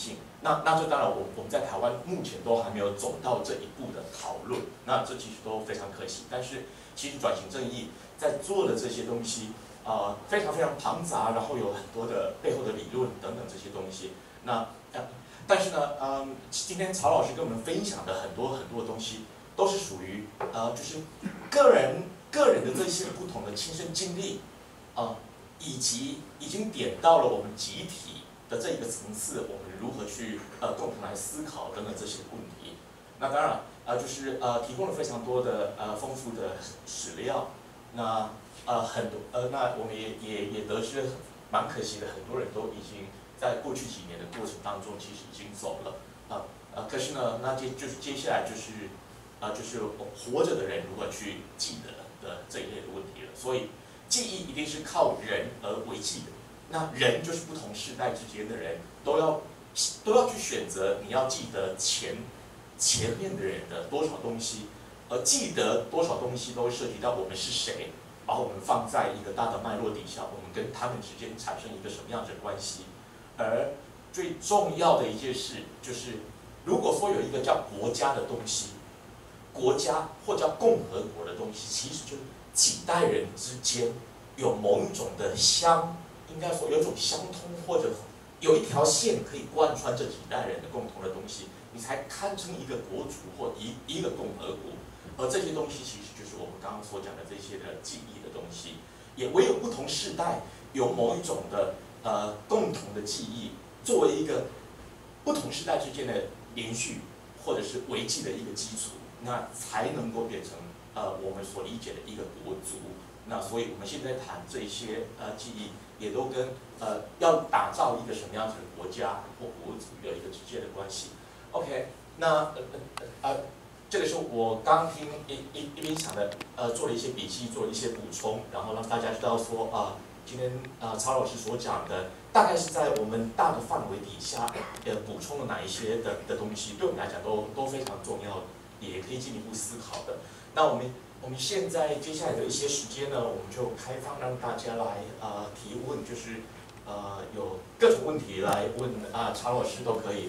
那这当然我们在台湾目前都还没有走到这一步的讨论，那这其实都非常可惜。但是其实转型正义在做的这些东西非常非常庞杂，然后有很多的背后的理论等等这些东西。那但是呢，今天曹老师跟我们分享的很多很多的东西，都是属于就是个人的这些不同的亲身经历以及已经点到了我们集体的这一个层次，我们如何去共同来思考等等这些问题。那当然就是提供了非常多的丰富的史料。那很多那我们也得知了，蛮可惜的，很多人都已经在过去几年的过程当中，其实已经走了可是呢，那就是接下来就是活着的人如何去记得的这一类的问题了。所以记忆一定是靠人而为记的。那人就是不同世代之间的人都要去选择你要记得前面的人的多少东西，而记得多少东西都涉及到我们是谁，把我们放在一个大的脉络底下，我们跟他们之间产生一个什么样子的关系。而最重要的一件事就是，如果说有一个叫国家的东西，国家或叫共和国的东西，其实就是几代人之间有某一种的应该说有一种相通，或者有一条线可以贯穿这几代人的共同的东西，你才堪称一个国族或一个共和国。而这些东西其实就是我们刚刚所讲的这些的记忆的东西，也唯有不同世代有某一种的共同的记忆，作为一个不同世代之间的连续或者是维系的一个基础，那才能够变成我们所理解的一个国族。那所以我们现在谈这些记忆，也都跟要打造一个什么样子的国家或国族有一个直接的关系。OK， 那这个是我刚听一边想的，做了一些笔记，做了一些补充，然后让大家知道说今天曹老师所讲的，大概是在我们大的范围底下，补充了哪一些的东西，对我们来讲都非常重要，也可以进一步思考的。那我们现在接下来的一些时间呢，我们就开放让大家来提问，就是有各种问题来问曹老师都可以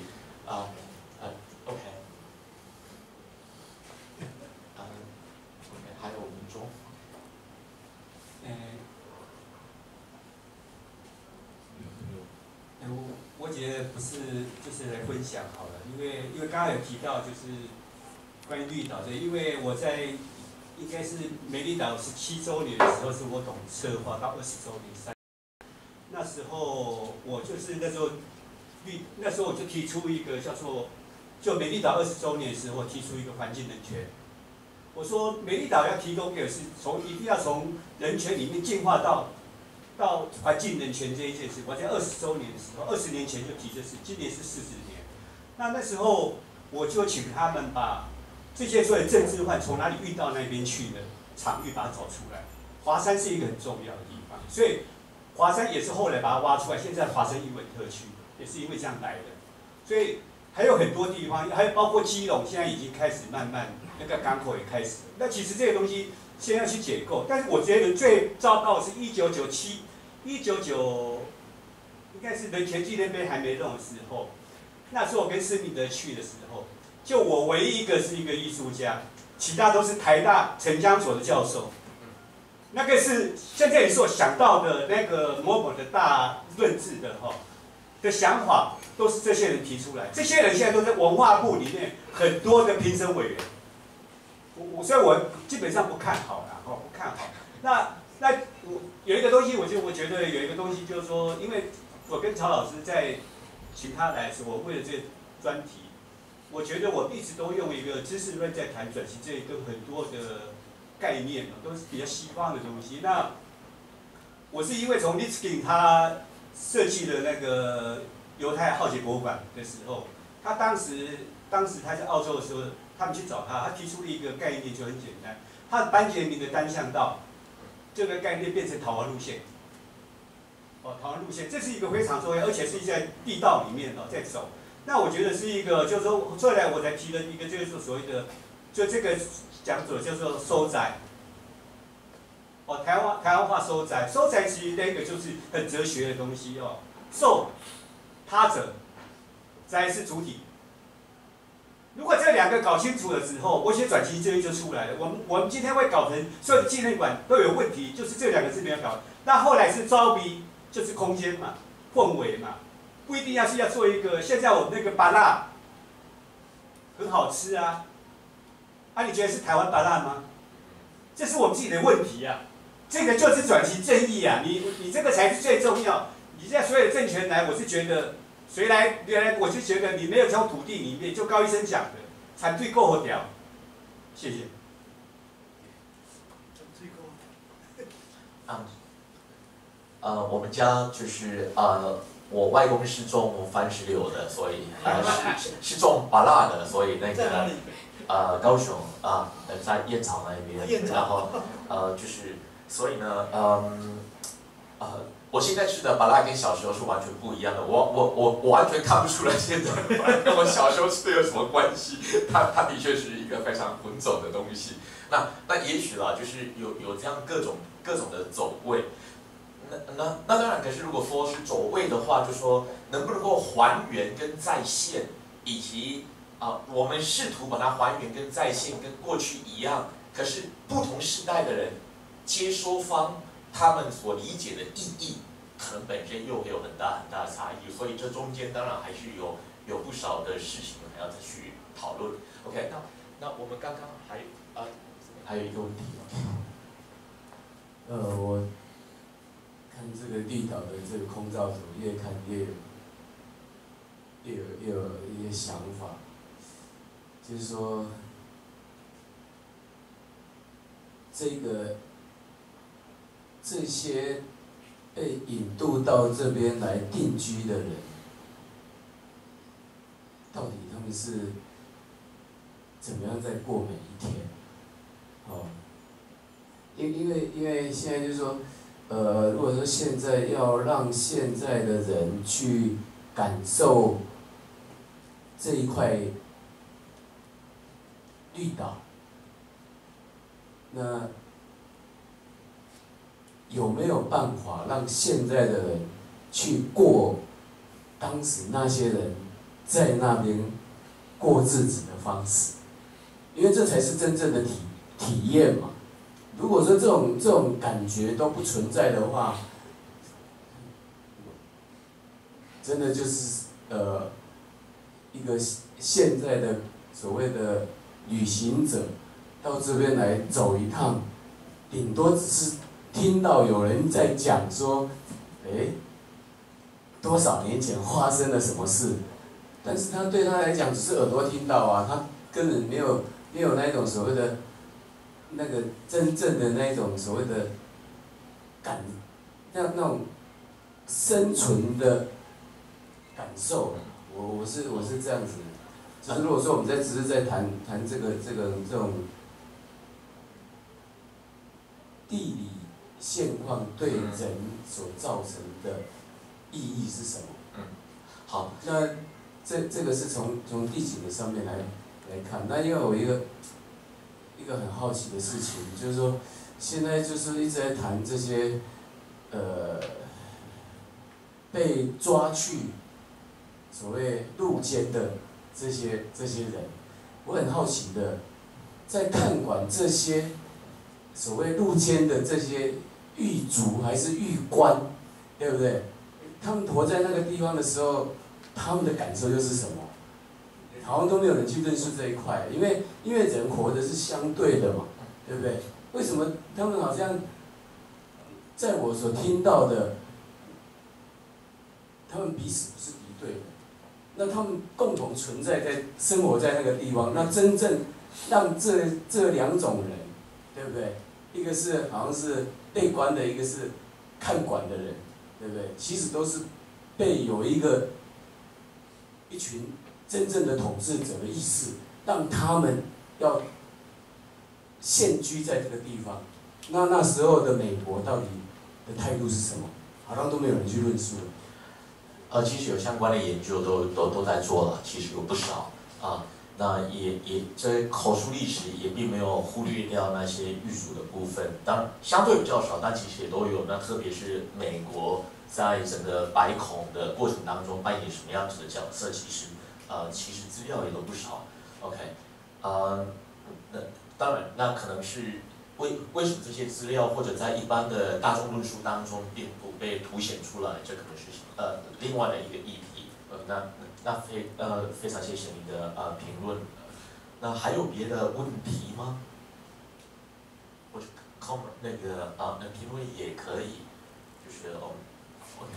OK。还有5分钟。 我觉得不是，就是来分享好了，因为刚刚有提到就是关于绿岛的，因为我在应该是美丽岛17周年的时候，是我董策划到20周年那时候我就是那时候我就提出一个叫做，就美丽岛20周年的时候提出一个环境人权。我说美丽岛要提供的是一定要从人权里面进化到环境人权这一件事。我在20周年的时候，20年前就提这事，今年是40年。那时候我就请他们把这些所有政治犯从哪里运到那边去的场域把它找出来。华山是一个很重要的地方，所以华山也是后来把它挖出来，现在华山艺文特区也是因为这样来的。所以还有很多地方，还有包括基隆，现在已经开始慢慢那个港口也开始了。那其实这些东西先要去解构，但是我觉得最糟糕的是1997，应该是人权纪念碑还没弄的时候，那时候我跟施明德去的时候，就我唯一一个是一个艺术家，其他都是台大城乡所的教授。那个是现在也是我想到的那个某某的大论治的想法，都是这些人提出来。这些人现在都在文化部里面很多的评审委员，所以我基本上不看好啦，不看好。那我有一个东西，我觉得有一个东西就是说，因为我跟曹老师在请他来的时候，我为了这个专题，我觉得我一直都用一个知识论在谈转型这一个很多的概念都是比较西方的东西。那我是因为从 Lichtenstein 他设计了那个犹太浩劫博物馆的时候，他当时他在澳洲的时候，他们去找他提出了一个概念，就很简单，他班杰明的单向道这个概念变成逃亡路线。逃亡路线，这是一个非常重要，而且是在地道里面在走。那我觉得是一个，就是说，后来我才提了一个，就是所谓的，就这个讲者叫做收窄。台湾话收窄，收窄其实那个就是很哲学的东西受他者再来是主体。如果这两个搞清楚了之后，我写转型正义就出来了。我们今天会搞成所有的纪念馆都有问题，就是这两个字没有搞。那后来是招逼，就是空间嘛，氛围嘛，不一定要做一个。现在我们那个芭乐很好吃啊，你觉得是台湾芭乐吗？这是我们自己的问题啊。这个就是转型正义啊，你这个才是最重要。你现在所有的政权来，我是觉得。谁来？原来我就觉得你没有从土地里面，就高医生讲的，产对够好屌。谢谢。 我们家就是我外公是种番石榴的，所以是种芭乐的，所以那个高雄在燕巢那边，然后就是所以呢我现在吃的芭乐跟小时候是完全不一样的，我完全看不出来现在跟我小时候吃的有什么关系，它的确是一个非常混走的东西。那也许啦，就是有这样各种的走位。那当然，可是如果说是走位的话，就说能不能够还原跟再现，以及我们试图把它还原跟再现跟过去一样，可是不同时代的人接收方他们所理解的意义，可能本身又会有很大的差异，所以这中间当然还是有不少的事情还要再去讨论。OK， 那我们刚刚还有一个问题。 我看这个绿岛的这个空照图，越看越有一些想法，就是说这些被引渡到这边来定居的人，到底他们是怎么样在过每一天？因为现在就是说，如果说现在要让现在的人去感受这一块绿岛，那有没有办法让现在的人去过当时那些人在那边过日子的方式？因为这才是真正的体验嘛。如果说这种感觉都不存在的话，真的就是一个现在的所谓的旅行者到这边来走一趟，顶多只是听到有人在讲说，多少年前发生了什么事，但是对他来讲只是耳朵听到啊，他根本没有那种所谓的那个真正的那种所谓的那种生存的感受。我是这样子，就是如果说我们只是在谈这种地理现况对人所造成的意义是什么？ 好， 那这个是从地景的上面来看。那因为我一个很好奇的事情，就是说现在就是一直在谈这些被抓去所谓入监的这些人，我很好奇的，在看管这些所谓入监的这些狱卒还是狱官，对不对？他们活在那个地方的时候，他们的感受又是什么？好像都没有人去认识这一块，因为人活的是相对的嘛，对不对？为什么他们好像在我所听到的，他们彼此不是敌对的？那他们共同存在生活在那个地方，那真正让这两种人，对不对？一个是好像是被关的，一个是看管的人，对不对？其实都是被有一群真正的统治者的意识，让他们要现居在这个地方。那时候的美国到底的态度是什么？好像都没有人去论述了。 其实有相关的研究都在做了，其实有不少那也这口述历史也并没有忽略掉那些狱卒的部分，当然相对比较少，但其实也都有。那特别是美国在整个白孔的过程当中扮演什么样子的角色，其实其实资料也都不少。OK，那当然，那可能是为什么这些资料或者在一般的大众论述当中并不被凸显出来，这可能是另外的一个议题。那非常谢谢您的评论。那还有别的问题吗？或者那评论也可以，就是OK。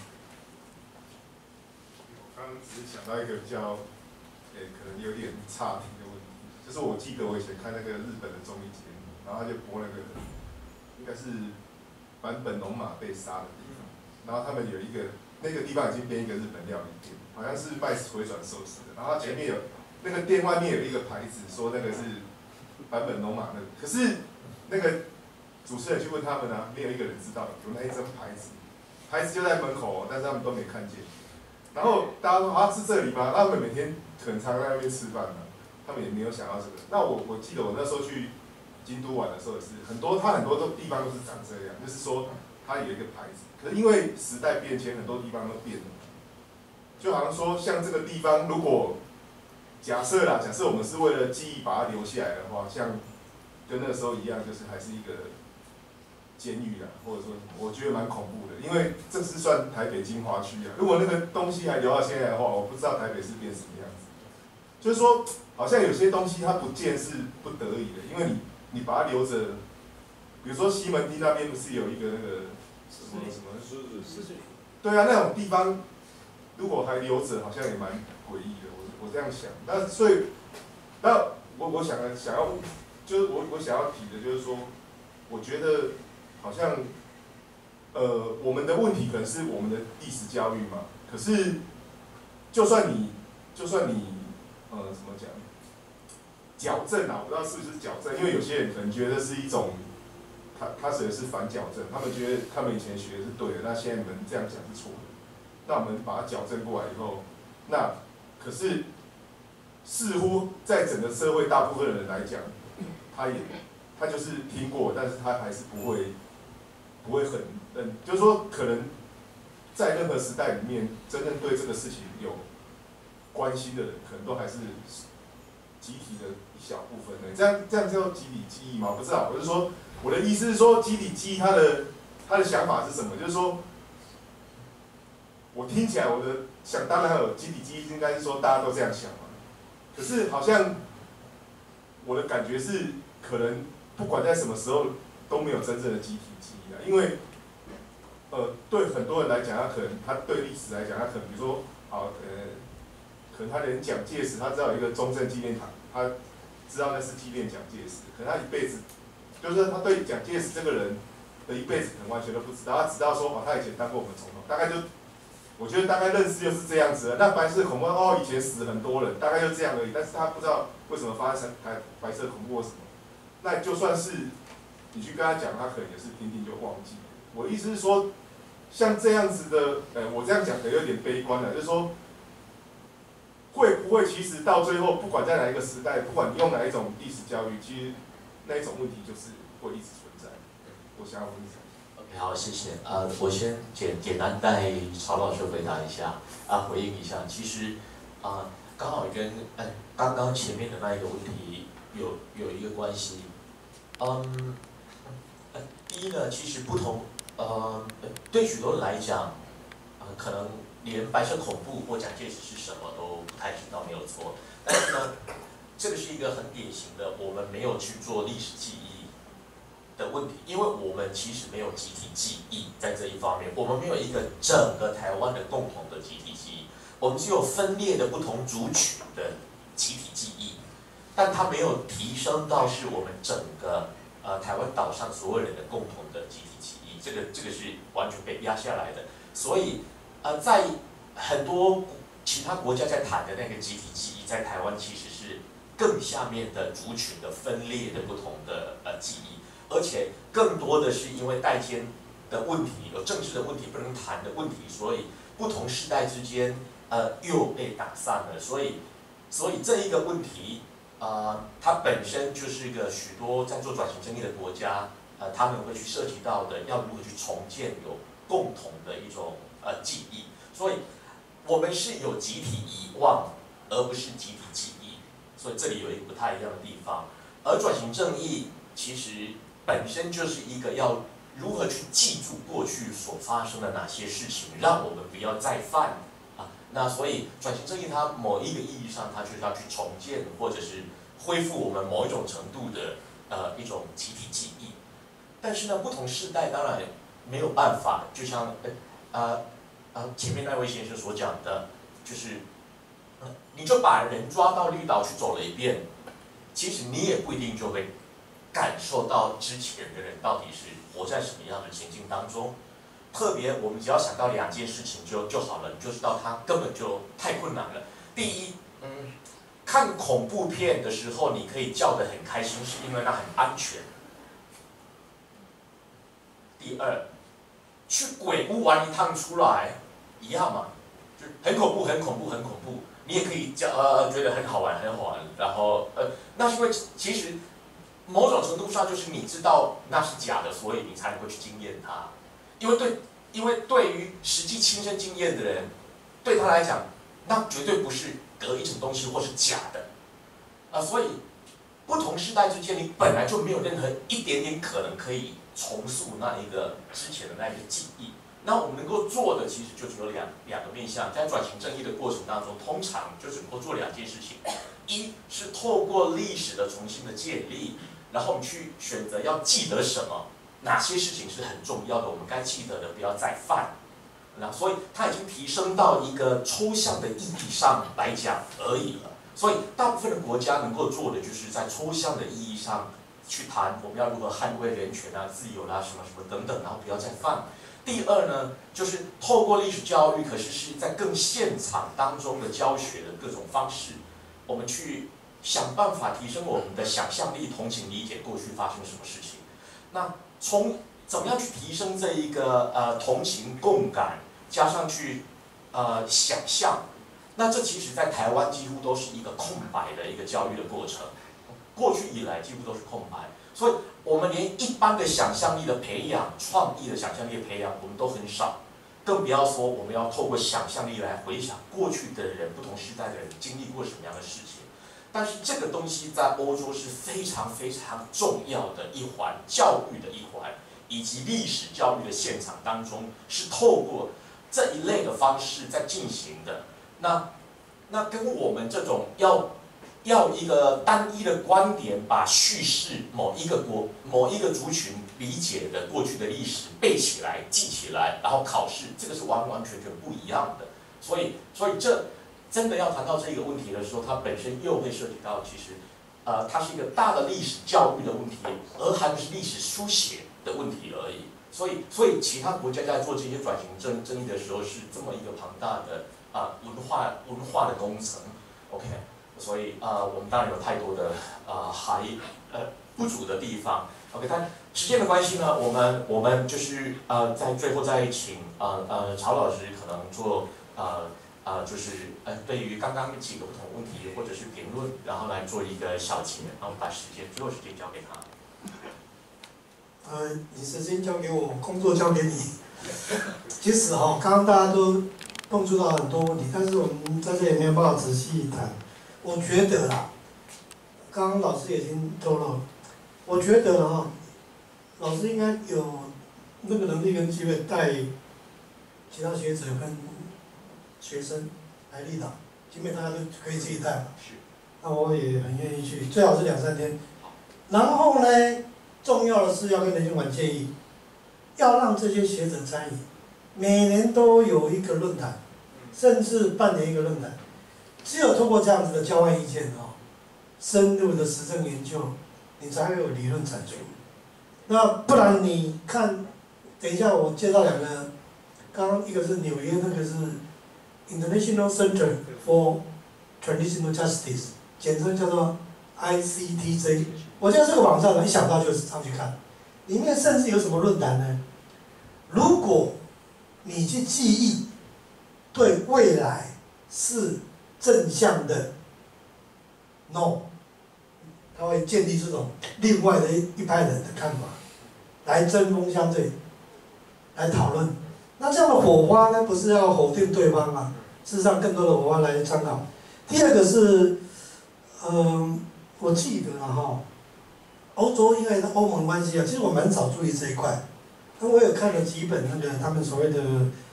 我刚刚只是想到一个比较，可能有点岔题的问题，就是我记得我以前看那个日本的综艺节目，然后他就播那个，应该是坂本龙马被杀的地方，然后他们有一个那个地方已经变一个日本料理店，好像是卖回转寿司的，然后前面有那个店外面有一个牌子说那个是坂本龙马那个，可是那个主持人去问他们啊，没有一个人知道有那一张牌子，牌子就在门口，但是他们都没看见。然后大家说啊是这里吗？他们每天可能常在那边吃饭嘛，他们也没有想到这个。那我记得我那时候去京都玩的时候也是，很多地方都是长这样，就是说它有一个牌子，可是因为时代变迁，很多地方都变了。就好像说像这个地方，如果假设我们是为了记忆把它留下来的话，像跟那个时候一样，就是还是一个监狱啦，或者说我觉得蛮恐怖的，因为这是算台北精华区啊。如果那个东西还留到现在的话，我不知道台北是变什么样子。就是说，好像有些东西它不见是不得已的，因为你把它留着，比如说西门町那边不是有一个那个什么狮子， 对啊，那种地方如果还留着，好像也蛮诡异的。我这样想，那所以，那我想要就是我想要提的就是说，我觉得好像我们的问题可能是我们的历史教育嘛。可是就算你怎么讲，矫正啊，我不知道是不是矫正，因为有些人可能觉得是一种，他指的是反矫正，他们觉得他们以前学的是对的，那现在你们这样讲是错的，那我们把它矫正过来以后，那可是似乎在整个社会大部分的人来讲，他就是听过，但是他还是不会很就是说可能在任何时代里面，真正对这个事情有关心的人，可能都还是集体的一小部分的。这样叫集体记忆吗？我不知道，我是说我的意思是说，集体记忆他的想法是什么？就是说，我听起来我的想当然有集体记忆，应该是说大家都这样想嘛。可是好像我的感觉是，可能不管在什么时候都没有真正的集体记忆啊，因为对很多人来讲，他对历史来讲，他可能比如说可能他连蒋介石，他知道有一个中正纪念堂，他知道那是纪念蒋介石，可能他一辈子，就是他对蒋介石这个人的一辈子可能完全都不知道，他只知道说他以前当过我们总统，大概就。我觉得大概认识就是这样子的。那白色恐怖以前死很多人，大概就这样而已。但是他不知道为什么发生白色恐怖或什么。那就算是你去跟他讲，他可能也是听听就忘记了。我的意思是说，像这样子的，我这样讲可能有点悲观了，就是说，会不会其实到最后，不管在哪一个时代，不管你用哪一种历史教育，其实那一种问题就是会一直存在。我想要分享。 好，谢谢。我先简单带曹老师回答一下，回应一下。其实，刚好跟刚刚前面的那一个问题有一个关系。第一呢，其实不同，对许多人来讲，可能连白色恐怖或蒋介石是什么都不太知道，没有错。但是呢，这个是一个很典型的，我们没有去做历史记忆的问题，因为我们其实没有集体记忆在这一方面，我们没有一个整个台湾的共同的集体记忆，我们只有分裂的不同族群的集体记忆，但它没有提升到是我们整个台湾岛上所有人的共同的集体记忆，这个是完全被压下来的。所以在很多其他国家在谈的那个集体记忆，在台湾其实是更下面的族群的分裂的不同的记忆。而且更多的是因为代间的问题，有政治的问题不能谈的问题，所以不同世代之间又被打散了。所以这一个问题它本身就是一个许多在做转型正义的国家他们会去涉及到的，要如何去重建有共同的一种记忆。所以我们是有集体遗忘而不是集体记忆，所以这里有一个不太一样的地方。而转型正义其实本身就是一个要如何去记住过去所发生的哪些事情，让我们不要再犯啊。那所以转型正义它某一个意义上，它就是要去重建或者是恢复我们某一种程度的一种集体记忆。但是呢，不同世代当然没有办法，就像前面那位先生所讲的，就是你就把人抓到绿岛去走了一遍，其实你也不一定就会感受到之前的人到底是活在什么样的情境当中。特别我们只要想到2件事情就好了，你就知道它根本就太困难了。第一，看恐怖片的时候你可以叫得很开心，是因为那很安全。第二，去鬼屋玩一趟出来，一样嘛，就很恐怖，很恐怖，很恐怖。你也可以觉得很好玩，很好玩。然后那是因为其实某种程度上就是你知道那是假的，所以你才能够去经验它。因为对于实际亲身经验的人，对他来讲，那绝对不是隔一层东西或是假的，所以不同世代之间，你本来就没有任何一点点可能可以重塑那一个之前的那一个记忆。那我们能够做的其实就只有两个面向，在转型正义的过程当中，通常就只能够做2件事情：一是透过历史的重新的建立，然后我们去选择要记得什么，哪些事情是很重要的，我们该记得的不要再犯。那所以它已经提升到一个抽象的意义上来讲而已了。所以大部分的国家能够做的，就是在抽象的意义上去谈我们要如何捍卫人权啊、自由啦、什么什么等等，然后不要再犯。第二呢，就是透过历史教育，可是是在更现场当中的教学的各种方式，我们去想办法提升我们的想象力、同情、理解过去发生什么事情。那从怎么样去提升这一个同情共感，加上去想象，那这其实在台湾几乎都是一个空白的一个教育的过程，过去以来几乎都是空白，所以我们连一般的想象力的培养、创意的想象力的培养，我们都很少，更不要说我们要透过想象力来回想过去的人、不同时代的人经历过什么样的事情。但是这个东西在欧洲是非常非常重要的一环，教育的一环，以及历史教育的现场当中，是透过这一类的方式在进行的。那跟我们这种要一个单一的观点，把叙事某一个族群理解的过去的历史背起来、记起来，然后考试，这个是完完全全不一样的。所以这真的要谈到这个问题的时候，它本身又会涉及到，其实它是一个大的历史教育的问题，而还不是历史书写的问题而已。所以其他国家在做这些转型正义的时候，是这么一个庞大的文化的工程。OK。所以我们当然有太多的还不足的地方。OK， 但时间的关系呢，我们就是在最后再请曹老师可能做就是对于刚刚几个不同问题或者是评论，然后来做一个小结，然后把最后时间交给他。 你时间交给我，工作交给你。其实刚刚大家都碰触到很多问题，但是我们在这里没有办法仔细谈。我觉得啦，刚刚老师也已经透露了，我觉得老师应该有那个能力跟机会带其他学者跟学生来立岛，基本大家都可以自己带嘛。 是。 那我也很愿意去，最好是2、3天。然后呢，重要的是要跟人权馆建议，要让这些学者参与，每年都有一个论坛，甚至半年一个论坛。只有通过这样子的交换意见深入的实证研究，你才会有理论产出。那不然你看，等一下我介绍2个，刚刚一个是纽约，那个是 International Center for Transitional Justice， 简称叫做 ICTJ。我觉得这个网站一想到就是上去看，里面甚至有什么论坛呢？如果你去记忆对未来是正向的 ，no， 他会建立这种另外的一派人的看法，来针锋相对，来讨论。那这样的火花呢，不是要否定对方吗？事实上，更多的火花来参考。 第二个是，我记得了哈，欧洲因为欧盟关系啊，其实我蛮少注意这一块。那我有看了几本那个他们所谓的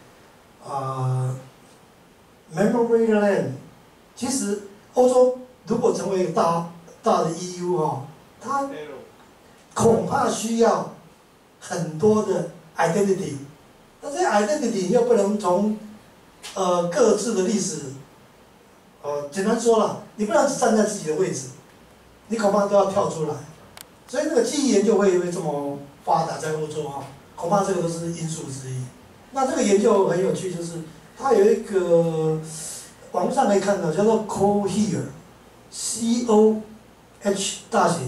Memory Lane， 其实欧洲如果成为一个大的 EU 哈，它恐怕需要很多的 identity， 那这些 identity 又不能从各自的历史，简单说了，你不能只站在自己的位置，你恐怕都要跳出来，所以那个记忆研究会这么发达在欧洲啊，恐怕这个都是因素之一。那这个研究很有趣，就是它有一个网络上可以看到叫做 Cohere，C-O-H 大写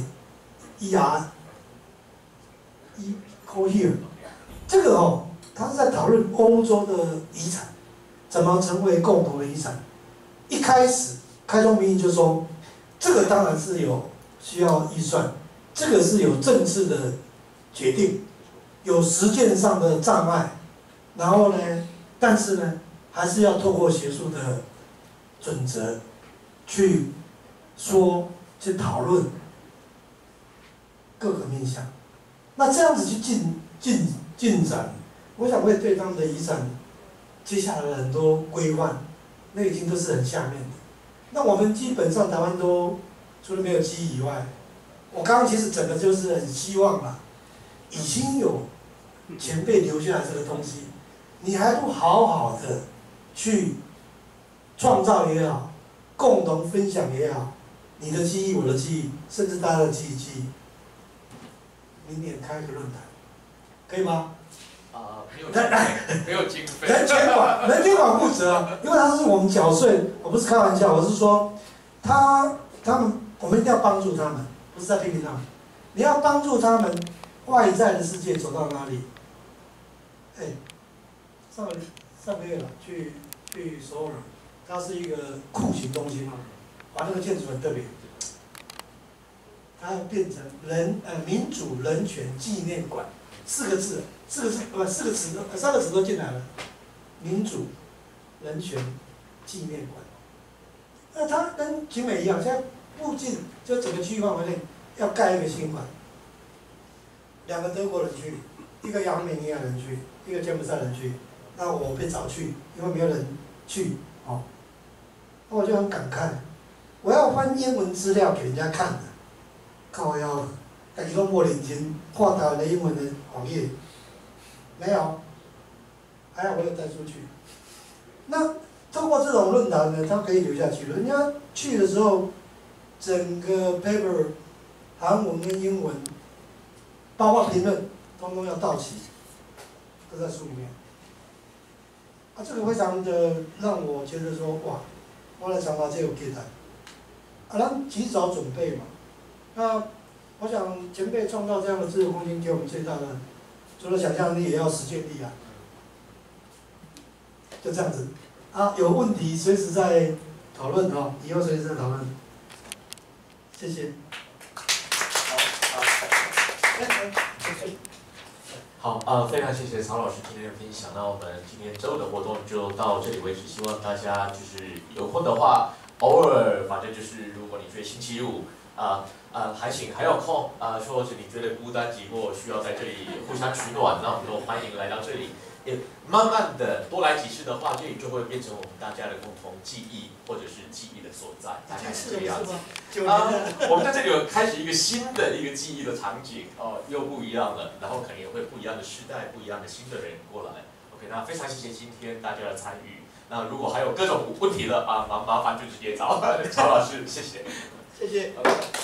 E-R，Cohere， 这个它是在讨论欧洲的遗产怎么成为共同的遗产。一开始开宗明义就说，这个当然是有需要预算，这个是有政治的决定，有实践上的障碍，然后呢，但是呢，还是要透过学术的准则去说、去讨论各个面向。那这样子去进展，我想会对他们的遗产接下来的很多规范，那已经都是很下面的。那我们基本上台湾都除了没有记忆以外，我刚刚其实整个就是很希望啦，已经有前辈留下来这个东西，你还不好好的去创造也好，共同分享也好，你的记忆、我的记忆，甚至大家的记忆，明年开个论坛，可以吗？ 没有经费。 人监管负责，因为他是我们缴税，我不是开玩笑，我是说，他们我们一定要帮助他们，不是在批评他们，你要帮助他们外在的世界走到哪里？上个月了，去首尔，它是一个酷刑中心嘛，把那个建筑很特别，它要变成民主人权纪念馆，3个词都进来了，民主人权纪念馆。那它跟景美一样，现在附近就整个区域范围内要盖一个新馆，2个德国人去，一个亚美尼亚人去，一个柬埔寨人去。那我被找去，因为没有人去，那我就很感慨，我要翻英文资料给人家看的，靠腰，自己都没认真看台湾的英文的网页，没有，还好我有带出去。那通过这种论坛呢，它可以留下去了。人家去的时候，整个 paper 韩文跟英文，包括评论，通通要到齐，都在书里面。这个非常的让我觉得说，哇，我的想法真有期待。咱及早准备嘛。那我想前辈创造这样的自由空间，给我们最大的，除了想象力，也要实践力啊。就这样子。有问题随时在讨论以后随时在讨论。谢谢。 好，非常谢谢曹老师今天的分享。那我们今天周五的活动就到这里为止，希望大家就是有空的话，偶尔反正就是如果你觉得星期五还有空或者你觉得孤单寂寞，需要在这里互相取暖，那我们都欢迎来到这里。也慢慢的多来几次的话，这里就会变成我们大家的共同记忆或者是记忆的所在，大概是这个样子。我们在这里有开始一个新的一个记忆的场景又不一样了，然后可能也会不一样的时代，不一样的新的人过来。OK， 那非常谢谢今天大家的参与。那如果还有各种问题的麻烦就直接找曹老师，谢谢。 谢谢。